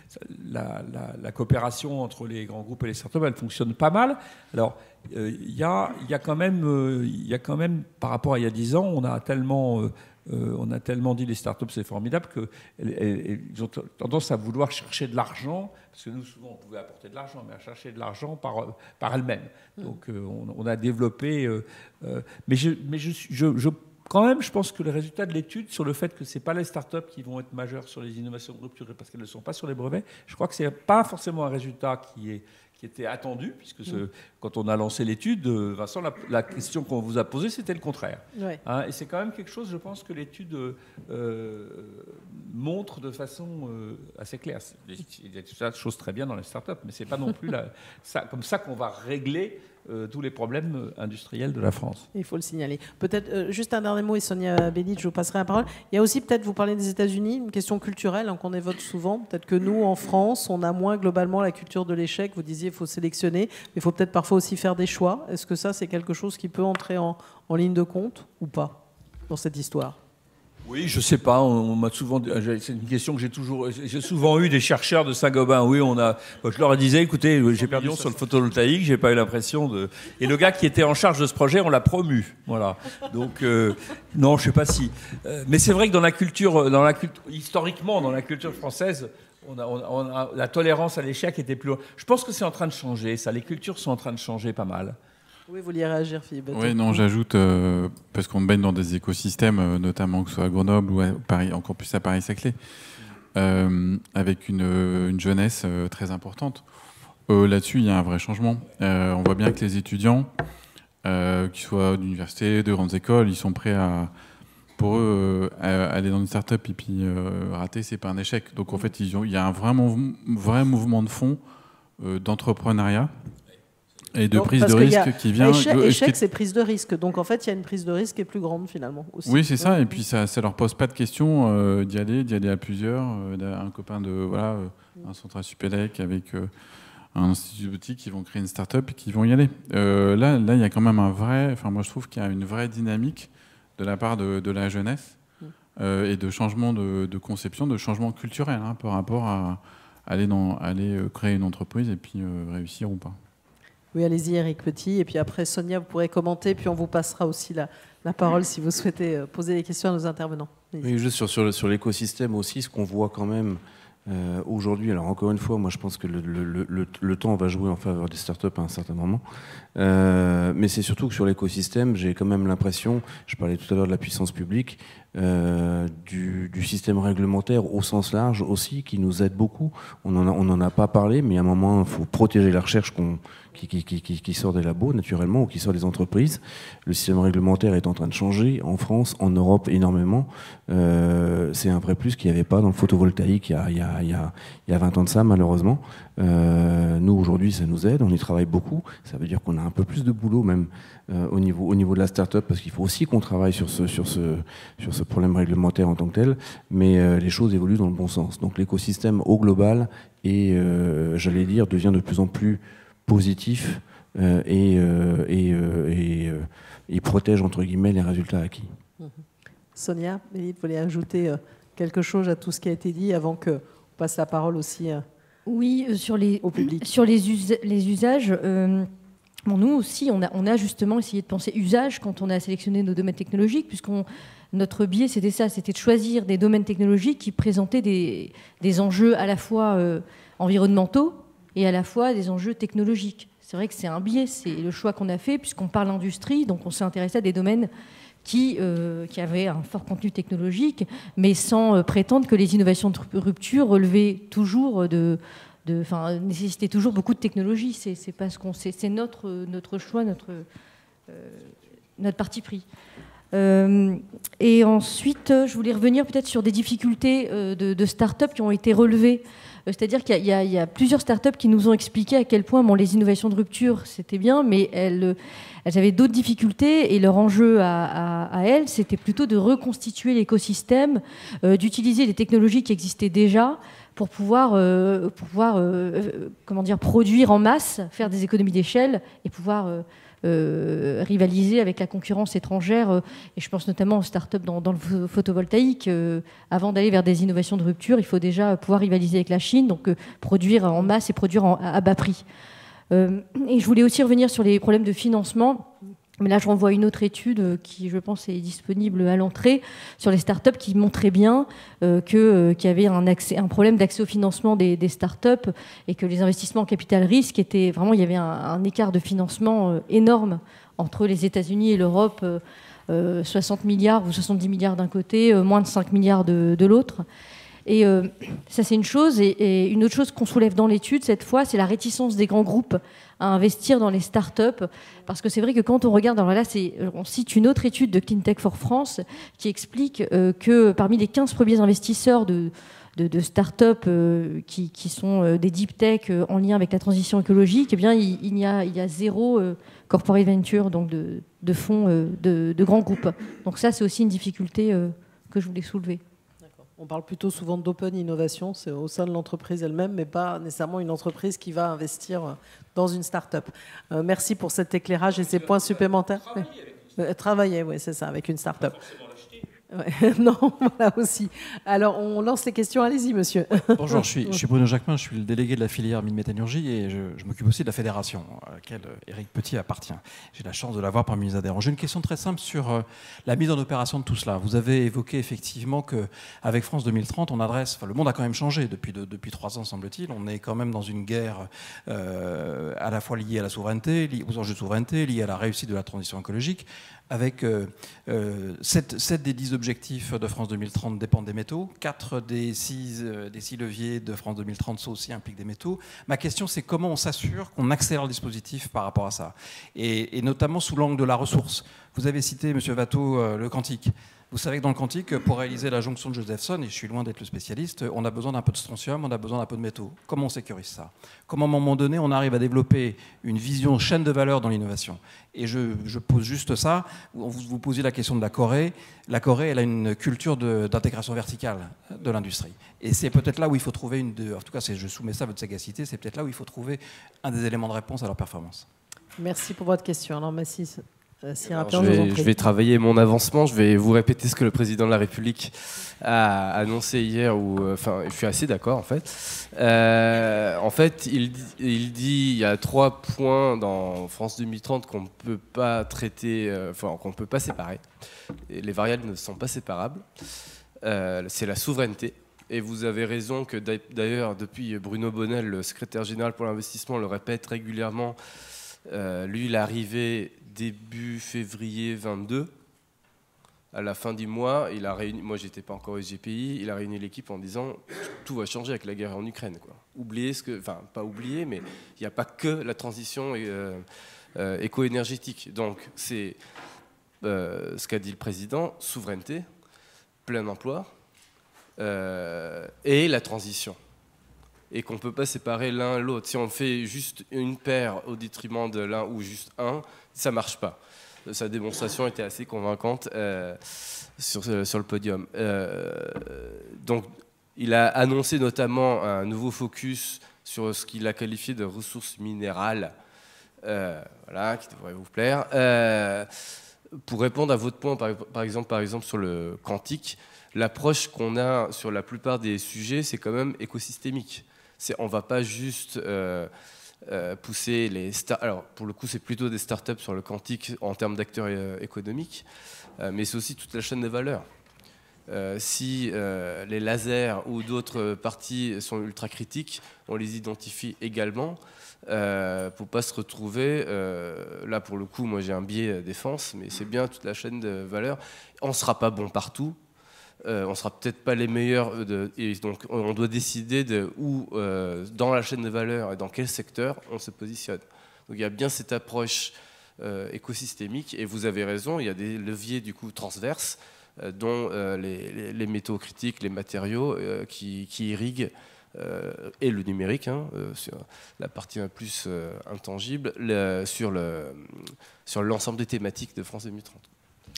la, la, la coopération entre les grands groupes et les startups, elle fonctionne pas mal. Alors euh, il y a, il y a quand même, euh, il y a quand même, par rapport à il y a dix ans, on a tellement, euh, euh, on a tellement dit les startups c'est formidable qu'ils ont tendance à vouloir chercher de l'argent. Parce que nous, souvent, on pouvait apporter de l'argent, mais à chercher de l'argent par, par elles-mêmes. Donc, euh, on, on a développé... Euh, euh, mais je, mais je, je, je, quand même, je pense que le résultat de l'étude sur le fait que ce n'est pas les startups qui vont être majeures sur les innovations de rupture parce qu'elles ne sont pas sur les brevets, je crois que ce n'est pas forcément un résultat qui est... qui était attendu, puisque ce, quand on a lancé l'étude, Vincent, la, la question qu'on vous a posée, c'était le contraire. Ouais. Hein, et c'est quand même quelque chose, je pense, que l'étude euh, montre de façon euh, assez claire. Il y a des choses très bien dans les startups, mais ce n'est pas non plus la, ça, comme ça qu'on va régler euh, tous les problèmes industriels de la France. Il faut le signaler. Peut-être euh, juste un dernier mot, et Sonia Bélic, je vous passerai la parole. Il y a aussi, peut-être, vous parlez des États-Unis, une question culturelle hein, qu'on évoque souvent. Peut-être que nous, en France, on a moins globalement la culture de l'échec. Vous disiez, il faut sélectionner, mais il faut peut-être parfois aussi faire des choix. Est-ce que ça, c'est quelque chose qui peut entrer en, en ligne de compte ou pas dans cette histoire ? Oui, je sais pas. On, on m'a souvent, c'est une question que j'ai toujours, j'ai souvent eu des chercheurs de Saint-Gobain. Oui, on a. Je leur disais, écoutez, j'ai perdu sur le photovoltaïque, j'ai pas eu l'impression de. Et le gars qui était en charge de ce projet, on l'a promu. Voilà. Donc euh, non, je sais pas si. Euh, mais c'est vrai que dans la culture, dans la culture, historiquement, dans la culture française. On a, on a, la tolérance à l'échec était plus. Je pense que c'est en train de changer. Ça, les cultures sont en train de changer pas mal. Oui, vous vouliez réagir, Philippe. Oui, non, j'ajoute euh, parce qu'on baigne dans des écosystèmes, euh, notamment que ce soit à Grenoble ou à Paris, encore plus à Paris-Saclay, euh, avec une, une jeunesse euh, très importante. Euh, Là-dessus, il y a un vrai changement. Euh, on voit bien que les étudiants, euh, qu'ils soient d'université, de grandes écoles, ils sont prêts à pour eux, euh, aller dans une start-up et puis euh, rater, c'est pas un échec. Donc en fait, ils ont, il y a un vrai, mouv- vrai mouvement de fond euh, d'entrepreneuriat et de Donc, prise de risque qui vient. Échec, échec c'est prise de risque. Donc en fait, il y a une prise de risque qui est plus grande finalement. Aussi. Oui, c'est ça. Et puis ça, ça leur pose pas de question euh, d'y aller, d'y aller à plusieurs. Euh, un copain de voilà, euh, un central Supélec avec euh, un institut boutique qui vont créer une start-up et qui vont y aller. Euh, là, là, il y a quand même un vrai. Enfin, moi, je trouve qu'il y a une vraie dynamique de la part de, de la jeunesse euh, et de changement de, de conception, de changement culturel hein, par rapport à, à aller, dans, aller euh, créer une entreprise et puis euh, réussir ou pas. Oui, allez-y Eric Petit. Et puis après, Sonia, vous pourrez commenter, puis on vous passera aussi la, la parole si vous souhaitez poser des questions à nos intervenants. Oui, juste sur, sur, sur l'écosystème aussi, ce qu'on voit quand même euh, aujourd'hui, alors encore une fois, moi je pense que le, le, le, le temps va jouer en faveur des startups à un certain moment, euh, mais c'est surtout que sur l'écosystème, j'ai quand même l'impression, je parlais tout à l'heure de la puissance publique, euh, du, du système réglementaire au sens large aussi, qui nous aide beaucoup. On n'en a, on en a pas parlé, mais à un moment, il faut protéger la recherche qu'on, qui, qui, qui, qui sort des labos, naturellement, ou qui sort des entreprises. Le système réglementaire est en train de changer, en France, en Europe, énormément. Euh, c'est un vrai plus qu'il n'y avait pas dans le photovoltaïque il y a, il y a, il y a, il y a vingt ans de ça, malheureusement. Euh, nous, aujourd'hui, ça nous aide, on y travaille beaucoup. Ça veut dire qu'on a un peu plus de boulot, même euh, au, niveau, au niveau de la start-up, parce qu'il faut aussi qu'on travaille sur ce, sur, ce, sur ce problème réglementaire en tant que tel, mais euh, les choses évoluent dans le bon sens. Donc l'écosystème au global, et euh, j'allais dire, devient de plus en plus positif euh, et, euh, et, euh, et, euh, et protège, entre guillemets, les résultats acquis. Mmh. Sonia, vous voulez ajouter euh, quelque chose à tout ce qui a été dit avant qu'on passe la parole aussi euh, oui, euh, sur les, au public. Sur les, us les usages, euh, bon, nous aussi, on a, on a justement essayé de penser usage quand on a sélectionné nos domaines technologiques, puisqu'on notre biais, c'était ça, c'était de choisir des domaines technologiques qui présentaient des, des enjeux à la fois euh, environnementaux et à la fois des enjeux technologiques. C'est vrai que c'est un biais, c'est le choix qu'on a fait, puisqu'on parle industrie, donc on s'est intéressé à des domaines qui, euh, qui avaient un fort contenu technologique, mais sans euh, prétendre que les innovations de rupture relevaient toujours de... de enfin, nécessitaient toujours beaucoup de technologie. C'est, c'est, parce qu'on, c'est, c'est notre, notre choix, notre, euh, notre parti pris. Euh, et ensuite, je voulais revenir peut-être sur des difficultés euh, de, de start-up qui ont été relevées. Euh, c'est-à-dire qu'il y a, il y a plusieurs start-up qui nous ont expliqué à quel point bon, les innovations de rupture, c'était bien, mais elles, elles avaient d'autres difficultés et leur enjeu à, à, à elles, c'était plutôt de reconstituer l'écosystème, euh, d'utiliser les technologies qui existaient déjà pour pouvoir, euh, pour pouvoir euh, comment dire, produire en masse, faire des économies d'échelle et pouvoir... Euh, Euh, rivaliser avec la concurrence étrangère, euh, et je pense notamment aux startups dans, dans le photovoltaïque. Euh, avant d'aller vers des innovations de rupture, il faut déjà pouvoir rivaliser avec la Chine, donc euh, produire en masse et produire en, à, à bas prix. Euh, et je voulais aussi revenir sur les problèmes de financement. Mais là, je renvoie à une autre étude qui, je pense, est disponible à l'entrée sur les startups qui montrait bien euh, que, euh, qu'il y avait un, accès, un problème d'accès au financement des, des startups et que les investissements en capital risque étaient vraiment, il y avait un, un écart de financement euh, énorme entre les États-Unis et l'Europe, euh, euh, soixante milliards ou soixante-dix milliards d'un côté, euh, moins de cinq milliards de, de l'autre. Et euh, ça, c'est une chose. Et, et une autre chose qu'on soulève dans l'étude, cette fois, c'est la réticence des grands groupes à investir dans les startups. Parce que c'est vrai que quand on regarde, alors là, c'est, on cite une autre étude de Cleantech for France qui explique euh, que parmi les quinze premiers investisseurs de, de, de startups euh, qui, qui sont euh, des deep tech euh, en lien avec la transition écologique, eh bien, il, il, y a, il y a zéro euh, corporate venture, donc de, de fonds euh, de, de grands groupes. Donc ça, c'est aussi une difficulté euh, que je voulais soulever. On parle plutôt souvent d'open innovation, c'est au sein de l'entreprise elle-même, mais pas nécessairement une entreprise qui va investir dans une start-up. Euh, merci pour cet éclairage et ces points supplémentaires. Travailler, euh, travailler oui, c'est ça, avec une start-up. Ouais, non, voilà aussi. Alors, on lance les questions. Allez-y, monsieur. Bonjour, je suis, je suis Bruno Jacquemin, je suis le délégué de la filière mine-métallurgie et je, je m'occupe aussi de la fédération à laquelle Éric Petit appartient. J'ai la chance de l'avoir parmi mes adhérents. J'ai une question très simple sur euh, la mise en opération de tout cela. Vous avez évoqué effectivement qu'avec France deux mille trente, on adresse... Enfin, le monde a quand même changé depuis, de, depuis trois ans, semble-t-il. On est quand même dans une guerre euh, à la fois liée à la souveraineté, liée aux enjeux de souveraineté, liée à la réussite de la transition écologique, avec euh, euh, sept des dix objectifs de France deux mille trente dépendent des métaux, quatre des six euh, des six leviers de France deux mille trente sont aussi impliquent des métaux. Ma question, c'est comment on s'assure qu'on accélère le dispositif par rapport à ça, et, et notamment sous l'angle de la ressource. Vous avez cité, Monsieur Watteau, euh, le quantique. Vous savez que dans le quantique, pour réaliser la jonction de Josephson, et je suis loin d'être le spécialiste, on a besoin d'un peu de strontium, on a besoin d'un peu de métaux. Comment on sécurise ça? Comment, à un moment donné, on arrive à développer une vision chaîne de valeur dans l'innovation? Et je, je pose juste ça. Vous, vous posiez la question de la Corée. La Corée, elle a une culture de, d'intégration verticale de l'industrie. Et c'est peut-être là où il faut trouver une... De, en tout cas, je soumets ça à votre sagacité, c'est peut-être là où il faut trouver un des éléments de réponse à leur performance. Merci pour votre question. Alors, Mathis... Alors, je, vais, je vais travailler mon avancement, je vais vous répéter ce que le président de la République a annoncé hier, où, enfin, je suis assez d'accord en fait. Euh, en fait, il, il dit il y a trois points dans France deux mille trente qu'on ne peut pas traiter, euh, enfin, qu'on ne peut pas séparer. Et les variables ne sont pas séparables. Euh, c'est la souveraineté. Et vous avez raison que d'ailleurs, depuis Bruno Bonnel, le secrétaire général pour l'investissement, le répète régulièrement. Euh, lui, il est arrivé début février vingt-deux. À la fin du mois, il a réuni, moi j'étais pas encore au S G P I, il a réuni l'équipe en disant tout va changer avec la guerre en Ukraine, quoi. Oubliez ce que, enfin pas oublier, mais il n'y a pas que la transition euh, euh, éco-énergétique. Donc c'est euh, ce qu'a dit le président, souveraineté, plein emploi euh, et la transition. Et qu'on ne peut pas séparer l'un l'autre. Si on fait juste une paire au détriment de l'un ou juste un, ça ne marche pas. Sa démonstration était assez convaincante euh, sur, sur le podium. Euh, donc, il a annoncé notamment un nouveau focus sur ce qu'il a qualifié de ressources minérales, euh, voilà, qui devrait vous plaire. Euh, pour répondre à votre point, par, par, exemple, par exemple, sur le quantique, l'approche qu'on a sur la plupart des sujets, c'est quand même écosystémique. C'est, on ne va pas juste... Euh, Euh, pousser les start alors pour le coup c'est plutôt des startups sur le quantique en termes d'acteurs euh, économiques, euh, mais c'est aussi toute la chaîne de valeur. Euh, si euh, les lasers ou d'autres parties sont ultra critiques, on les identifie également euh, pour pas se retrouver euh, là pour le coup moi j'ai un biais défense, mais c'est bien toute la chaîne de valeur. On sera pas bon partout. Euh, on ne sera peut-être pas les meilleurs, de, et donc on doit décider de où, euh, dans la chaîne de valeur et dans quel secteur on se positionne. Donc il y a bien cette approche euh, écosystémique, et vous avez raison, il y a des leviers du coup transverses, euh, dont euh, les, les, les métaux critiques, les matériaux euh, qui, qui irriguent, euh, et le numérique, hein, euh, sur la partie un plus euh, intangible, le, sur, le, sur l'ensemble des thématiques de France deux mille trente.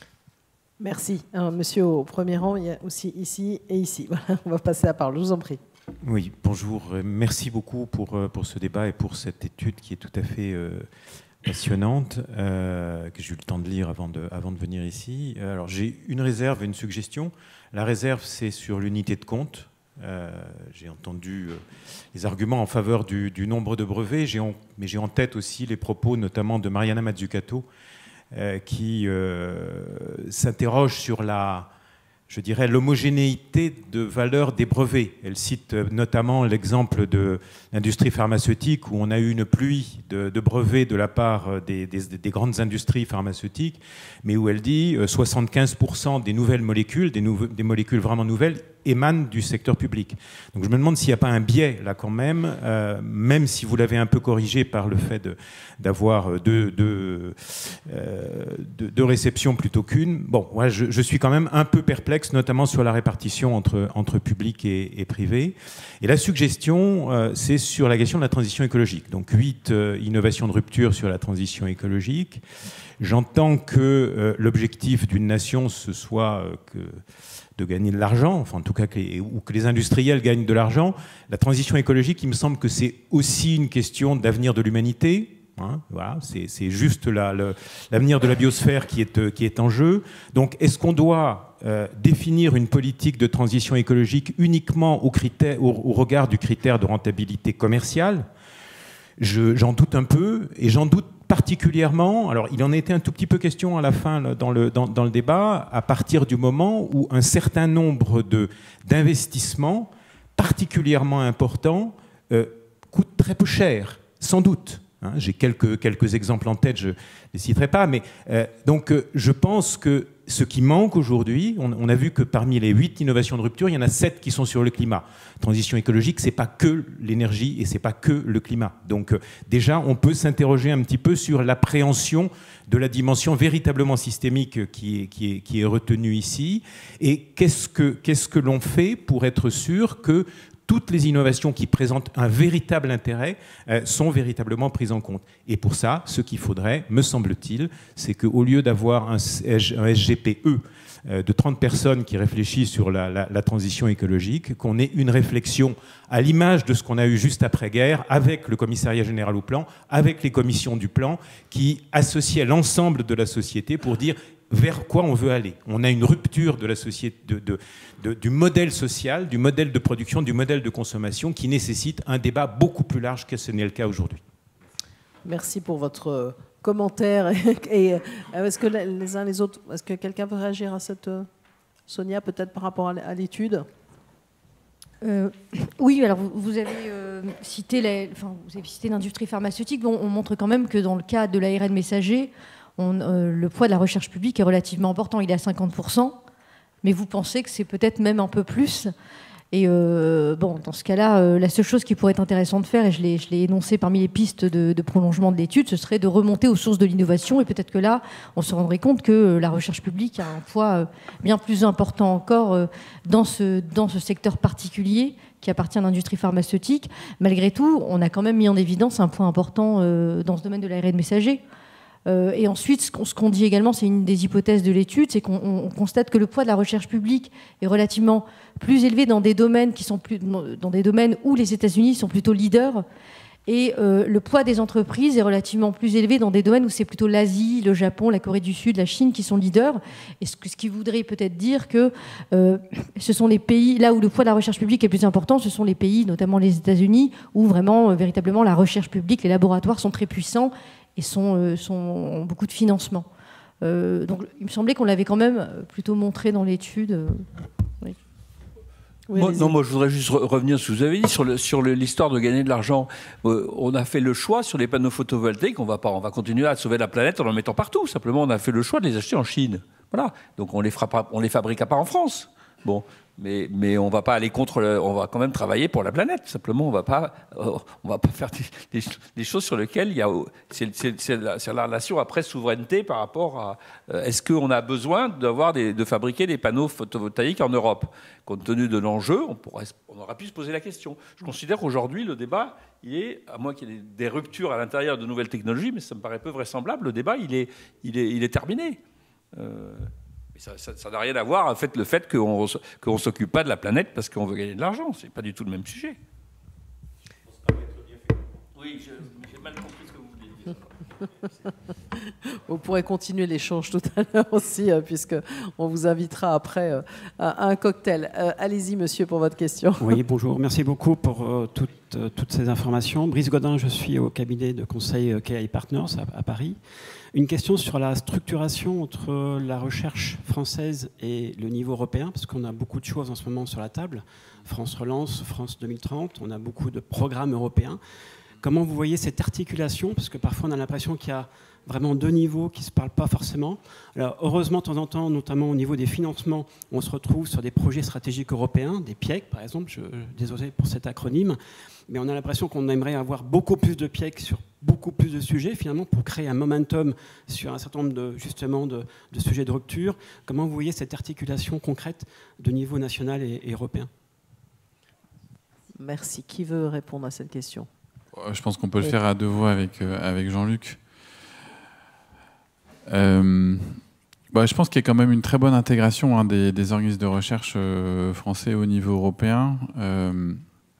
Merci. Alors, monsieur au premier rang, il y a aussi ici et ici. Voilà, on va passer la parole, je vous en prie. Oui, bonjour. Merci beaucoup pour, pour ce débat et pour cette étude qui est tout à fait euh, passionnante, euh, que j'ai eu le temps de lire avant de, avant de venir ici. Alors, j'ai une réserve et une suggestion. La réserve, c'est sur l'unité de compte. Euh, j'ai entendu euh, les arguments en faveur du, du nombre de brevets, j'ai en, mais j'ai en tête aussi les propos notamment de Mariana Mazzucato, Euh, qui euh, s'interroge sur la, je dirais, l'homogénéité de valeur des brevets. Elle cite euh, notamment l'exemple de l'industrie pharmaceutique où on a eu une pluie de, de brevets de la part des, des, des grandes industries pharmaceutiques, mais où elle dit euh, soixante-quinze pour cent des nouvelles molécules, des, nouve des molécules vraiment nouvelles, émanent du secteur public. Donc je me demande s'il n'y a pas un biais là quand même, euh, même si vous l'avez un peu corrigé par le fait d'avoir deux, deux, euh, deux, deux réceptions plutôt qu'une. Bon, ouais, je, je suis quand même un peu perplexe, notamment sur la répartition entre, entre public et, et privé. Et la suggestion, euh, c'est sur la question de la transition écologique. Donc huit euh, innovations de rupture sur la transition écologique. J'entends que euh, l'objectif d'une nation, ce soit euh, que de gagner de l'argent, enfin en tout cas que les, ou que les industriels gagnent de l'argent. La transition écologique, il me semble que c'est aussi une question d'avenir de l'humanité. Hein, voilà, c'est juste l'avenir de la biosphère qui est, qui est en jeu. Donc est-ce qu'on doit euh, définir une politique de transition écologique uniquement au, critère, au, au regard du critère de rentabilité commerciale? J'en doute un peu, et j'en doute particulièrement, alors il en a été un tout petit peu question à la fin là, dans, le, dans, dans le débat, à partir du moment où un certain nombre d'investissements particulièrement importants euh, coûtent très peu cher, sans doute. Hein, j'ai quelques, quelques exemples en tête, je ne les citerai pas, mais euh, donc euh, je pense que ce qui manque aujourd'hui, on, on a vu que parmi les huit innovations de rupture, il y en a sept qui sont sur le climat. Transition écologique, c'est pas que l'énergie et c'est pas que le climat. Donc euh, déjà, on peut s'interroger un petit peu sur l'appréhension de la dimension véritablement systémique qui est, qui est, qui est retenue ici. Et qu'est-ce que, qu'est-ce que l'on fait pour être sûr que toutes les innovations qui présentent un véritable intérêt euh, sont véritablement prises en compte. Et pour ça, ce qu'il faudrait, me semble-t-il, c'est qu'au lieu d'avoir un, un S G P E euh, de trente personnes qui réfléchissent sur la, la, la transition écologique, qu'on ait une réflexion à l'image de ce qu'on a eu juste après-guerre avec le commissariat général au plan, avec les commissions du plan, qui associaient l'ensemble de la société pour dire vers quoi on veut aller. On a une rupture de la société, de, de, de, du modèle social, du modèle de production, du modèle de consommation qui nécessite un débat beaucoup plus large que ce n'est le cas aujourd'hui. Merci pour votre commentaire. Et, est-ce que les uns les autres, est-ce que quelqu'un veut réagir à cette... Sonia, peut-être par rapport à l'étude ? Euh, oui, alors vous, vous avez euh, cité les, enfin, vous avez cité l'industrie pharmaceutique. Bon, on montre quand même que dans le cas de l'A R N messager, on, euh, le poids de la recherche publique est relativement important. Il est à cinquante pour cent, mais vous pensez que c'est peut-être même un peu plus. Et euh, bon, dans ce cas-là, euh, la seule chose qui pourrait être intéressante de faire, et je l'ai, je l'ai énoncé parmi les pistes de, de prolongement de l'étude, ce serait de remonter aux sources de l'innovation. Et peut-être que là, on se rendrait compte que euh, la recherche publique a un poids euh, bien plus important encore euh, dans, ce, dans ce secteur particulier qui appartient à l'industrie pharmaceutique. Malgré tout, on a quand même mis en évidence un point important euh, dans ce domaine de l'A R N messager. Euh, et ensuite, ce qu'on, ce qu'on dit également, c'est une des hypothèses de l'étude, c'est qu'on on constate que le poids de la recherche publique est relativement plus élevé dans des domaines qui sont plus, dans des domaines où les États-Unis sont plutôt leaders, et euh, le poids des entreprises est relativement plus élevé dans des domaines où c'est plutôt l'Asie, le Japon, la Corée du Sud, la Chine qui sont leaders. Et ce, ce qui voudrait peut-être dire que euh, ce sont les pays là où le poids de la recherche publique est plus important, ce sont les pays, notamment les États-Unis, où vraiment euh, véritablement la recherche publique, les laboratoires sont très puissants et sont, euh, sont, ont beaucoup de financement. Euh, donc il me semblait qu'on l'avait quand même plutôt montré dans l'étude. Euh, oui. Oui, moi, non, moi je voudrais juste re revenir sur ce que vous avez dit sur, le, sur le, l'histoire de gagner de l'argent. Euh, on a fait le choix sur les panneaux photovoltaïques, on va pas, on va continuer à sauver la planète en en mettant partout. Simplement, on a fait le choix de les acheter en Chine. Voilà. Donc on les fera pas, on les fabriquera pas en France. Bon. Mais, mais on va pas aller contre, le, on va quand même travailler pour la planète. Simplement, on va pas, euh, on va pas faire des, des, des choses sur lesquelles il y a, c'est, c'est, c'est, la, c'est la relation après souveraineté par rapport à, euh, est-ce qu'on a besoin d'avoir des, de fabriquer des panneaux photovoltaïques en Europe? Compte tenu de l'enjeu, on pourrait, on aurait pu se poser la question. Je considère qu'aujourd'hui le débat, il est, à moins qu'il y ait des ruptures à l'intérieur de nouvelles technologies, mais ça me paraît peu vraisemblable. Le débat, il est, il est, il est terminé. Euh, Ça n'a rien à voir en fait, le fait qu'on ne s'occupe pas de la planète parce qu'on veut gagner de l'argent. Ce n'est pas du tout le même sujet. Oui, j'ai mal compris ce que vous voulez dire. Vous pourrez continuer l'échange tout à l'heure aussi, euh, puisqu'on vous invitera après euh, à un cocktail. Euh, allez-y, monsieur, pour votre question. Oui, bonjour. Merci beaucoup pour euh, toutes, euh, toutes ces informations. Brice Godin, je suis au cabinet de conseil K I Partners à, à Paris. Une question sur la structuration entre la recherche française et le niveau européen, parce qu'on a beaucoup de choses en ce moment sur la table. France Relance, France deux mille trente, on a beaucoup de programmes européens. Comment vous voyez cette articulation? Parce que parfois on a l'impression qu'il y a vraiment deux niveaux qui ne se parlent pas forcément. Alors, heureusement, de temps en temps, notamment au niveau des financements, on se retrouve sur des projets stratégiques européens, des P I E C par exemple, je, désolé pour cet acronyme, mais on a l'impression qu'on aimerait avoir beaucoup plus de P I E C sur beaucoup plus de sujets, finalement, pour créer un momentum sur un certain nombre de, justement, de, de sujets de rupture. Comment vous voyez cette articulation concrète de niveau national et, et européen? Merci. Qui veut répondre à cette question? Je pense qu'on peut le faire à deux voix avec, euh, avec Jean-Luc. Euh, bah, je pense qu'il y a quand même une très bonne intégration hein, des, des organismes de recherche euh, français au niveau européen. Euh,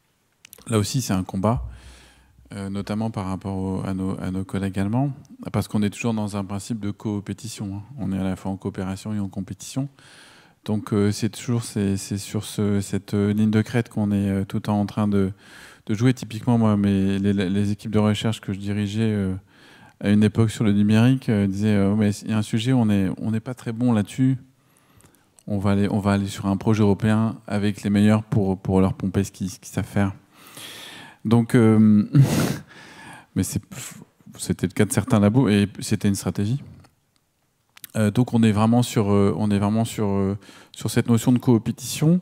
là aussi, c'est un combat, euh, notamment par rapport au, à, nos, à nos collègues allemands, parce qu'on est toujours dans un principe de coopétition. Hein. On est à la fois en coopération et en compétition. Donc, euh, c'est toujours c'est, c'est sur ce, cette ligne de crête qu'on est euh, tout le temps en train de, de jouer. Typiquement, moi, mes, les, les équipes de recherche que je dirigeais euh, à une époque sur le numérique euh, disaient euh, mais il y a un sujet, on n'est on n'est pas très bon là-dessus. On va aller, on va aller sur un projet européen avec les meilleurs pour, pour leur pomper ce qu'ils, ce qu'ils savent faire. Donc, euh, mais c'est, c'était le cas de certains labos et c'était une stratégie. Euh, donc, on est vraiment sur, euh, on est vraiment sur, euh, sur cette notion de coopétition.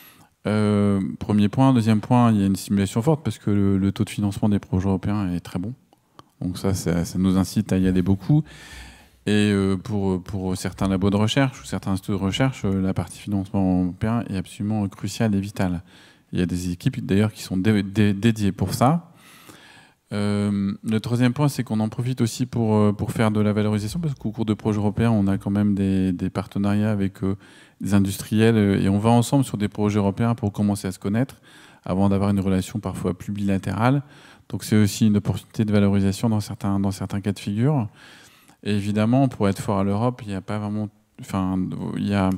Euh, premier point. Deuxième point, il y a une simulation forte parce que le, le taux de financement des projets européens est très bon. Donc ça, ça, ça nous incite à y aller beaucoup. Et euh, pour, pour certains labos de recherche ou certains instituts de recherche, euh, la partie financement européen est absolument cruciale et vitale. Il y a des équipes d'ailleurs qui sont dé, dé, dédiées pour ça. Euh, le troisième point, c'est qu'on en profite aussi pour, pour faire de la valorisation, parce qu'au cours de projets européens, on a quand même des, des partenariats avec euh, des industriels, euh, et on va ensemble sur des projets européens pour commencer à se connaître, avant d'avoir une relation parfois plus bilatérale. Donc c'est aussi une opportunité de valorisation dans certains, dans certains cas de figure. Et évidemment, pour être fort à l'Europe, il n'y a pas vraiment... Enfin, il y a...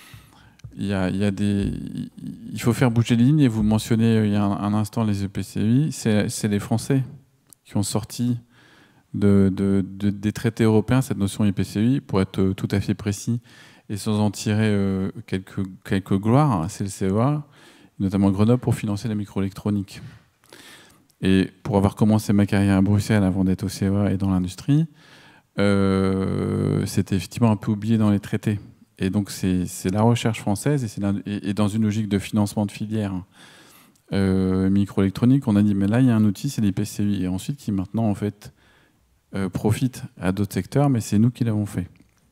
Il, y a, il, y a des, il faut faire bouger les lignes, et vous mentionnez il y a un, un instant les E P C I, c'est, c'est les Français qui ont sorti de, de, de, des traités européens cette notion E P C I, pour être tout à fait précis, et sans en tirer euh, quelques, quelques gloires, c'est le C E A, notamment Grenoble, pour financer la microélectronique. Et pour avoir commencé ma carrière à Bruxelles avant d'être au C E A et dans l'industrie, euh, c'était effectivement un peu oublié dans les traités. Et donc c'est la recherche française et, c'est et, et dans une logique de financement de filière euh, microélectronique, on a dit mais là il y a un outil, c'est l'I P C I, et ensuite qui maintenant en fait euh, profite à d'autres secteurs, mais c'est nous qui l'avons fait.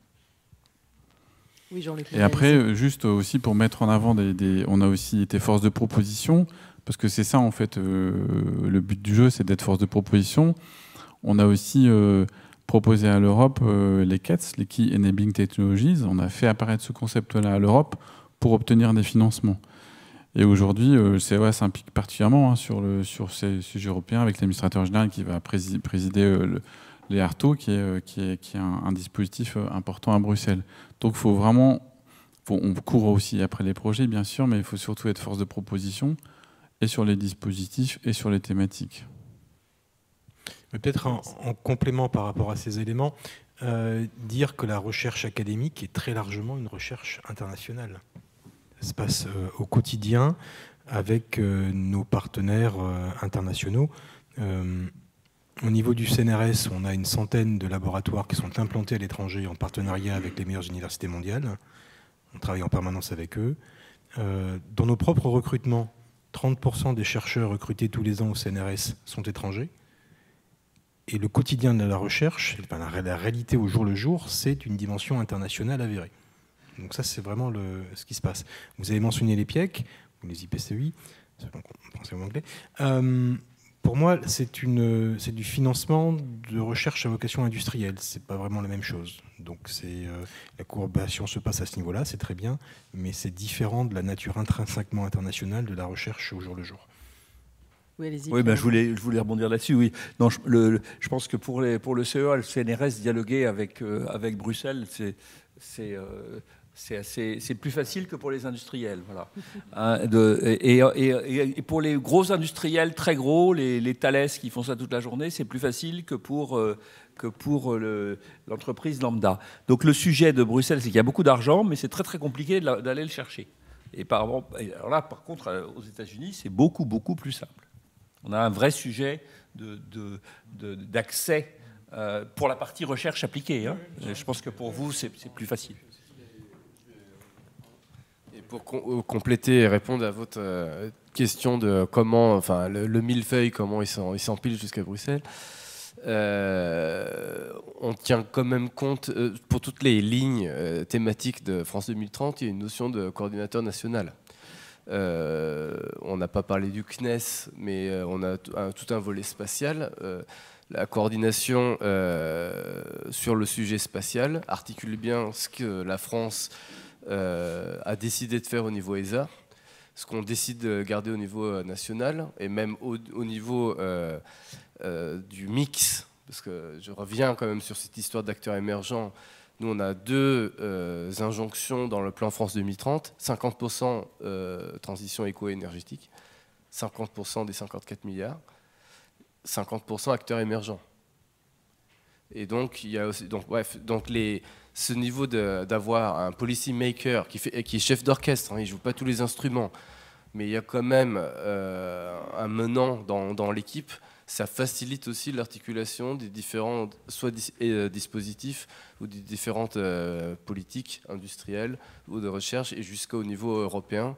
Oui, Jean-Luc. Et après, juste aussi pour mettre en avant des, des, on a aussi été force de proposition, parce que c'est ça en fait euh, le but du jeu, c'est d'être force de proposition. On a aussi euh, proposé à l'Europe euh, les K E T S, les Key Enabling Technologies. On a fait apparaître ce concept-là à l'Europe pour obtenir des financements. Et aujourd'hui, euh, c'est ouais, ça implique particulièrement hein, sur, le, sur ces sujets européens avec l'administrateur général qui va présider, présider euh, le, les ARTO, qui est, qui est, qui est un, un dispositif important à Bruxelles. Donc il faut vraiment, faut, on court aussi après les projets bien sûr, mais il faut surtout être force de proposition et sur les dispositifs et sur les thématiques. Peut-être en, en complément par rapport à ces éléments, euh, dire que la recherche académique est très largement une recherche internationale. Ça se passe euh, au quotidien avec euh, nos partenaires euh, internationaux. Euh, Au niveau du C N R S, on a une centaine de laboratoires qui sont implantés à l'étranger en partenariat avec les meilleures universités mondiales. On travaille en permanence avec eux. Euh, dans nos propres recrutements, trente pour cent des chercheurs recrutés tous les ans au C N R S sont étrangers. Et le quotidien de la recherche, enfin, la, la réalité au jour le jour, c'est une dimension internationale avérée. Donc ça, c'est vraiment le, ce qui se passe. Vous avez mentionné les P I E C, ou les I P C I, selon qu'on pense en anglais. Euh, Pour moi, c'est du financement de recherche à vocation industrielle. Ce n'est pas vraiment la même chose. Donc, euh, la courbation se passe à ce niveau-là, c'est très bien, mais c'est différent de la nature intrinsèquement internationale de la recherche au jour le jour. Oui, allez-y. Oui, ben, je, voulais, je voulais rebondir là-dessus. Oui. Non, je, le, je pense que pour, les, pour le C E A, le C N R S, dialoguer avec, euh, avec Bruxelles, c'est... Euh, c'est plus facile que pour les industriels. Voilà. Hein, de, et, et, et pour les gros industriels très gros, les, les Thales qui font ça toute la journée, c'est plus facile que pour, euh, que pour l'entreprise lambda. Donc le sujet de Bruxelles, c'est qu'il y a beaucoup d'argent, mais c'est très très compliqué d'aller le chercher. Et par, alors là, par contre, aux États-Unis, c'est beaucoup, beaucoup plus simple. On a un vrai sujet d'accès de, de, euh, pour la partie recherche appliquée. Hein. Je pense que pour vous, c'est plus facile. Pour com compléter et répondre à votre euh, question de comment, enfin le, le millefeuille, comment il s'empile jusqu'à Bruxelles, euh, on tient quand même compte, euh, pour toutes les lignes euh, thématiques de France deux mille trente, il y a une notion de coordinateur national. Euh, on n'a pas parlé du C N E S, mais euh, on a un, tout un volet spatial. Euh, la coordination euh, sur le sujet spatial articule bien ce que la France Euh, a décidé de faire au niveau E S A, ce qu'on décide de garder au niveau euh, national, et même au, au niveau euh, euh, du mix, parce que je reviens quand même sur cette histoire d'acteurs émergents. Nous, on a deux euh, injonctions dans le plan France deux mille trente, cinquante pour cent euh, transition éco-énergétique, cinquante pour cent des cinquante-quatre milliards, cinquante pour cent acteurs émergents. Et donc, il y a aussi, donc, bref, donc les... ce niveau d'avoir un policy maker qui, fait, qui est chef d'orchestre, hein, il ne joue pas tous les instruments, mais il y a quand même euh, un menant dans, dans l'équipe, ça facilite aussi l'articulation des différents soit dis, euh, dispositifs ou des différentes euh, politiques industrielles ou de recherche et jusqu'au niveau européen,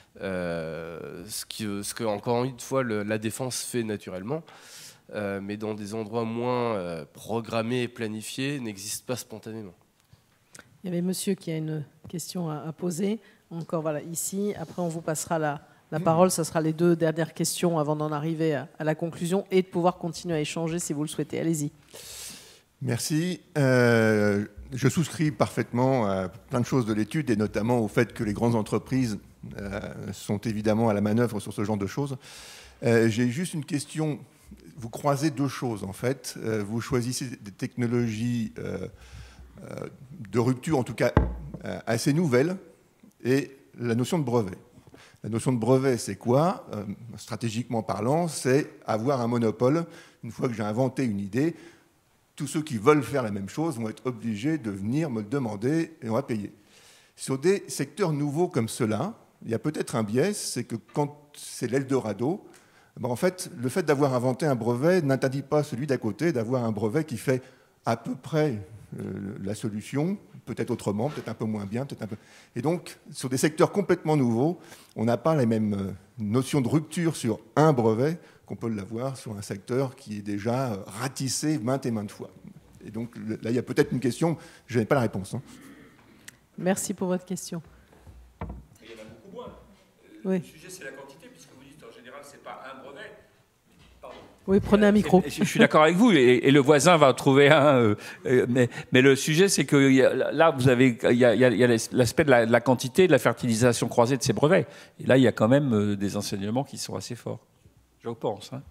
euh, ce, qui, ce que, encore une fois, le, la défense fait naturellement. Euh, mais dans des endroits moins euh, programmés et planifiés, n'existe pas spontanément. Il y avait monsieur qui a une question à, à poser. Encore voilà, ici. Après, on vous passera la, la parole. Ce sera les deux dernières questions avant d'en arriver à, à la conclusion et de pouvoir continuer à échanger si vous le souhaitez. Allez-y. Merci. Euh, je souscris parfaitement à plein de choses de l'étude et notamment au fait que les grandes entreprises euh, sont évidemment à la manœuvre sur ce genre de choses. Euh, J'ai juste une question. Vous croisez deux choses, en fait. Euh, vous choisissez des technologies euh, euh, de rupture, en tout cas euh, assez nouvelles, et la notion de brevet. La notion de brevet, c'est quoi? euh, Stratégiquement parlant, c'est avoir un monopole. Une fois que j'ai inventé une idée, tous ceux qui veulent faire la même chose vont être obligés de venir me le demander et on va payer. Sur des secteurs nouveaux comme ceux-là, il y a peut-être un biais, c'est que quand c'est l'Eldorado, ben en fait, le fait d'avoir inventé un brevet n'interdit pas celui d'à côté d'avoir un brevet qui fait à peu près euh, la solution, peut-être autrement, peut-être un peu moins bien, peut-être un peu... Et donc, sur des secteurs complètement nouveaux, on n'a pas les mêmes euh, notions de rupture sur un brevet qu'on peut l'avoir sur un secteur qui est déjà ratissé maintes et maintes fois. Et donc, là, il y a peut-être une question, je n'ai pas la réponse. Hein. Merci pour votre question. Il y en a beaucoup moins. Oui. Le sujet, c'est la quantité, puisque vous dites en général, ce n'est pas un brevet. Pardon. Oui, prenez un micro. Je suis d'accord avec vous, et, et le voisin va en trouver un. Euh, euh, mais, mais le sujet, c'est que y a, là, vous avez, il y a, y a, y a l'aspect de la, de la quantité, de la fertilisation croisée de ces brevets. Et là, il y a quand même euh, des enseignements qui sont assez forts. Je pense. Hein.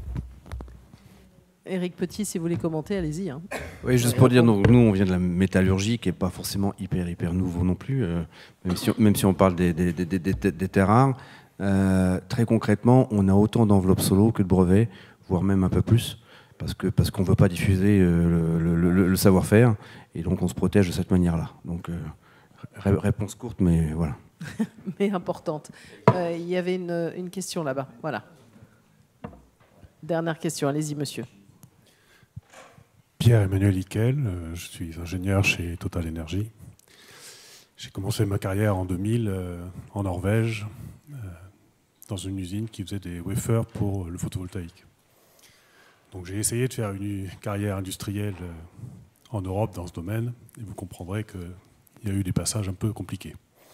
Éric Petit, si vous voulez commenter, allez-y. Hein. Oui, juste pour dire, nous, nous, on vient de la métallurgie, qui n'est pas forcément hyper, hyper nouveau non plus, euh, même, si on, même si on parle des, des, des, des, des, des terres rares. Euh, très concrètement, on a autant d'enveloppes solo que de brevets, voire même un peu plus, parce que parce qu'on ne veut pas diffuser euh, le, le, le, le savoir-faire, et donc on se protège de cette manière-là. Donc, euh, ré réponse courte, mais voilà. Mais importante. Euh, il y avait une, une question là-bas. Voilà. Dernière question. Allez-y, monsieur. Pierre-Emmanuel Ickel, euh, je suis ingénieur chez Total Energy. J'ai commencé ma carrière en deux mille euh, en Norvège, euh, dans une usine qui faisait des wafers pour le photovoltaïque. Donc j'ai essayé de faire une carrière industrielle euh, en Europe dans ce domaine, et vous comprendrez qu'il y a eu des passages un peu compliqués.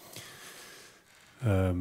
Euh,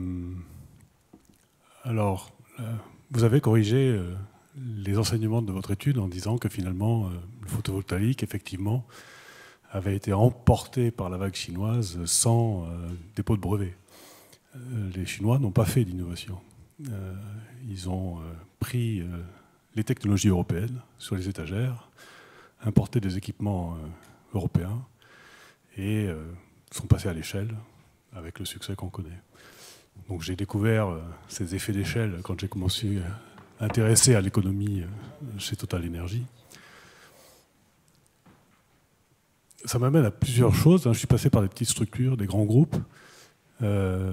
alors, euh, vous avez corrigé euh, les enseignements de votre étude en disant que finalement, euh, le photovoltaïque, effectivement, avait été emporté par la vague chinoise sans euh, dépôt de brevet. Euh, les Chinois n'ont pas fait d'innovation. Euh, ils ont euh, pris euh, les technologies européennes sur les étagères, importé des équipements euh, européens et euh, sont passés à l'échelle avec le succès qu'on connaît. Donc j'ai découvert euh, ces effets d'échelle quand j'ai commencé à m'intéresser à l'économie euh, chez Total Energy. Ça m'amène à plusieurs choses. Je suis passé par des petites structures, des grands groupes. Euh,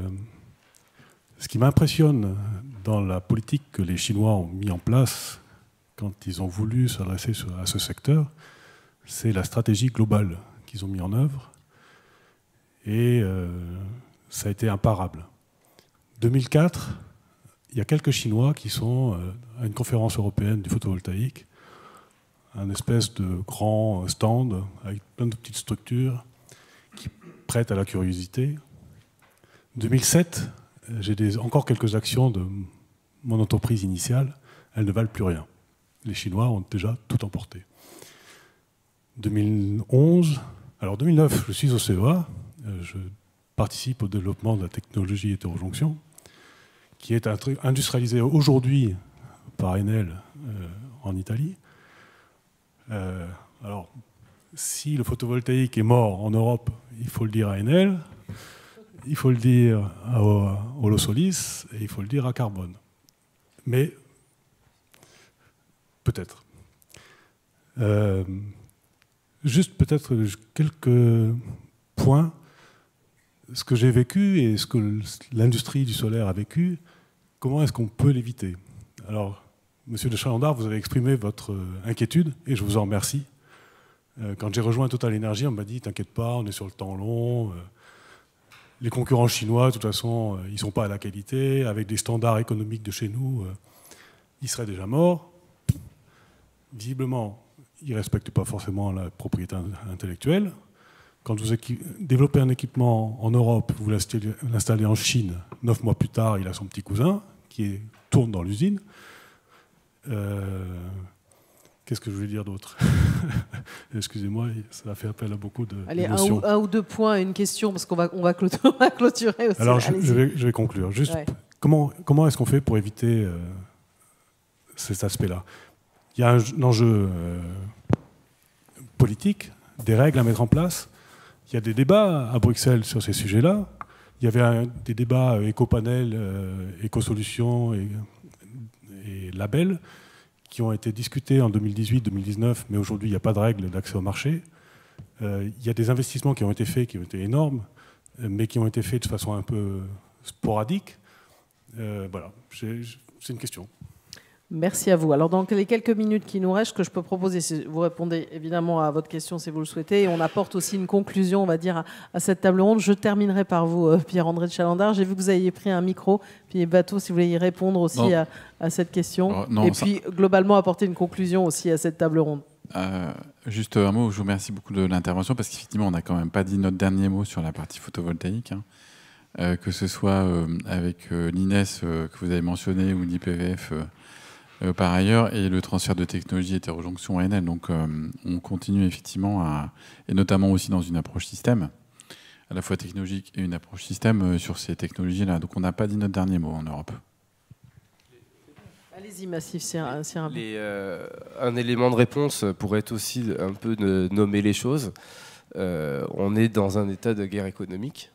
ce qui m'impressionne dans la politique que les Chinois ont mis en place quand ils ont voulu s'adresser à ce secteur, c'est la stratégie globale qu'ils ont mis en œuvre. Et euh, ça a été imparable. deux mille quatre, il y a quelques Chinois qui sont à une conférence européenne du photovoltaïque, un espèce de grand stand avec plein de petites structures qui prêtent à la curiosité. deux mille sept, j'ai des, encore quelques actions de mon entreprise initiale, elles ne valent plus rien. Les Chinois ont déjà tout emporté. deux mille onze, alors deux mille neuf, je suis au C E A, je participe au développement de la technologie hétérojonction, qui est industrialisée aujourd'hui par Enel euh, en Italie. Euh, alors, si le photovoltaïque est mort en Europe, il faut le dire à Enel, il faut le dire à Holosolis et il faut le dire à Carbone. Mais, peut-être. Euh, juste peut-être quelques points. Ce que j'ai vécu et ce que l'industrie du solaire a vécu, comment est-ce qu'on peut l'éviter? Alors, Monsieur de Chalandard, vous avez exprimé votre inquiétude et je vous en remercie. Quand j'ai rejoint Total Energy, on m'a dit « T'inquiète pas, on est sur le temps long. Les concurrents chinois, de toute façon, ils ne sont pas à la qualité. Avec des standards économiques de chez nous, ils seraient déjà morts. » Visiblement, ils ne respectent pas forcément la propriété intellectuelle. Quand vous développez un équipement en Europe, vous l'installez en Chine, neuf mois plus tard, il a son petit cousin qui tourne dans l'usine. Euh, Qu'est-ce que je voulais dire d'autre? Excusez-moi, ça a fait appel à beaucoup de Allez, un ou, un ou deux points, une question, parce qu'on va, on va, clôturer, on va clôturer aussi. Alors, je, je, vais, je vais conclure. Juste, ouais. comment, comment est-ce qu'on fait pour éviter euh, cet aspect-là? Il y a un, un enjeu euh, politique, des règles à mettre en place. Il y a des débats à Bruxelles sur ces sujets-là. Il y avait un, des débats euh, éco-panel, euh, éco-solutions et, et labels qui ont été discutés en deux mille dix-huit deux mille dix-neuf, mais aujourd'hui, il n'y a pas de règles d'accès au marché. Euh, il y a des investissements qui ont été faits, qui ont été énormes, mais qui ont été faits de façon un peu sporadique. Euh, voilà, c'est une question. Merci à vous. Alors, dans les quelques minutes qui nous restent, ce que je peux proposer, c'est vous répondez évidemment à votre question si vous le souhaitez, et on apporte aussi une conclusion, on va dire, à, à cette table ronde. Je terminerai par vous, euh, Pierre-André de Chalandard. J'ai vu que vous aviez pris un micro, puis Bateau, si vous voulez y répondre aussi à, à cette question, oh, non, et ça... puis globalement apporter une conclusion aussi à cette table ronde. Euh, juste un mot, je vous remercie beaucoup de l'intervention, parce qu'effectivement, on n'a quand même pas dit notre dernier mot sur la partie photovoltaïque, hein. euh, que ce soit euh, avec euh, l'I N E S euh, que vous avez mentionné ou l'I P V F euh, Euh, par ailleurs, et le transfert de technologie hétérojonction A N L. Donc, euh, on continue effectivement à, et notamment aussi dans une approche système, à la fois technologique et une approche système euh, sur ces technologies-là. Donc, on n'a pas dit notre dernier mot en Europe. Allez-y, Massif, c'est un, c'est un... Les, euh, un élément de réponse pourrait être aussi un peu de nommer les choses. Euh, on est dans un état de guerre économique.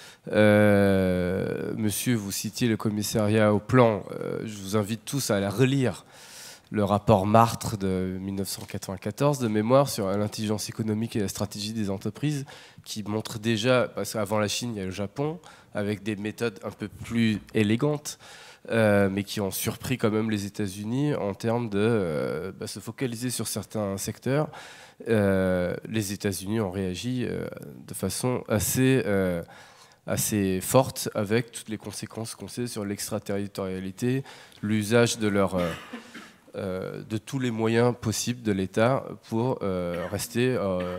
Euh, monsieur, vous citiez le commissariat au plan. Euh, je vous invite tous à aller relire le rapport Martre de mille neuf cent quatre-vingt-quatorze de mémoire sur l'intelligence économique et la stratégie des entreprises, qui montre déjà, parce qu'avant la Chine, il y a le Japon, avec des méthodes un peu plus élégantes, euh, mais qui ont surpris quand même les États-Unis en termes de euh, bah, se focaliser sur certains secteurs. Euh, les États-Unis ont réagi euh, de façon assez... Euh, assez forte, avec toutes les conséquences qu'on sait sur l'extraterritorialité, l'usage de, leur, euh, euh, de tous les moyens possibles de l'État pour euh, rester, euh,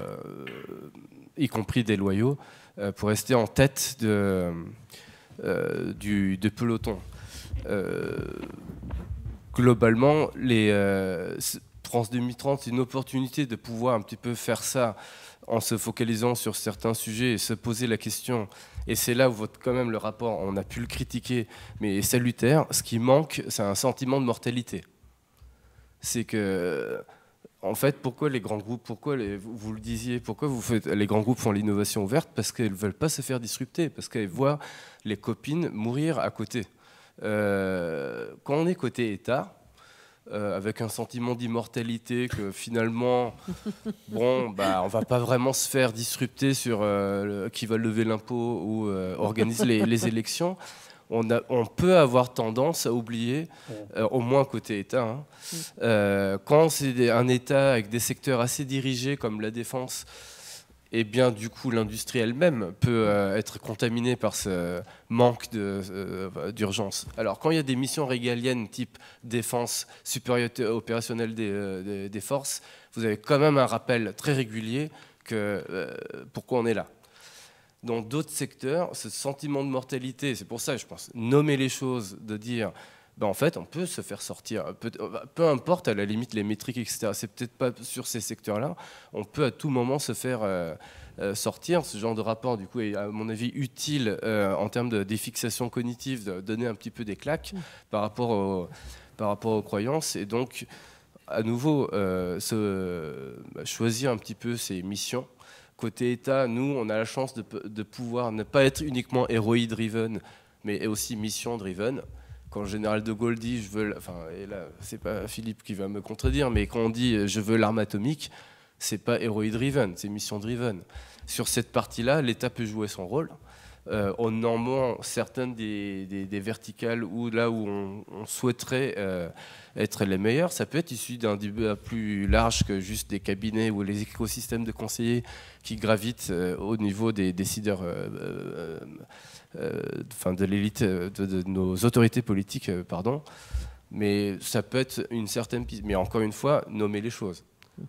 y compris des loyaux, euh, pour rester en tête de, euh, du, de peloton. Euh, globalement, les, euh, France deux mille trente, c'est une opportunité de pouvoir un petit peu faire ça en se focalisant sur certains sujets et se poser la question. Et c'est là où votre, quand même le rapport, on a pu le critiquer, mais est salutaire. Ce qui manque, c'est un sentiment de mortalité. C'est que, en fait, pourquoi les grands groupes, pourquoi les, vous, vous le disiez, pourquoi vous faites, les grands groupes font l'innovation ouverte? Parce qu'ils ne veulent pas se faire disrupter, parce qu'ils voient les copines mourir à côté. Euh, quand on est côté État, Euh, avec un sentiment d'immortalité que finalement, bon, bah, on va pas vraiment se faire disrupter sur euh, le, qui va lever l'impôt ou euh, organise les, les élections. On, a, on peut avoir tendance à oublier, euh, au moins côté État, hein, euh, quand c'est un État avec des secteurs assez dirigés comme la défense, et bien du coup l'industrie elle-même peut euh, être contaminée par ce manque de, euh, d'urgence. Alors quand il y a des missions régaliennes type défense, supériorité opérationnelle des, euh, des, des forces, vous avez quand même un rappel très régulier que euh, pourquoi on est là. Dans d'autres secteurs, ce sentiment de mortalité, c'est pour ça je pense, nommer les choses, de dire ben en fait, on peut se faire sortir, peu, peu importe à la limite les métriques, et cetera. C'est peut-être pas sur ces secteurs-là. On peut à tout moment se faire euh, euh, sortir. Ce genre de rapport, du coup, est à mon avis utile euh, en termes de défixation cognitive, de donner un petit peu des claques mmh. par rapport au, par rapport aux croyances. Et donc, à nouveau, euh, se, bah, choisir un petit peu ses missions. Côté État, nous, on a la chance de, de pouvoir ne pas être uniquement R O I-driven, mais aussi mission-driven. Quand le général de Gaulle dit, je veux, enfin, et là, c'est pas Philippe qui va me contredire, mais quand on dit, je veux l'arme atomique, c'est pas R O I-driven, c'est mission-driven. Sur cette partie-là, l'État peut jouer son rôle. Euh, en nommant certaines des, des, des verticales où là où on, on souhaiterait euh, être les meilleurs, ça peut être issu d'un débat plus large que juste des cabinets ou les écosystèmes de conseillers qui gravitent euh, au niveau des décideurs, euh, euh, euh, enfin de l'élite, de, de nos autorités politiques, euh, pardon. Mais ça peut être une certaine piste. Mais encore une fois, nommer les choses.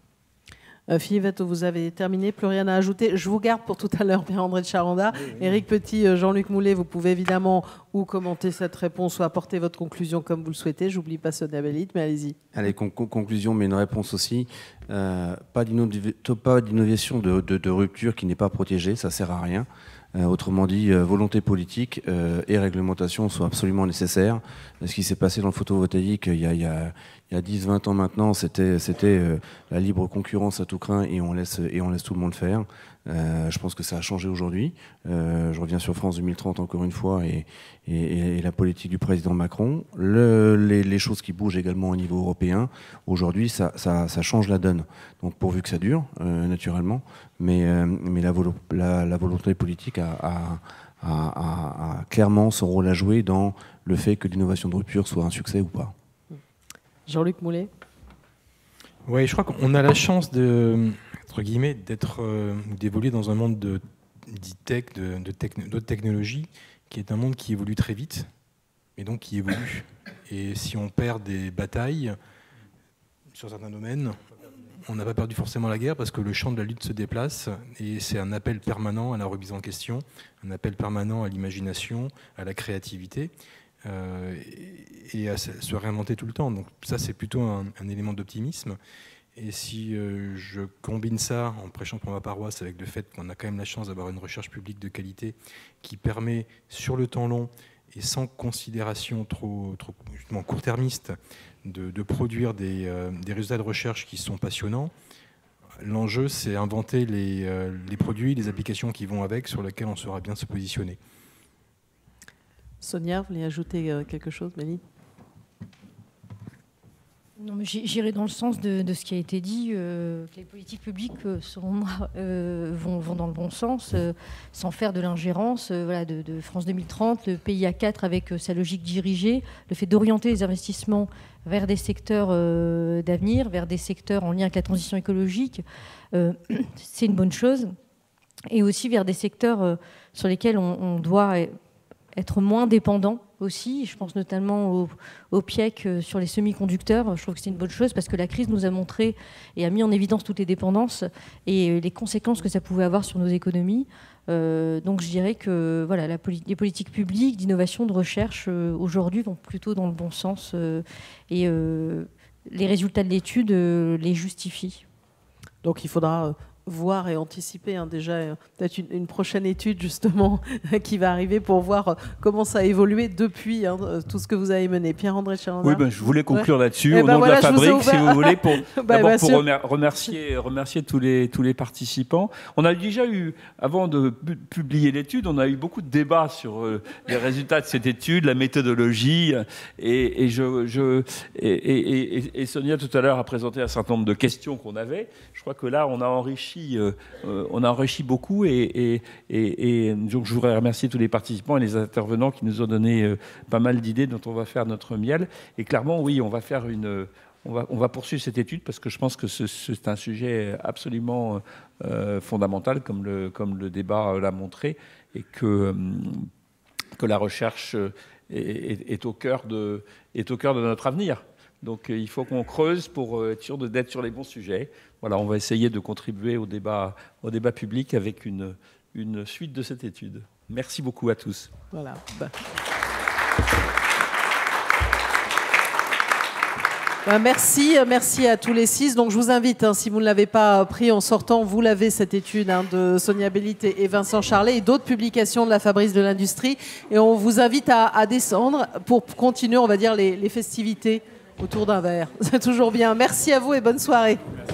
Euh, Philippe Watteau, vous avez terminé, plus rien à ajouter. Je vous garde pour tout à l'heure, Pierre-André de Chalandard. Oui, oui. Éric Petit, euh, Jean-Luc Moulet, vous pouvez évidemment ou commenter cette réponse ou apporter votre conclusion comme vous le souhaitez. J'oublie pas Sonia Bellit, mais allez-y. Allez, con conclusion, mais une réponse aussi. Euh, pas d'innovation de, de, de rupture qui n'est pas protégée, ça sert à rien. Euh, autrement dit, euh, volonté politique euh, et réglementation sont absolument nécessaires. Ce qui s'est passé dans le photovoltaïque il y a, il y a, il y a dix vingt ans maintenant, c'était euh, la libre concurrence à tout crin et on laisse, et on laisse tout le monde faire. Euh, je pense que ça a changé aujourd'hui. Euh, je reviens sur France deux mille trente encore une fois et, et, et la politique du président Macron. Le, les, les choses qui bougent également au niveau européen, aujourd'hui, ça, ça, ça change la donne. Donc pourvu que ça dure, euh, naturellement, mais, euh, mais la, volo la, la volonté politique a, a, a, a, a clairement son rôle à jouer dans le fait que l'innovation de rupture soit un succès ou pas. Jean-Luc Moulet. Oui, je crois qu'on a la chance de, entre guillemets, d'être, euh, d'évoluer dans un monde de d'e-tech, de, de techn- d'autres technologies, qui est un monde qui évolue très vite, et donc qui évolue. Et si on perd des batailles sur certains domaines, on n'a pas perdu forcément la guerre parce que le champ de la lutte se déplace et c'est un appel permanent à la remise en question, un appel permanent à l'imagination, à la créativité euh, et à se réinventer tout le temps. Donc ça, c'est plutôt un, un élément d'optimisme. Et si euh, je combine ça en prêchant pour ma paroisse avec le fait qu'on a quand même la chance d'avoir une recherche publique de qualité qui permet sur le temps long et sans considération trop, trop justement court-termiste de, de produire des, euh, des résultats de recherche qui sont passionnants, l'enjeu c'est inventer les, euh, les produits, les applications qui vont avec, sur lesquels on saura bien se positionner. Sonia, vous voulez ajouter quelque chose, Mélie ? Non, mais j'irai dans le sens de, de ce qui a été dit. Euh, que les politiques publiques, euh, selon moi, euh, vont, vont dans le bon sens, euh, sans faire de l'ingérence. Euh, voilà, de, de France deux mille trente, le P I A quatre avec euh, sa logique dirigée, le fait d'orienter les investissements vers des secteurs euh, d'avenir, vers des secteurs en lien avec la transition écologique, euh, c'est une bonne chose. Et aussi vers des secteurs euh, sur lesquels on, on doit être moins dépendant aussi. Je pense notamment au, au P I E C sur les semi-conducteurs. Je trouve que c'est une bonne chose parce que la crise nous a montré et a mis en évidence toutes les dépendances et les conséquences que ça pouvait avoir sur nos économies. Euh, donc je dirais que voilà, la poli- les politiques publiques d'innovation, de recherche euh, aujourd'hui vont plutôt dans le bon sens euh, et euh, les résultats de l'étude euh, les justifient. Donc il faudra... Euh voir et anticiper hein, déjà euh, peut-être une, une prochaine étude justement qui va arriver pour voir euh, comment ça a évolué depuis hein, tout ce que vous avez mené. Pierre-André Chalandard. Oui, ben, je voulais conclure ouais. là-dessus Eh au ben nom voilà, de la fabrique, vous si vous voulez, pour, bah, d'abord bah, pour sûr. remercier, remercier tous les, tous les participants. On a déjà eu, avant de pu- publier l'étude, on a eu beaucoup de débats sur euh, les résultats de cette étude, la méthodologie, et, et, je, je, et, et, et, et Sonia tout à l'heure a présenté un certain nombre de questions qu'on avait. Je crois que là, on a enrichi... Euh, on a enrichi beaucoup et, et, et, et donc je voudrais remercier tous les participants et les intervenants qui nous ont donné euh, pas mal d'idées dont on va faire notre miel. Et clairement, oui, on va faire une, on va, on va poursuivre cette étude parce que je pense que ce, c'est un sujet absolument euh, fondamental, comme le, comme le débat l'a montré, et que, que la recherche est, est, est, au cœur de, est au cœur de notre avenir. Donc il faut qu'on creuse pour être sûr d'être sur les bons sujets. Voilà, on va essayer de contribuer au débat, au débat public avec une, une suite de cette étude. Merci beaucoup à tous. Voilà. Bah. Ben merci, merci à tous les six. Donc je vous invite, hein, si vous ne l'avez pas pris en sortant, vous l'avez cette étude hein, de Sonia Bellite et Vincent Charlet et d'autres publications de la Fabrice de l'Industrie. Et on vous invite à, à descendre pour continuer, on va dire, les, les festivités autour d'un verre. C'est toujours bien. Merci à vous et bonne soirée. Merci.